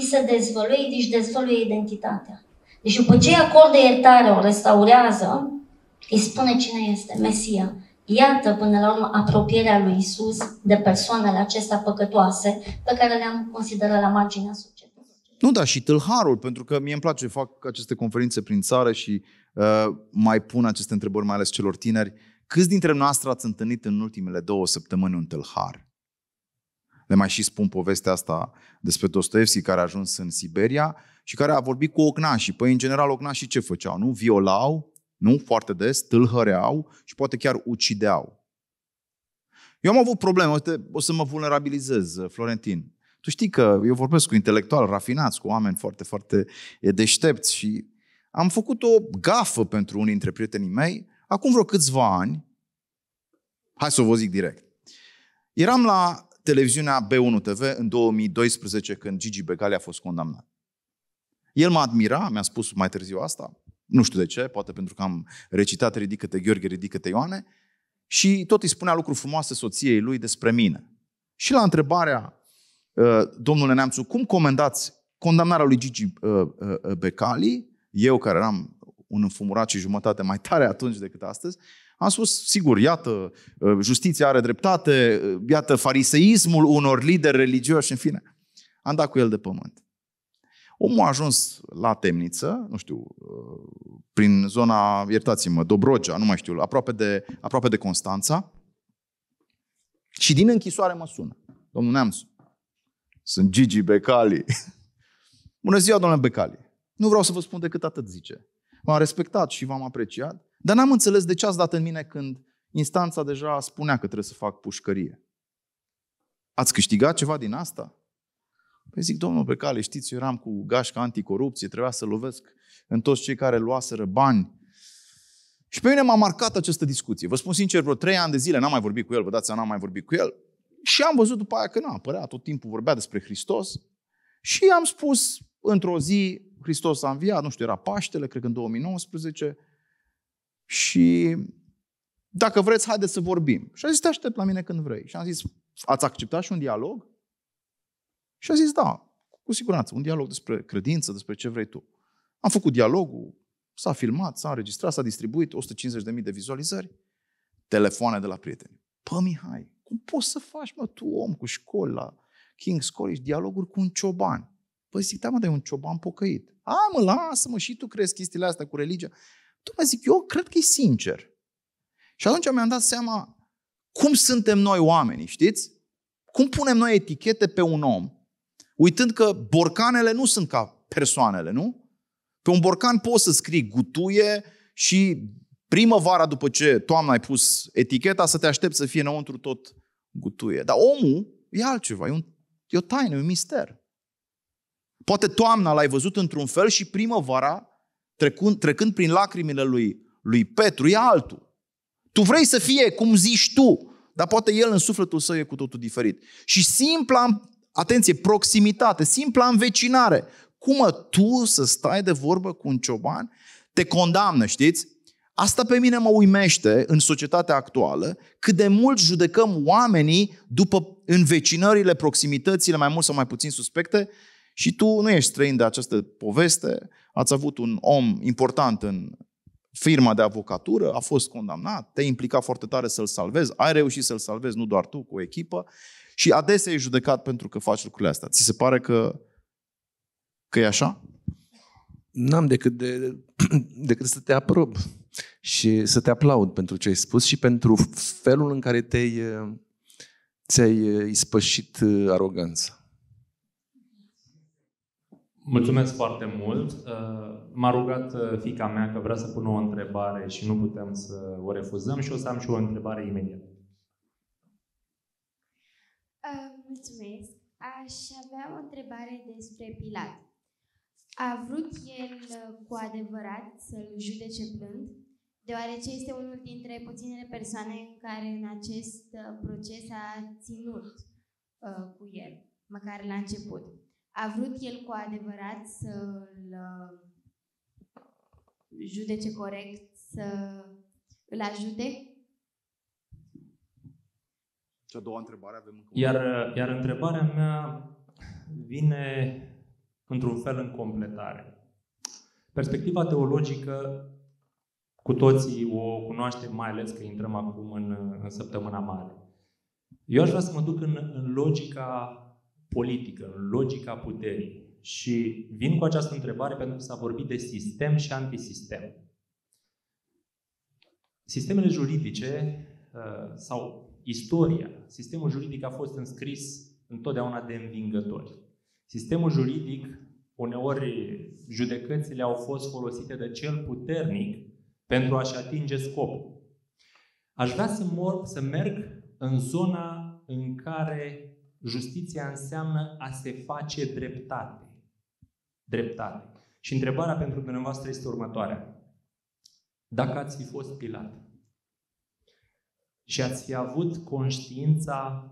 își dezvăluie identitatea. Deci după ce îi acordă iertare, o restaurează, îi spune cine este, Mesia. Iată, până la urmă, apropierea lui Iisus de persoanele acestea păcătoase pe care le-am considerat la marginea societății. Nu, da, și tâlharul, pentru că mie îmi place, fac aceste conferințe prin țară și mai pun aceste întrebări, mai ales celor tineri. Câți dintre noastre ați întâlnit în ultimele 2 săptămâni un tâlhar? Le mai și spun povestea asta despre Dostoevski, care a ajuns în Siberia și care a vorbit cu ocnașii. Păi, în general, ocnașii ce făceau? Nu? Violau, nu? Foarte des, tâlhăreau și poate chiar ucideau. Eu am avut probleme, o să mă vulnerabilizez, Florentin. Tu știi că eu vorbesc cu intelectuali rafinați, cu oameni foarte, foarte deștepți și am făcut o gafă pentru unii dintre prietenii mei. Acum vreo câțiva ani, hai să o vă zic direct, eram la televiziunea B1 TV în 2012 când Gigi Becali a fost condamnat. El mă admira, mi-a spus mai târziu asta, nu știu de ce, poate pentru că am recitat Ridică-te Gheorghe, Ridică-te Ioane, și tot îi spunea lucruri frumoase soției lui despre mine. Și la întrebarea, domnule Neamțu, cum comendați condamnarea lui Gigi Becali, eu care eram un înfumurat și jumătate mai tare atunci decât astăzi, am spus, sigur, iată, justiția are dreptate, iată fariseismul unor lideri religioși, în fine. Am dat cu el de pământ. Omul a ajuns la temniță, nu știu, prin zona, iertați-mă, Dobrogea, nu mai știu, aproape de Constanța. Și din închisoare mă sună. Domnul Neamțu, sunt Gigi Becali. Bună ziua, domnule Becali. Nu vreau să vă spun decât atât, zice. V-am respectat și v-am apreciat, dar n-am înțeles de ce ați dat în mine când instanța deja spunea că trebuie să fac pușcărie. Ați câștigat ceva din asta? Păi zic, domnul Becali, știți, eu eram cu gașca anticorupție, trebuia să lovesc în toți cei care luaseră bani. Și pe mine m-a marcat această discuție. Vă spun sincer, vreo 3 ani de zile n-am mai vorbit cu el, vă dați seama, n-am mai vorbit cu el. Și am văzut după aia că nu apărea, tot timpul vorbea despre Hristos. Și am spus, într-o zi, Hristos a înviat, nu știu, era Paștele, cred că în 2019. Și dacă vreți, haideți să vorbim. Și a zis, te aștept la mine când vrei. Și am zis, ați acceptat și un dialog? Și a zis, da, Cu siguranță, un dialog despre credință, despre ce vrei tu. Am făcut dialogul, s-a filmat, s-a înregistrat, s-a distribuit, 150.000 de vizualizări, telefoane de la prieteni. Pă, Mihai, cum poți să faci, mă, tu, om cu școli la King's College, dialoguri cu un cioban? Păi zic, da, mă, dar e un cioban pocăit. Mă, lasă-mă, și tu crezi chestiile astea cu religia? Tu mă zic, eu cred că e sincer. Și atunci mi-am dat seama cum suntem noi oamenii, știți? Cum punem noi etichete pe un om, uitând că borcanele nu sunt ca persoanele, nu? Pe un borcan poți să scrii gutuie și primăvara, după ce toamna ai pus eticheta, să te aștepți să fie înăuntru tot gutuie. Dar omul e altceva, e o taină, e un mister. Poate toamna l-ai văzut într-un fel și primăvara, trecând prin lacrimile lui Petru, e altul. Tu vrei să fie cum zici tu, dar poate el în sufletul său e cu totul diferit. Și simpla, atenție, proximitate, simpla învecinare. Cum tu să stai de vorbă cu un cioban? Te condamnă, știți? Asta pe mine mă uimește în societatea actuală, cât de mult judecăm oamenii după învecinările, proximitățile mai mult sau mai puțin suspecte. Și tu nu ești străin de această poveste. Ați avut un om important în firma de avocatură, a fost condamnat, te-ai implicat foarte tare să-l salvezi, ai reușit să-l salvezi, nu doar tu, cu o echipă, și adesea e judecat pentru că faci lucrurile astea. Ți se pare că e așa? N-am decât să te aprob și să te aplaud pentru ce ai spus și pentru felul în care ți-ai ispășit aroganța. Mulțumesc foarte mult. M-a rugat fiica mea că vrea să pună o întrebare și nu putem să o refuzăm și o să am și o întrebare imediat. Mulțumesc. Aș avea o întrebare despre Pilat. A vrut el cu adevărat să-l judece blând, deoarece este unul dintre puținele persoane în care în acest proces a ținut cu el, măcar la început. A vrut el cu adevărat să-l judece corect, să îl ajute? Și a doua întrebare avem încă. Iar întrebarea mea vine într-un fel în completare. Perspectiva teologică cu toții o cunoaștem, mai ales că intrăm acum în săptămâna mare. Eu aș vrea să mă duc în logica politică, în logica puterii. Și vin cu această întrebare pentru că s-a vorbit de sistem și antisistem. Sistemele juridice sau istoria, sistemul juridic a fost înscris întotdeauna de învingători. Sistemul juridic, uneori judecățile au fost folosite de cel puternic pentru a-și atinge scopul. Aș vrea să merg în zona în care justiția înseamnă a se face dreptate. Dreptate. Și întrebarea pentru dumneavoastră este următoarea. Dacă ați fi fost Pilat și ați fi avut conștiința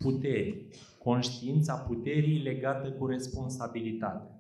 puterii legată cu responsabilitate.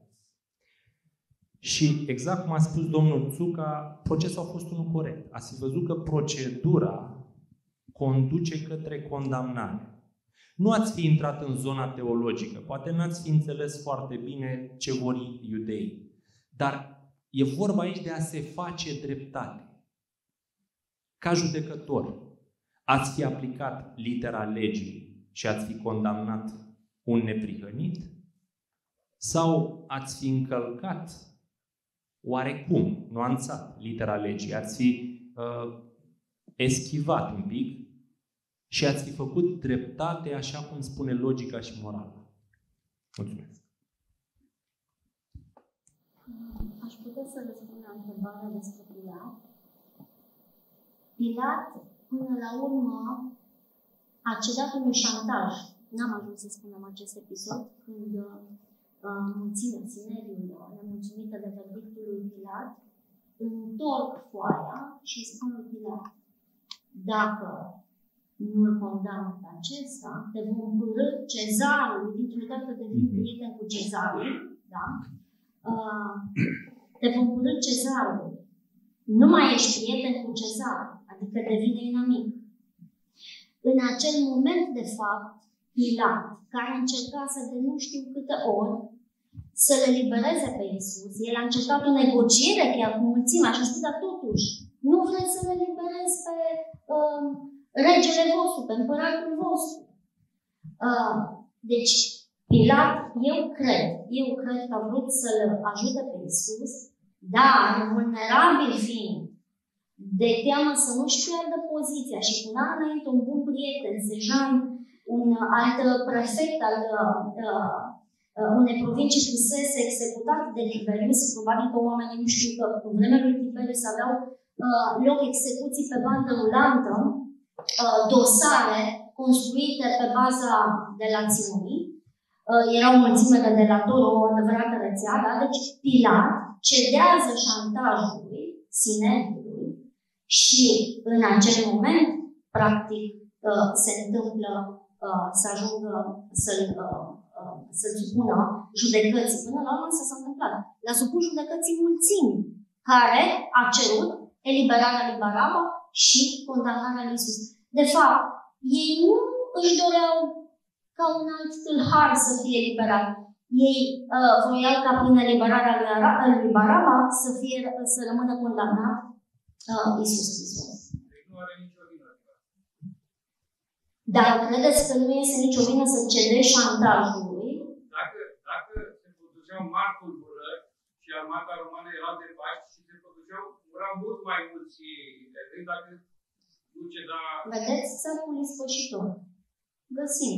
Și exact cum a spus domnul Țuca, procesul a fost unul corect. Ați fi văzut că procedura conduce către condamnare. Nu ați fi intrat în zona teologică, poate n-ați fi înțeles foarte bine ce vor iudeii. Dar e vorba aici de a se face dreptate. Ca judecător, ați fi aplicat litera legii și ați fi condamnat un neprihănit? Sau ați fi încălcat oarecum, nuanțat, litera legii? Ați fi eschivat un pic și ați fi făcut dreptate așa cum spune logica și morala. Mulțumesc. Aș putea să răspund la întrebarea despre Pilat. Pilat, până la urmă, a cedat unui șantaj. N-am ajuns să spunem acest episod, când Sineriul, nemulțumită de verdictul lui Pilat, întorc foaia și spun lui Pilat: dacă nu îl condamn pe acesta, te vom părâ Cezarul, dintr-o dată devin prieten cu Cezarul, da? Te vom părâ Cezarul. Nu mai ești prieten cu Cezar, adică devine inamic. În acel moment, de fapt, Pilat, care încercase de nu știu câte ori să le libereze pe Iisus. El a încercat o negociere chiar cu mulțimea și a spus, dar totuși, nu vreți să le liberezi pe regele vostru, pe împăratul vostru. Deci, Pilat, eu cred că a vrut să-l ajute pe Iisus, dar, vulnerabil fiind, de teamă să nu-și piardă poziția și cu un an înainte un bun prieten, Sejan, un alt prefect al unei provincii fusese executat de Tiberius, probabil că oamenii nu știu că în vremea lui Tiberius aveau loc execuții pe bandă rulantă, dosare construite pe baza delațiunii. Era o mulțime de delatori, o adevărată rețea, da? Deci Pilat cedează șantajului Sinedriului și în acel moment, practic, se întâmplă să ajungă să-l supună judecății. Până la urmă s-a întâmplat. L-a supus judecății mulțimi, care a cerut eliberarea lui Baraba și condamnarea lui Iisus. De fapt, ei nu își doreau ca un alt tâlhar să fie eliberat. Ei voiau ca prin eliberarea lui Baraba să rămână condamnat Iisus Hristos. Dar credeți că nu este nicio vină să cedezi șantajului? Dacă se produceau mari tulburări și armata romană era de Paști și se produceau, erau mult mai mulți evrei dacă nu ceda... Vedeți? Țărul ispășitor. Găsim.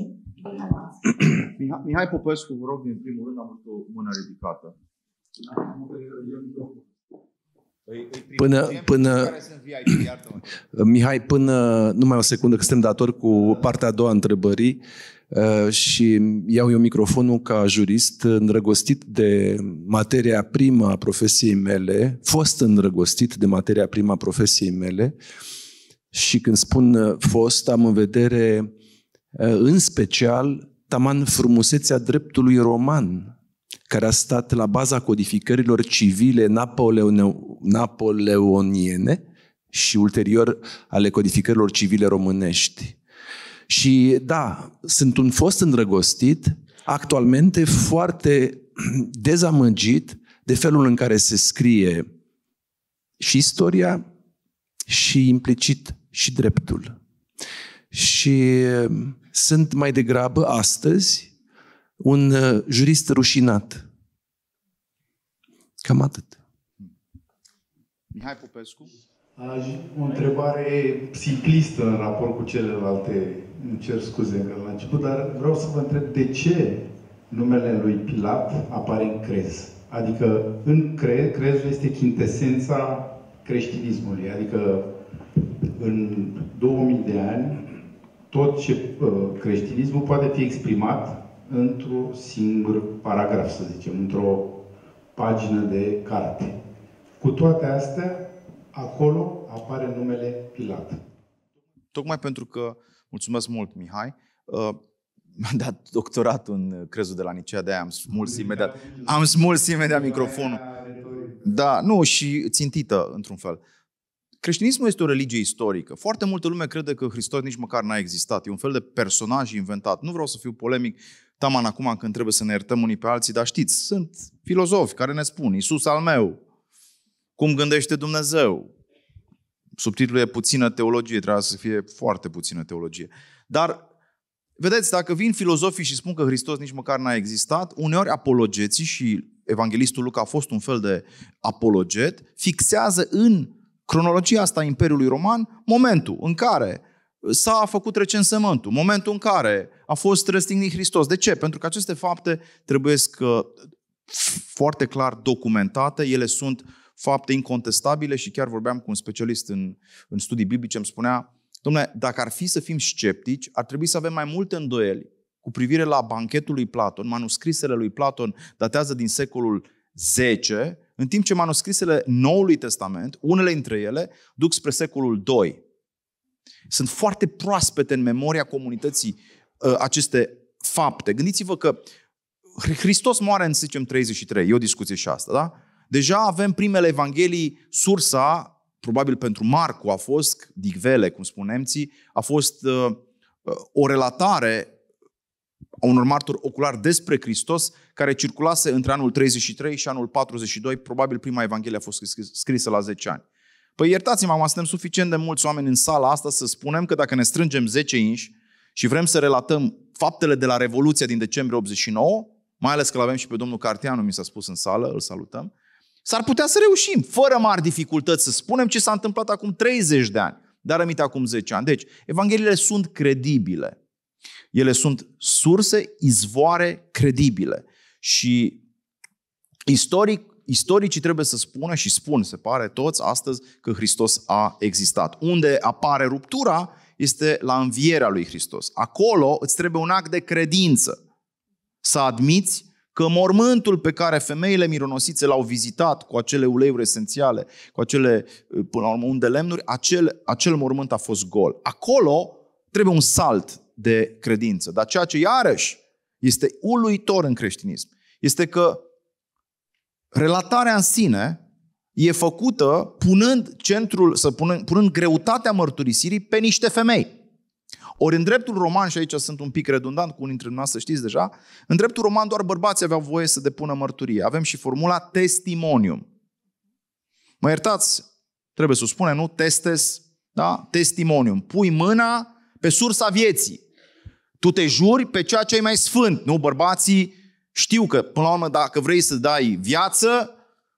Mihai Popescu, vă rog, din primul rând, am avut o mână ridicată. Mihai, numai o secundă, că suntem datori cu partea a doua a întrebării și iau eu microfonul ca jurist îndrăgostit de materia primă a profesiei mele, fost îndrăgostit de materia primă a profesiei mele și când spun fost, am în vedere în special taman frumusețea dreptului roman, care a stat la baza codificărilor civile napoleoniene și ulterior ale codificărilor civile românești. Și da, sunt un fost îndrăgostit, actualmente foarte dezamăgit de felul în care se scrie și istoria și implicit și dreptul. Și sunt mai degrabă astăzi un jurist rușinat. Cam atât. Mihai Popescu? O întrebare simplistă în raport cu celelalte. Îmi cer scuze la început, dar vreau să vă întreb de ce numele lui Pilat apare în crez. Adică în crezul este chintesența creștinismului. Adică în 2000 de ani tot ce creștinismul poate fi exprimat într-un singur paragraf, să zicem, într-o pagină de carte. Cu toate astea, acolo apare numele Pilat. Tocmai pentru că, mulțumesc mult, Mihai, mi-am dat doctoratul în crezul de la Nicea, de aia am smuls imediat microfonul. Da, nu, și țintită, într-un fel. Creștinismul este o religie istorică. Foarte multă lume crede că Hristos nici măcar n-a existat. E un fel de personaj inventat. Nu vreau să fiu polemic, taman acum când trebuie să ne iertăm unii pe alții, dar știți, sunt filozofi care ne spun, Iisus al meu, cum gândește Dumnezeu. Subtitlul e puțină teologie, trebuie să fie foarte puțină teologie. Dar, vedeți, dacă vin filozofii și spun că Hristos nici măcar n-a existat, uneori apologeții, și evanghelistul Luca a fost un fel de apologet, fixează în cronologia asta a Imperiului Roman momentul în care s-a făcut recensământul, momentul în care a fost răstignit Hristos. De ce? Pentru că aceste fapte trebuie foarte clar documentate, ele sunt fapte incontestabile și chiar vorbeam cu un specialist în studii biblice, îmi spunea, dom'le, dacă ar fi să fim sceptici, ar trebui să avem mai multe îndoieli cu privire la banchetul lui Platon. Manuscrisele lui Platon datează din secolul X, în timp ce manuscrisele Noului Testament, unele dintre ele, duc spre secolul II. Sunt foarte proaspete în memoria comunității aceste fapte. Gândiți-vă că Hristos moare în, să zicem, 33. E o discuție și asta, da? Deja avem primele evanghelii, sursa, probabil pentru Marcu, a fost, dicvele, cum spun nemții, a fost o relatare a unor martori oculari despre Hristos, care circulase între anul 33 și anul 42, probabil prima Evanghelie a fost scrisă la 10 ani. Păi iertați-mă, acum suntem suficient de mulți oameni în sala asta să spunem că dacă ne strângem 10 inși și vrem să relatăm faptele de la Revoluția din decembrie 89, mai ales că l-avem și pe domnul Carteanu, mi s-a spus în sală, îl salutăm, s-ar putea să reușim, fără mari dificultăți, să spunem ce s-a întâmplat acum 30 de ani, dar aminte acum 10 ani. Deci, Evangheliile sunt credibile. Ele sunt surse, izvoare credibile. Și istoricii trebuie să spună, și spun, se pare toți astăzi, că Hristos a existat. Unde apare ruptura este la învierea lui Hristos. Acolo îți trebuie un act de credință. Să admiți că mormântul pe care femeile mironosițe l-au vizitat cu acele uleiuri esențiale, cu acele, până la urmă, unde lemnuri, acel mormânt a fost gol. Acolo trebuie un salt de credință. Dar ceea ce iarăși este uluitor în creștinism este că relatarea în sine e făcută punând greutatea mărturisirii pe niște femei. Ori în dreptul roman, și aici sunt un pic redundant, cu unii dintre dumneavoastră știți deja, în dreptul roman doar bărbații aveau voie să depună mărturie. Avem și formula testimonium. Mă iertați, trebuie să o spunem, nu? Testes, da? Testimonium. Pui mâna pe sursa vieții. Tu te juri pe ceea ce e mai sfânt. Nu? Bărbații știu că, până la urmă, dacă vrei să dai viață,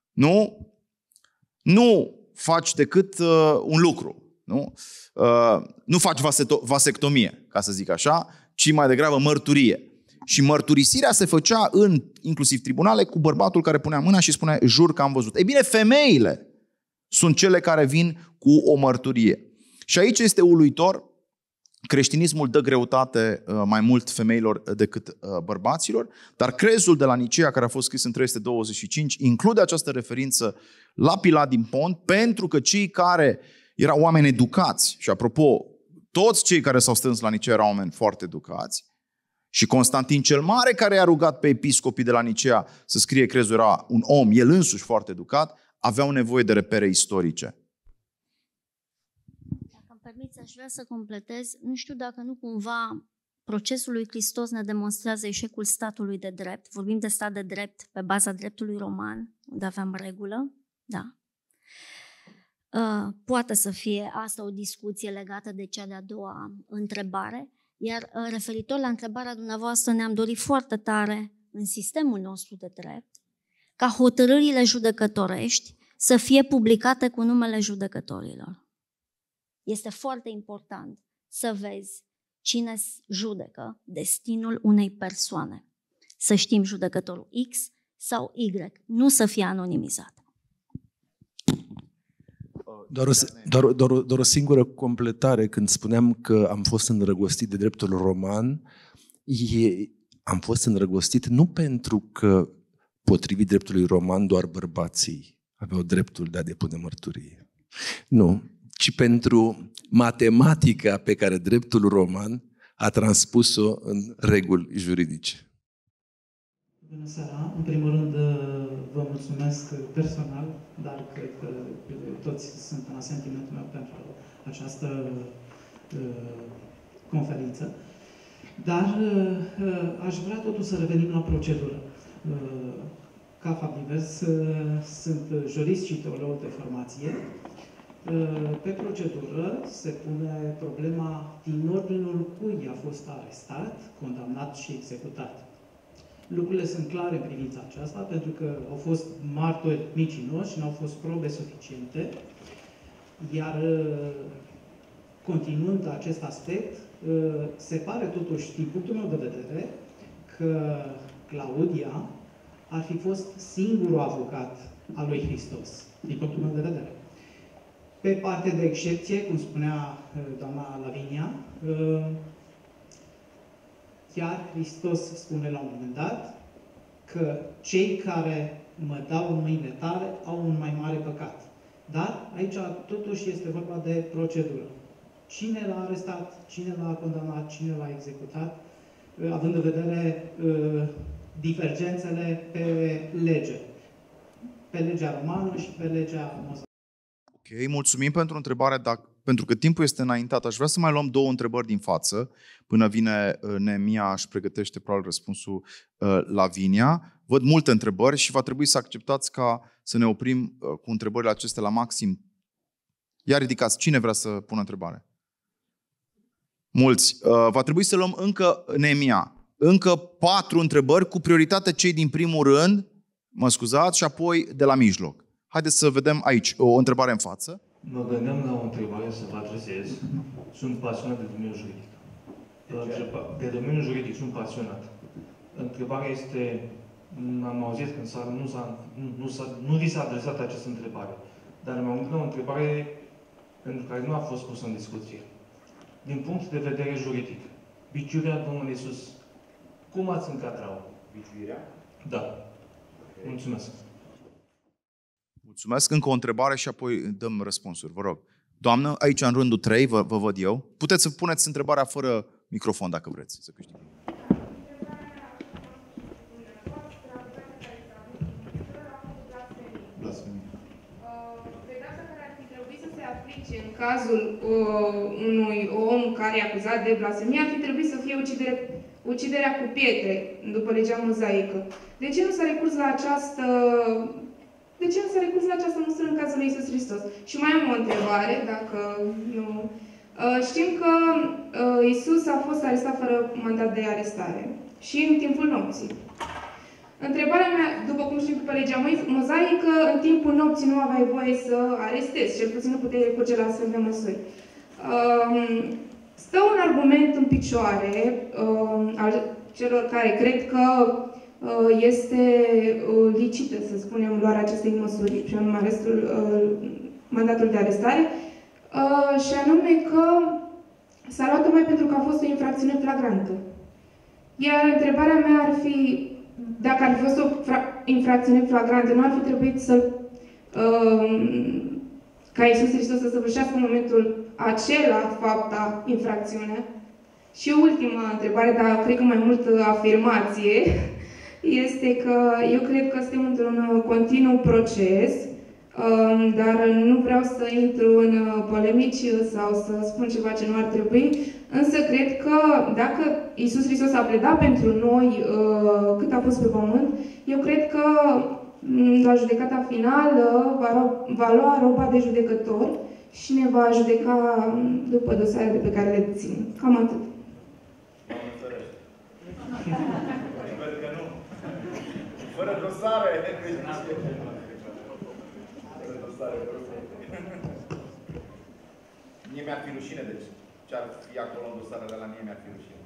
nu faci decât un lucru. Nu faci vasectomie, ca să zic așa, ci mai degrabă mărturie. Și mărturisirea se făcea în inclusiv tribunale cu bărbatul care punea mâna și spunea jur că am văzut. Ei bine, femeile sunt cele care vin cu o mărturie. Și aici este uluitor, creștinismul dă greutate mai mult femeilor decât bărbaților, dar crezul de la Nicea, care a fost scris în 325, include această referință la Pilat din Pont, pentru că cei care erau oameni educați, și apropo, toți cei care s-au strâns la Nicea erau oameni foarte educați, și Constantin cel Mare, care i-a rugat pe episcopii de la Nicea să scrie crezul, era un om, el însuși foarte educat, aveau nevoie de repere istorice. Dacă îmi permiți, aș vrea să completez. Nu știu dacă nu cumva procesul lui Hristos ne demonstrează eșecul statului de drept. Vorbim de stat de drept pe baza dreptului roman, unde aveam regulă, da. Poate să fie asta o discuție legată de cea de-a doua întrebare, iar referitor la întrebarea dumneavoastră, ne-am dorit foarte tare în sistemul nostru de drept ca hotărârile judecătorești să fie publicate cu numele judecătorilor. Este foarte important să vezi cine judecă destinul unei persoane. Să știm judecătorul X sau Y, nu să fie anonimizat. Doar o singură completare. Când spuneam că am fost îndrăgostit de dreptul roman, am fost îndrăgostit nu pentru că, potrivit dreptului roman, doar bărbații aveau dreptul de a depune mărturie. Nu, ci pentru matematica pe care dreptul roman a transpus-o în reguli juridice. Bună seara! În primul rând vă mulțumesc personal, dar cred că toți sunt în asentimentul meu pentru această conferință. Dar aș vrea totuși să revenim la procedură. Ca Fabivers sunt jurist și teolog de formație. Pe procedură se pune problema din ordinul cui a fost arestat, condamnat și executat. Lucrurile sunt clare în privința aceasta, pentru că au fost martori mincinoși și nu au fost probe suficiente. Iar continuând acest aspect, se pare totuși, din punctul meu de vedere, că Claudia ar fi fost singurul avocat al lui Hristos, din punctul meu de vedere. Pe parte de excepție, cum spunea doamna Lavinia, chiar Hristos spune la un moment dat că cei care mă dau în mâinile tale au un mai mare păcat. Dar aici totuși este vorba de procedură. Cine l-a arestat, cine l-a condamnat, cine l-a executat, având în vedere divergențele pe lege. Pe legea romană și pe legea mozaică. Ok, mulțumim pentru întrebare, dar pentru că timpul este înaintat, aș vrea să mai luăm 2 întrebări din față, până vine Neemia și pregătește probabil răspunsul Lavinia. Văd multe întrebări și va trebui să acceptați ca să ne oprim cu întrebările acestea la maxim. Ia ridicați, cine vrea să pună întrebare? Mulți. Va trebui să luăm încă, Neemia, încă 4 întrebări, cu prioritate cei din primul rând, mă scuzați, și apoi de la mijloc. Haideți să vedem aici o întrebare în față. Mă gândeam la o întrebare să vă adresez. Sunt pasionat de domeniul juridic. De domeniul juridic sunt pasionat. Întrebarea este, am auzit că nu vi s-a adresat această întrebare, dar m-am gândit la o întrebare pentru care nu a fost pusă în discuție. Din punct de vedere juridic, biciuirea Domnului Iisus, cum ați încadra-o? Biciuirea? Da. Mulțumesc. Mulțumesc. Încă o întrebare și apoi dăm răspunsuri. Vă rog. Doamnă, aici în rândul 3, vă văd eu. Puteți să puneți întrebarea fără microfon, dacă vreți să câștigăm. Pedeapsa care ar fi trebuit să se aplice în cazul unui om care e acuzat de blasfemie ar fi trebuit să fie uciderea cu pietre, după legea mozaică. De ce nu s-a recurs la această măsură în cazul lui Iisus Hristos? Și mai am o întrebare, dacă nu... Știm că Iisus a fost arestat fără mandat de arestare și în timpul nopții. Întrebarea mea, după cum știm după legea mozaică, în timpul nopții nu aveai voie să arestezi, cel puțin nu puteai recurge la astfel de măsuri. Stă un argument în picioare al celor care cred că este licită, să spunem, luarea acestei măsuri, și anume mandatul de arestare, și anume că s-a luat tocmai pentru că a fost o infracțiune flagrantă. Iar întrebarea mea ar fi, dacă ar fi fost o infracțiune flagrantă, nu ar fi trebuit ca Iisus Hristos să săvârșească în momentul acela fapta, infracțiunea? Și ultima întrebare, dar cred că mai mult afirmație, este că eu cred că suntem într-un continuu proces, dar nu vreau să intru în polemici sau să spun ceva ce nu ar trebui, însă cred că dacă Iisus Hristos a pledat pentru noi cât a fost pe pământ, eu cred că la judecata finală va lua roba de judecător și ne va judeca după dosarele pe care le deținem. Cam atât. Sper că nu. Fără dosare. Mie mi-ar fi rușine, deci ce ar fi acolo în dosarele la mie mi-ar fi rușine.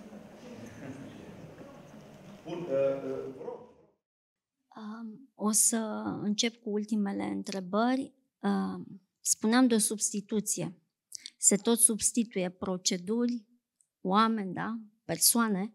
Bun, vă rog. O să încep cu ultimele întrebări. Spuneam de o substituție. Se tot substituie proceduri, oameni, da? Persoane.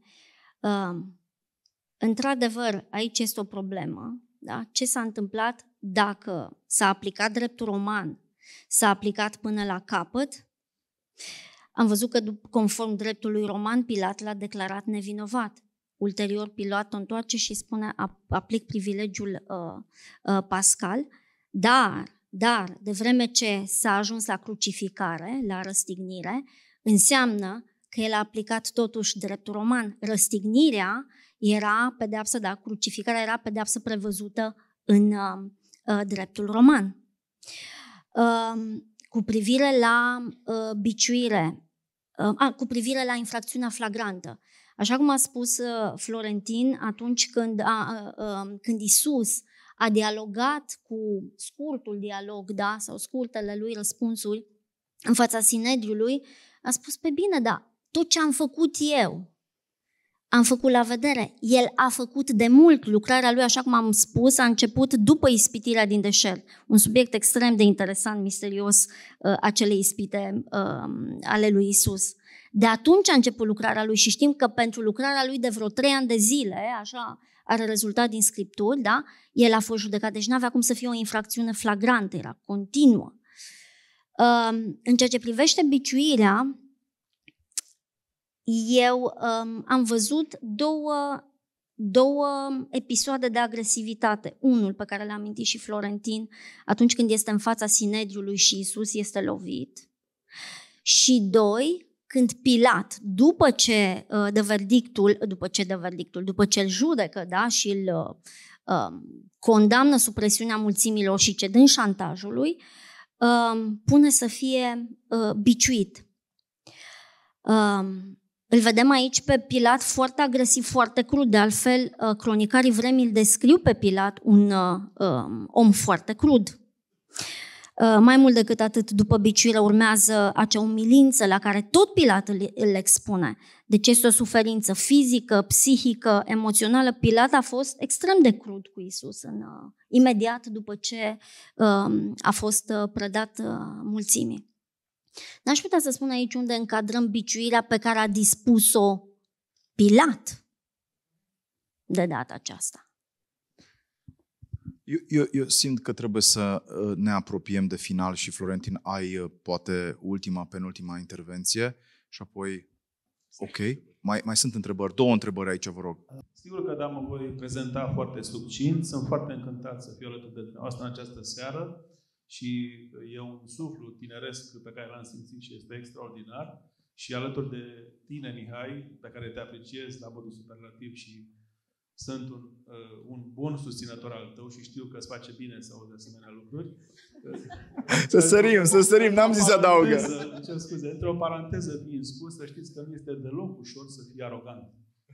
Într-adevăr, aici este o problemă. Da? Ce s-a întâmplat dacă s-a aplicat dreptul roman, s-a aplicat până la capăt? Am văzut că, conform dreptului roman, Pilat l-a declarat nevinovat. Ulterior, Pilat o întoarce și spune, aplic privilegiul pascal, dar, de vreme ce s-a ajuns la crucificare, la răstignire, înseamnă că el a aplicat totuși dreptul roman. Răstignirea era pedeapsă, dar crucificarea era pedeapsă prevăzută în dreptul roman. Cu privire la biciuire, cu privire la infracțiunea flagrantă, așa cum a spus Florentin, atunci când Iisus a dialogat cu scurtul dialog, da, sau scurtele lui răspunsuri în fața Sinedriului, a spus, pe bine, da, tot ce am făcut eu, am făcut la vedere. El a făcut de mult. Lucrarea lui, așa cum am spus, a început după ispitirea din deșert. Un subiect extrem de interesant, misterios, acele ispite ale lui Iisus. De atunci a început lucrarea lui și știm că pentru lucrarea lui de vreo 3 ani de zile, așa are rezultat din Scripturi, da? El a fost judecat. Deci nu avea cum să fie o infracțiune flagrantă, era continuă. În ceea ce privește biciuirea, eu am văzut două episoade de agresivitate. Unul pe care l-a amintit și Florentin, atunci când este în fața Sinedriului și Iisus este lovit. Și doi, când Pilat, după ce îl judecă, da, și îl condamnă sub presiunea mulțimilor și cedând șantajului, pune să fie biciuit. Îl vedem aici pe Pilat foarte agresiv, foarte crud. De altfel, cronicarii vremii îl descriu pe Pilat un om foarte crud. Mai mult decât atât, după biciuire urmează acea umilință la care tot Pilat îl expune. Deci este o suferință fizică, psihică, emoțională. Pilat a fost extrem de crud cu Iisus imediat după ce a fost predat mulțimii. N-aș putea să spun aici unde încadrăm biciuirea pe care a dispus-o Pilat de data aceasta. Eu simt că trebuie să ne apropiem de final și, Florentin, ai poate penultima intervenție și apoi, ok, mai sunt întrebări. 2 întrebări aici, vă rog. Sigur că da, mă voi prezenta foarte succint. Sunt foarte încântat să fiu alături de dumneavoastră în această seară și e un suflu tineresc pe care l-am simțit și este extraordinar. Și alături de tine, Mihai, pe care te apreciez la modul superlativ și sunt un bun susținător al tău și știu că îți face bine să auzi asemenea lucruri. Să sărim, n-am zis să adaugă. Ce scuze, într-o paranteză fiind spus, să știți că nu este deloc ușor să fii arogant.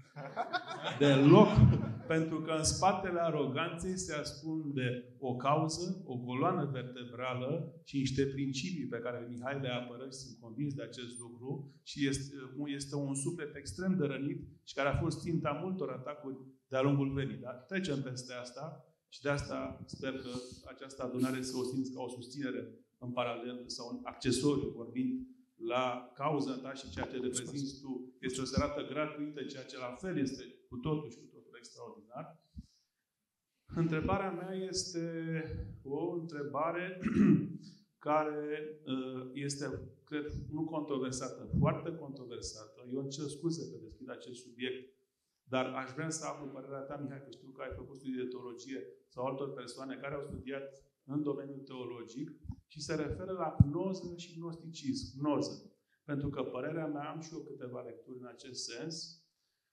Deloc. Pentru că în spatele aroganței se ascunde o cauză, o coloană vertebrală și niște principii pe care Mihai le apără și sunt convins de acest lucru și este un suflet extrem de rănit și care a fost ținta multor atacuri de-a lungul vremii. Dar trecem peste asta și de asta sper că această adunare să o simți ca o susținere în paralel sau un accesoriu vorbind la cauza ta și ceea ce reprezinți tu. Este o serată gratuită, ceea ce la fel este cu totul și cu totul extraordinar. Întrebarea mea este o întrebare care este, cred, nu controversată, foarte controversată. Eu îmi cer scuze că deschid acest subiect, dar aș vrea să aflu părerea ta, Mihai, că știu că ai făcut studii de teologie sau altor persoane care au studiat în domeniul teologic și se referă la gnoză și gnosticism. Gnoză. Pentru că părerea mea, am și eu câteva lecturi în acest sens,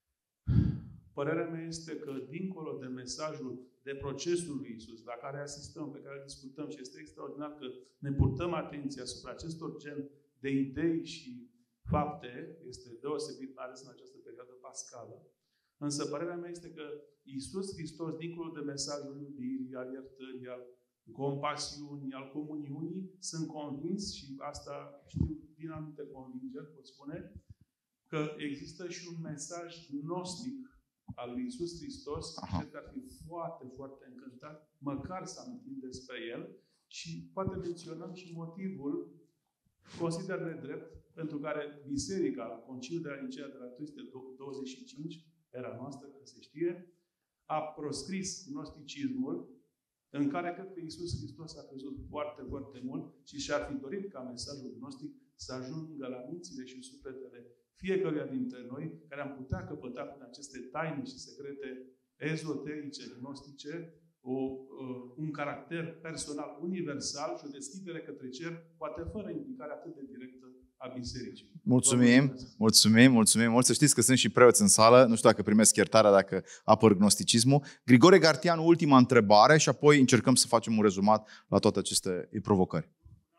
părerea mea este că dincolo de mesajul, de procesul lui Iisus, la care asistăm, pe care discutăm și este extraordinar că ne purtăm atenția asupra acestor gen de idei și fapte, este deosebit, mai ales în această perioadă pascală. Însă părerea mea este că Iisus Hristos, dincolo de mesajul iubirii, al iertării, al compasiunii, al comuniunii, sunt convins și asta știu din anumite convingeri, pot spune, că există și un mesaj gnostic al lui Iisus Hristos. Cred că ar fi foarte, foarte încântat, măcar să amintim despre el și poate menționăm și motivul, consider nedrept, pentru care Biserica, la Conciliul de la Nicea de la 325, era noastră, că se știe, a proscris gnosticismul, în care cred că Iisus Hristos a crezut foarte, foarte mult și și-ar fi dorit ca mesajul gnostic să ajungă la mințile și sufletele fiecăruia dintre noi, care am putea căpăta prin aceste taine și secrete ezoterice, gnostice, un caracter personal universal și o deschidere către cer, poate fără implicare atât de directă a bisericii. Mulțumim. Să știți că sunt și preoți în sală, nu știu dacă primesc iertarea dacă apăr gnosticismul. Grigore Gartianu, ultima întrebare și apoi încercăm să facem un rezumat la toate aceste provocări.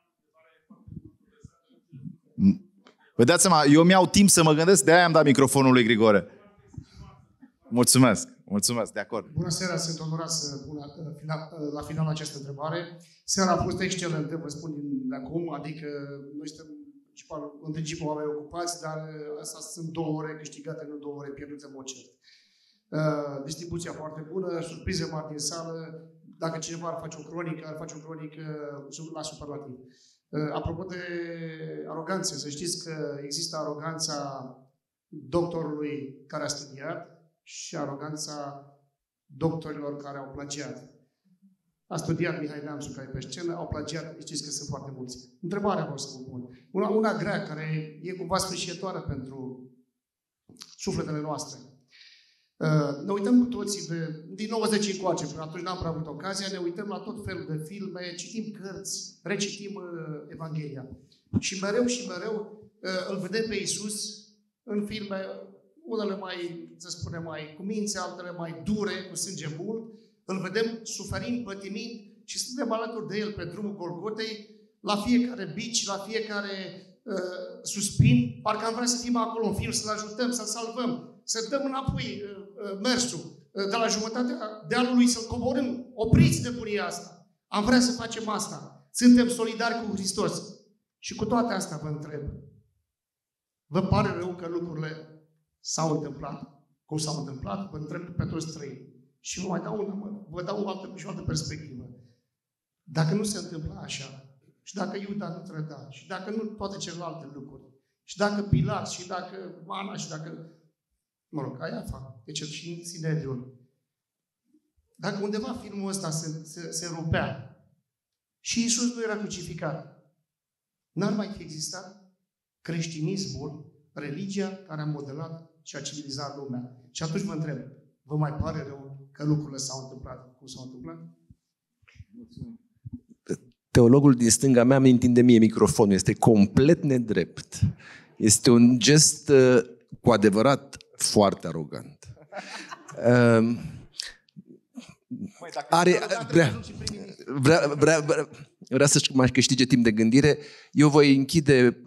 Vă dați seama, eu mi-au timp să mă gândesc, de aia am dat microfonul lui Grigore. Mulțumesc, de acord. Bună seara, sunt onorat să pun la final această întrebare. Seara a fost excelentă, vă spun de acum, adică noi suntem în principiu oameni ocupați, dar asta sunt 2 ore câștigate, nu 2 ore pierdute în mod cert. Distribuția foarte bună, surprize mari din sală. Dacă cineva ar face o cronică la superlativ. Apropo de aroganță, să știți că există aroganța doctorului care a studiat și aroganța doctorilor care au plagiat. A studiat Mihai Neamțu, care e pe scenă, au plagiat, știți că sunt foarte mulți. Întrebarea vreau să vă pun. Una grea, care e cumva sfârșietoare pentru sufletele noastre. Ne uităm cu toții, din 90 încoace, până atunci n-am prea avut ocazia, ne uităm la tot felul de filme, citim cărți, recitim Evanghelia. Și mereu îl vedem pe Iisus în filme, unele mai, să spunem, mai cumințe, altele mai dure, cu sânge mult. Îl vedem suferind, pătimind și suntem alături de El pe drumul Golgotei, la fiecare bici, la fiecare suspin, parcă am vrea să fim acolo în film, să-L ajutăm, să-L salvăm, să dăm înapoi mersul de la jumătatea dealului, să-L coborâm. Opriți de bunia asta. Am vrea să facem asta. Suntem solidari cu Hristos. Și cu toate astea vă întreb. Vă pare rău că lucrurile s-au întâmplat? Cum s-au întâmplat? Vă întreb pe toți trei. Și vă dau o altă perspectivă. Dacă nu se întâmplă așa, și dacă Iuda nu trăda, și dacă nu toate celelalte lucruri, și dacă Pilat, și dacă Ana, și dacă, mă rog, Caiafa, deci și Sinedriul, dacă undeva filmul ăsta se rupea și Iisus nu era crucificat, n-ar mai fi existat creștinismul, religia care a modelat și a civilizat lumea. Și atunci mă întreb, vă mai pare rău că lucrurile s-au întâmplat cum s-au întâmplat? Teologul din stânga mea mi întinde mie microfonul. Este complet nedrept. Este un gest cu adevărat foarte arogant. Vrea să-și mai câștige timp de gândire. Eu voi închide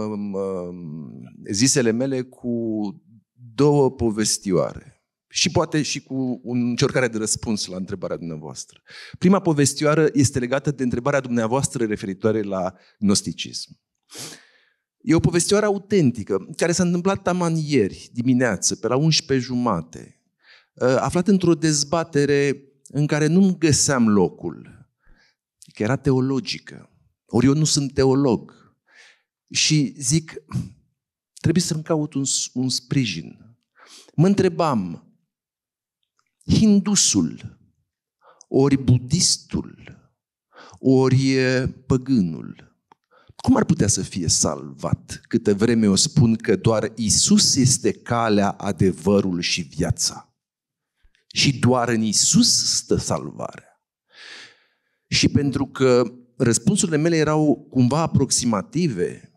zisele mele cu două povestioare. Și poate și cu o încercare de răspuns la întrebarea dumneavoastră. Prima povestioară este legată de întrebarea dumneavoastră referitoare la gnosticism. E o povestioară autentică, care s-a întâmplat taman ieri dimineață, pe la 11:30, aflat într-o dezbatere în care nu găseam locul, că era teologică. Ori eu nu sunt teolog. Și zic, trebuie să-mi caut un sprijin. Mă întrebam, hindusul, ori budistul, ori păgânul, cum ar putea să fie salvat câtă vreme eu spun că doar Iisus este calea, adevărul și viața? Și doar în Iisus stă salvarea. Și pentru că răspunsurile mele erau cumva aproximative,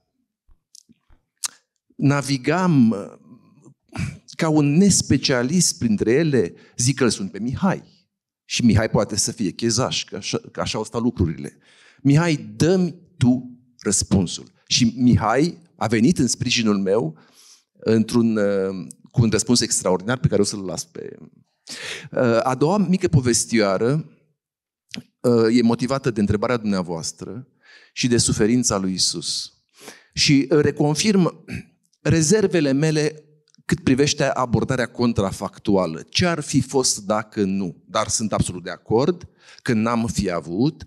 navigam ca un nespecialist printre ele, zic că îl sunt pe Mihai. Și Mihai poate să fie chezaș, că așa au stat lucrurile. Mihai, dă-mi tu răspunsul. Și Mihai a venit în sprijinul meu cu un răspuns extraordinar pe care o să-l las pe... A doua mică povestioară e motivată de întrebarea dumneavoastră și de suferința lui Iisus. Și reconfirm rezervele mele cât privește abordarea contrafactuală. Ce ar fi fost dacă nu? Dar sunt absolut de acord că n-am fi avut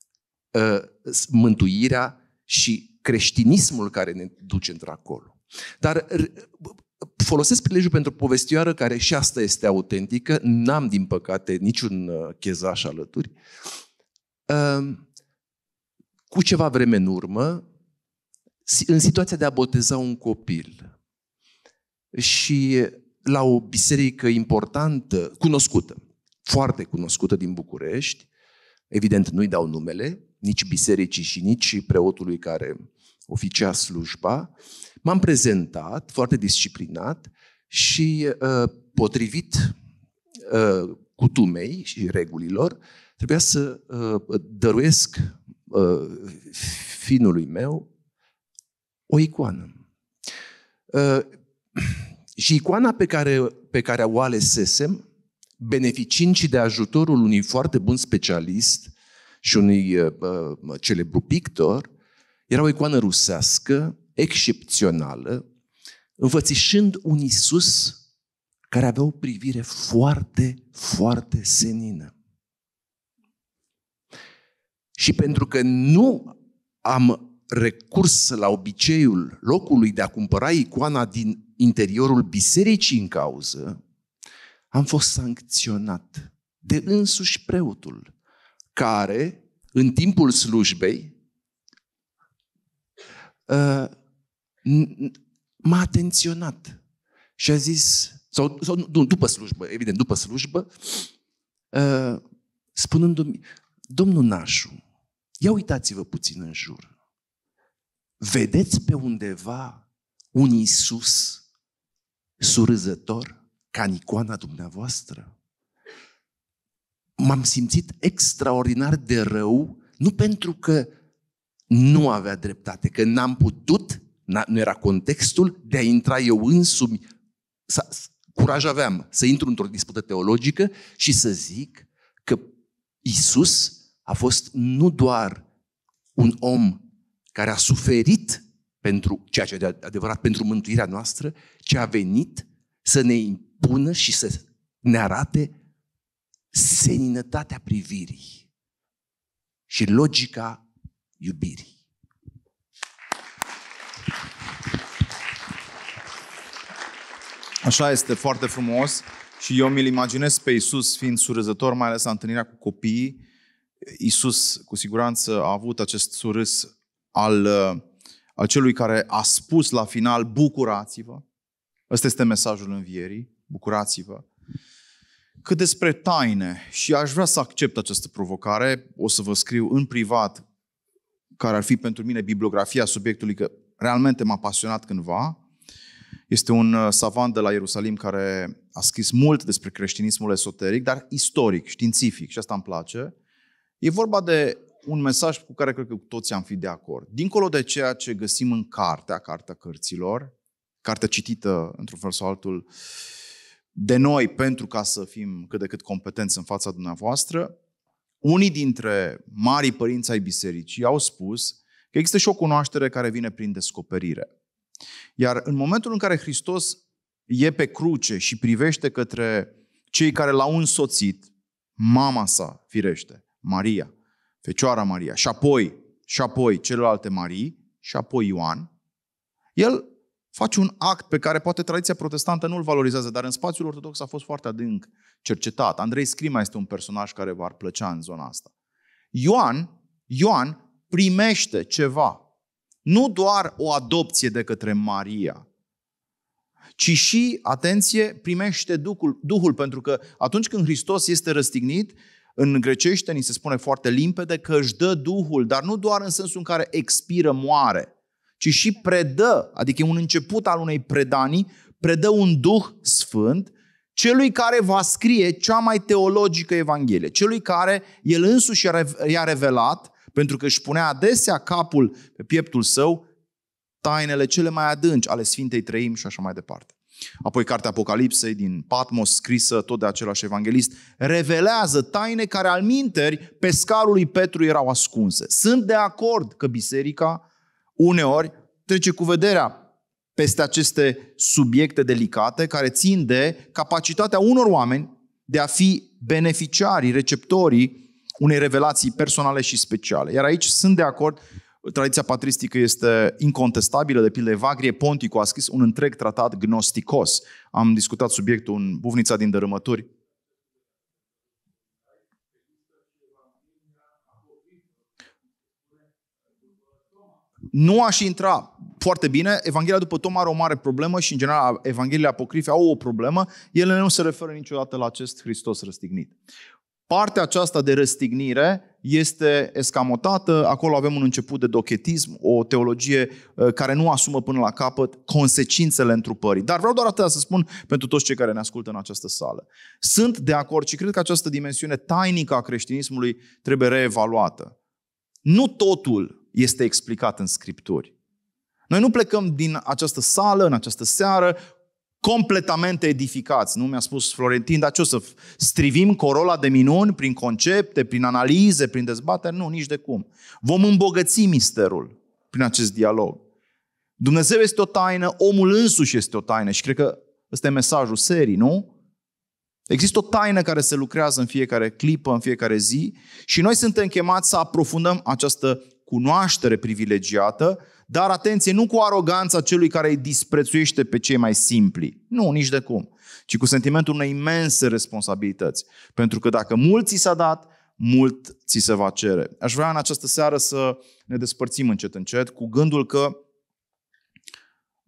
mântuirea și creștinismul care ne duce într-acolo. Dar folosesc prilejul pentru povestioară care și asta este autentică. N-am, din păcate, niciun chezaș alături. Cu ceva vreme în urmă, în situația de a boteza un copil și la o biserică importantă, cunoscută, foarte cunoscută din București, evident nu-i dau numele, nici bisericii și nici preotului care oficia slujba, m-am prezentat foarte disciplinat și potrivit cutumei și regulilor, trebuia să dăruiesc finului meu o icoană. Și icoana pe care o alesesem, beneficiind și de ajutorul unui foarte bun specialist și unui celebru pictor, era o icoană rusească, excepțională, înfățișând un Iisus care avea o privire foarte, foarte senină. Și pentru că nu am recurs la obiceiul locului de a cumpăra icoana din interiorul bisericii în cauză, am fost sancționat de însuși preotul, care, în timpul slujbei, m-a atenționat și a zis, sau după slujbă, evident, după slujbă, spunându-mi, domnul Nașu, ia uitați-vă puțin în jur. Vedeți pe undeva un Iisus surâzător ca în icoana dumneavoastră? M-am simțit extraordinar de rău, nu pentru că nu avea dreptate, că n-am putut, nu era contextul de a intra eu însumi, curaj aveam să intru într-o dispută teologică și să zic că Iisus a fost nu doar un om care a suferit pentru ceea ce e adevărat, pentru mântuirea noastră, ci a venit să ne impună și să ne arate seninătatea privirii și logica iubirii. Așa este, foarte frumos. Și eu mi-l imaginez pe Iisus fiind surâzător, mai ales la întâlnirea cu copiii. Iisus, cu siguranță, a avut acest surâs al celui care a spus la final, bucurați-vă. Ăsta este mesajul învierii, bucurați-vă. Cât despre taine, și aș vrea să accept această provocare, o să vă scriu în privat care ar fi pentru mine bibliografia subiectului, că realmente m-a pasionat cândva. Este un savant de la Ierusalim care a scris mult despre creștinismul esoteric, dar istoric, științific, și asta îmi place. E vorba de un mesaj cu care cred că toți am fi de acord. Dincolo de ceea ce găsim în Cartea Cărților, cartea citită într-un fel sau altul de noi pentru ca să fim cât de cât competenți în fața dumneavoastră, unii dintre marii părinți ai bisericii au spus că există și o cunoaștere care vine prin descoperire. Iar în momentul în care Hristos e pe cruce și privește către cei care l-au însoțit, mama sa, firește, Maria, Fecioara Maria, și apoi celelalte Marii, și apoi Ioan, el face un act pe care poate tradiția protestantă nu-l valorizează, dar în spațiul ortodox a fost foarte adânc cercetat. Andrei Scrima este un personaj care v-ar plăcea în zona asta. Ioan primește ceva. Nu doar o adopție de către Maria, ci și, atenție, primește Duhul, pentru că atunci când Hristos este răstignit, în grecește ni se spune foarte limpede că își dă Duhul, dar nu doar în sensul în care expiră, moare, ci și predă, adică e un început al unei predanii, predă un Duh Sfânt celui care va scrie cea mai teologică Evanghelie, celui care el însuși i-a revelat, pentru că își punea adesea capul pe pieptul său, tainele cele mai adânci ale Sfintei Treimi și așa mai departe. Apoi cartea Apocalipsei din Patmos, scrisă tot de același evanghelist, revelează taine care alminteri pe scarul lui Petru erau ascunse. Sunt de acord că biserica uneori trece cu vederea peste aceste subiecte delicate care țin de capacitatea unor oameni de a fi beneficiarii, receptorii unei revelații personale și speciale. Iar aici sunt de acord, tradiția patristică este incontestabilă, de pildă Evagrie Ponticu a scris un întreg tratat gnosticos. Am discutat subiectul în Buvnița din Dărâmături. Nu aș intra foarte bine. Evanghelia după Toma are o mare problemă și, în general, Evangheliile apocrife au o problemă. Ele nu se referă niciodată la acest Hristos răstignit. Partea aceasta de răstignire este escamotată. Acolo avem un început de dochetism, o teologie care nu asumă până la capăt consecințele întrupării. Dar vreau doar atât să spun pentru toți cei care ne ascultă în această sală. Sunt de acord și cred că această dimensiune tainică a creștinismului trebuie reevaluată. Nu totul este explicat în Scripturi. Noi nu plecăm din această sală, în această seară, completamente edificați. Nu mi-a spus Florentin, dar ce o să strivim corola de minuni prin concepte, prin analize, prin dezbateri? Nu, nici de cum. Vom îmbogăți misterul prin acest dialog. Dumnezeu este o taină, omul însuși este o taină și cred că ăsta e mesajul serii, nu? Există o taină care se lucrează în fiecare clipă, în fiecare zi și noi suntem chemați să aprofundăm această cunoaștere privilegiată, dar atenție, nu cu aroganța celui care îi disprețuiește pe cei mai simpli. Nu, nici de cum. Ci cu sentimentul unei imense responsabilități. Pentru că dacă mult ți s-a dat, mult ți se va cere. Aș vrea în această seară să ne despărțim încet, încet, cu gândul că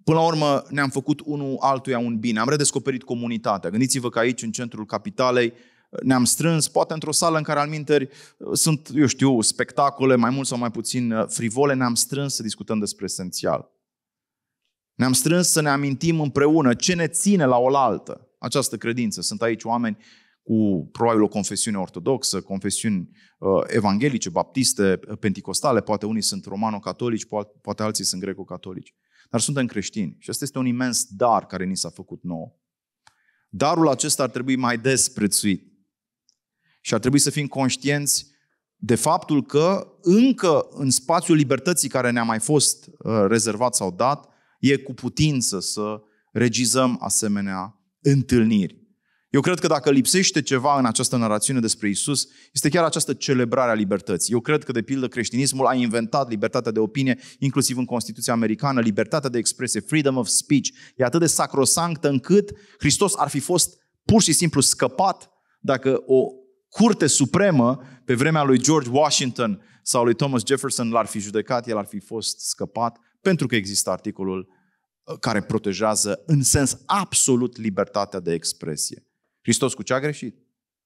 Până la urmă ne-am făcut unul altuia un bine, am redescoperit comunitatea. Gândiți-vă că aici, în centrul capitalei, ne-am strâns, poate într-o sală în care alminteri sunt, eu știu, spectacole mai mult sau mai puțin frivole, ne-am strâns să discutăm despre esențial. Ne-am strâns să ne amintim împreună ce ne ține la oaltă această credință. Sunt aici oameni cu probabil o confesiune ortodoxă, confesiuni evanghelice, baptiste, penticostale, poate unii sunt romano-catolici, poate alții sunt greco-catolici. Dar suntem creștini și ăsta este un imens dar care ni s-a făcut nouă. Darul acesta ar trebui mai des prețuit. Și ar trebui să fim conștienți de faptul că încă în spațiul libertății care ne-a mai fost rezervat sau dat, e cu putință să regizăm asemenea întâlniri. Eu cred că dacă lipsește ceva în această narațiune despre Isus, este chiar această celebrare a libertății. Eu cred că, de pildă, creștinismul a inventat libertatea de opinie, inclusiv în Constituția americană, libertatea de expresie, freedom of speech. E atât de sacrosanctă încât Hristos ar fi fost pur și simplu scăpat dacă o curte supremă pe vremea lui George Washington sau lui Thomas Jefferson l-ar fi judecat, el ar fi fost scăpat, pentru că există articolul care protejează în sens absolut libertatea de expresie. Hristos cu ce a greșit?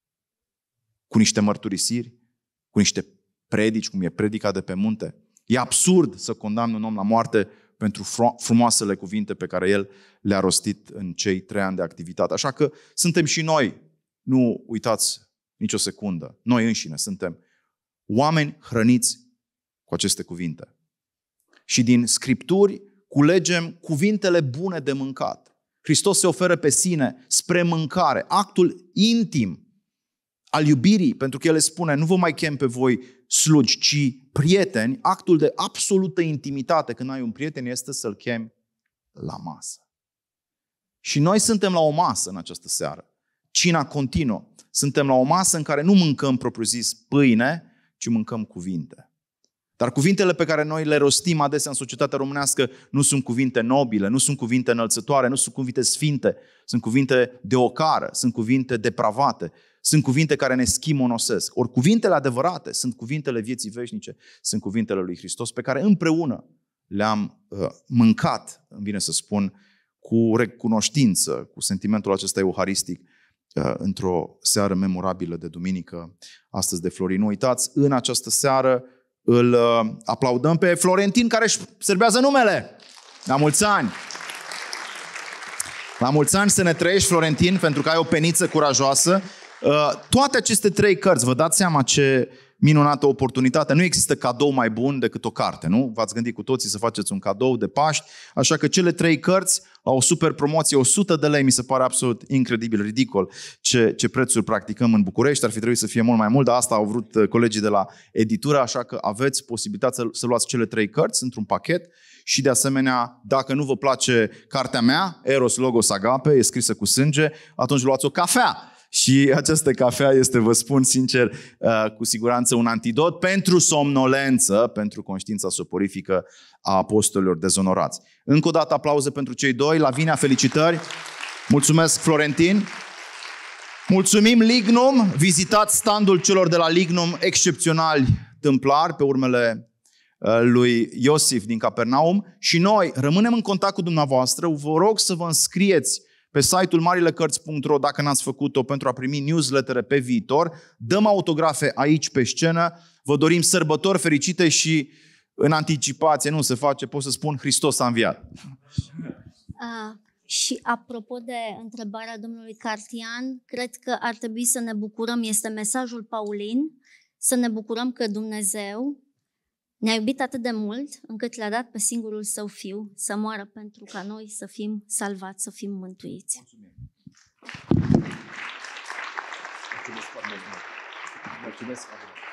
Cu niște mărturisiri, cu niște predici, cum e predica de pe munte. E absurd să condamne un om la moarte pentru frumoasele cuvinte pe care el le-a rostit în cei 3 ani de activitate. Așa că suntem și noi, nu uitați nicio secundă, noi înșine suntem oameni hrăniți cu aceste cuvinte. Și din Scripturi culegem cuvintele bune de mâncat. Hristos se oferă pe sine spre mâncare, actul intim al iubirii, pentru că El le spune, nu vă mai chem pe voi slugi, ci prieteni. Actul de absolută intimitate când ai un prieten este să-l chemi la masă. Și noi suntem la o masă în această seară. Cina continuă. Suntem la o masă în care nu mâncăm propriu-zis pâine, ci mâncăm cuvinte. Dar cuvintele pe care noi le rostim adesea în societatea românească nu sunt cuvinte nobile, nu sunt cuvinte înălțătoare, nu sunt cuvinte sfinte, sunt cuvinte de ocară, sunt cuvinte depravate, sunt cuvinte care ne schimonosesc. Ori cuvintele adevărate sunt cuvintele vieții veșnice, sunt cuvintele lui Hristos pe care împreună le-am mâncat, îmi vine să spun, cu recunoștință, cu sentimentul acesta euharistic, într-o seară memorabilă de duminică, astăzi de Florin. Nu uitați, în această seară îl aplaudăm pe Florentin, care își serbează numele. La mulți ani! La mulți ani să ne trăiești, Florentin, pentru că ai o peniță curajoasă. Toate aceste 3 cărți, vă dați seama ce minunată oportunitate. Nu există cadou mai bun decât o carte, nu? V-ați gândit cu toții să faceți un cadou de Paști, așa că cele 3 cărți la o super promoție, 100 de lei, mi se pare absolut incredibil, ridicol ce prețuri practicăm în București, ar fi trebuit să fie mult mai mult, dar asta au vrut colegii de la editură, așa că aveți posibilitatea să luați cele 3 cărți într-un pachet și de asemenea, dacă nu vă place cartea mea, Eros Logos Agape, e scrisă cu sânge, atunci luați o cafea. Și această cafea este, vă spun sincer, cu siguranță un antidot pentru somnolență, pentru conștiința soporifică a apostolilor dezonorați. Încă o dată aplauze pentru cei 2. Lavinia, felicitări! Mulțumesc, Florentin! Mulțumim, Lignum! Vizitați standul celor de la Lignum, excepționali tâmplari, pe urmele lui Iosif din Capernaum. Și noi rămânem în contact cu dumneavoastră. Vă rog să vă înscrieți pe site-ul marilecărți.ro dacă n-ați făcut-o pentru a primi newslettere pe viitor. Dăm autografe aici pe scenă. Vă dorim sărbători fericite și în anticipație, nu se face, pot să spun, Hristos a înviat. Și apropo de întrebarea domnului Cartian, cred că ar trebui să ne bucurăm, este mesajul Paulin, să ne bucurăm că Dumnezeu ne-a iubit atât de mult încât le-a dat pe singurul Său Fiu să moară pentru ca noi să fim salvați, să fim mântuiți. Mulțumesc.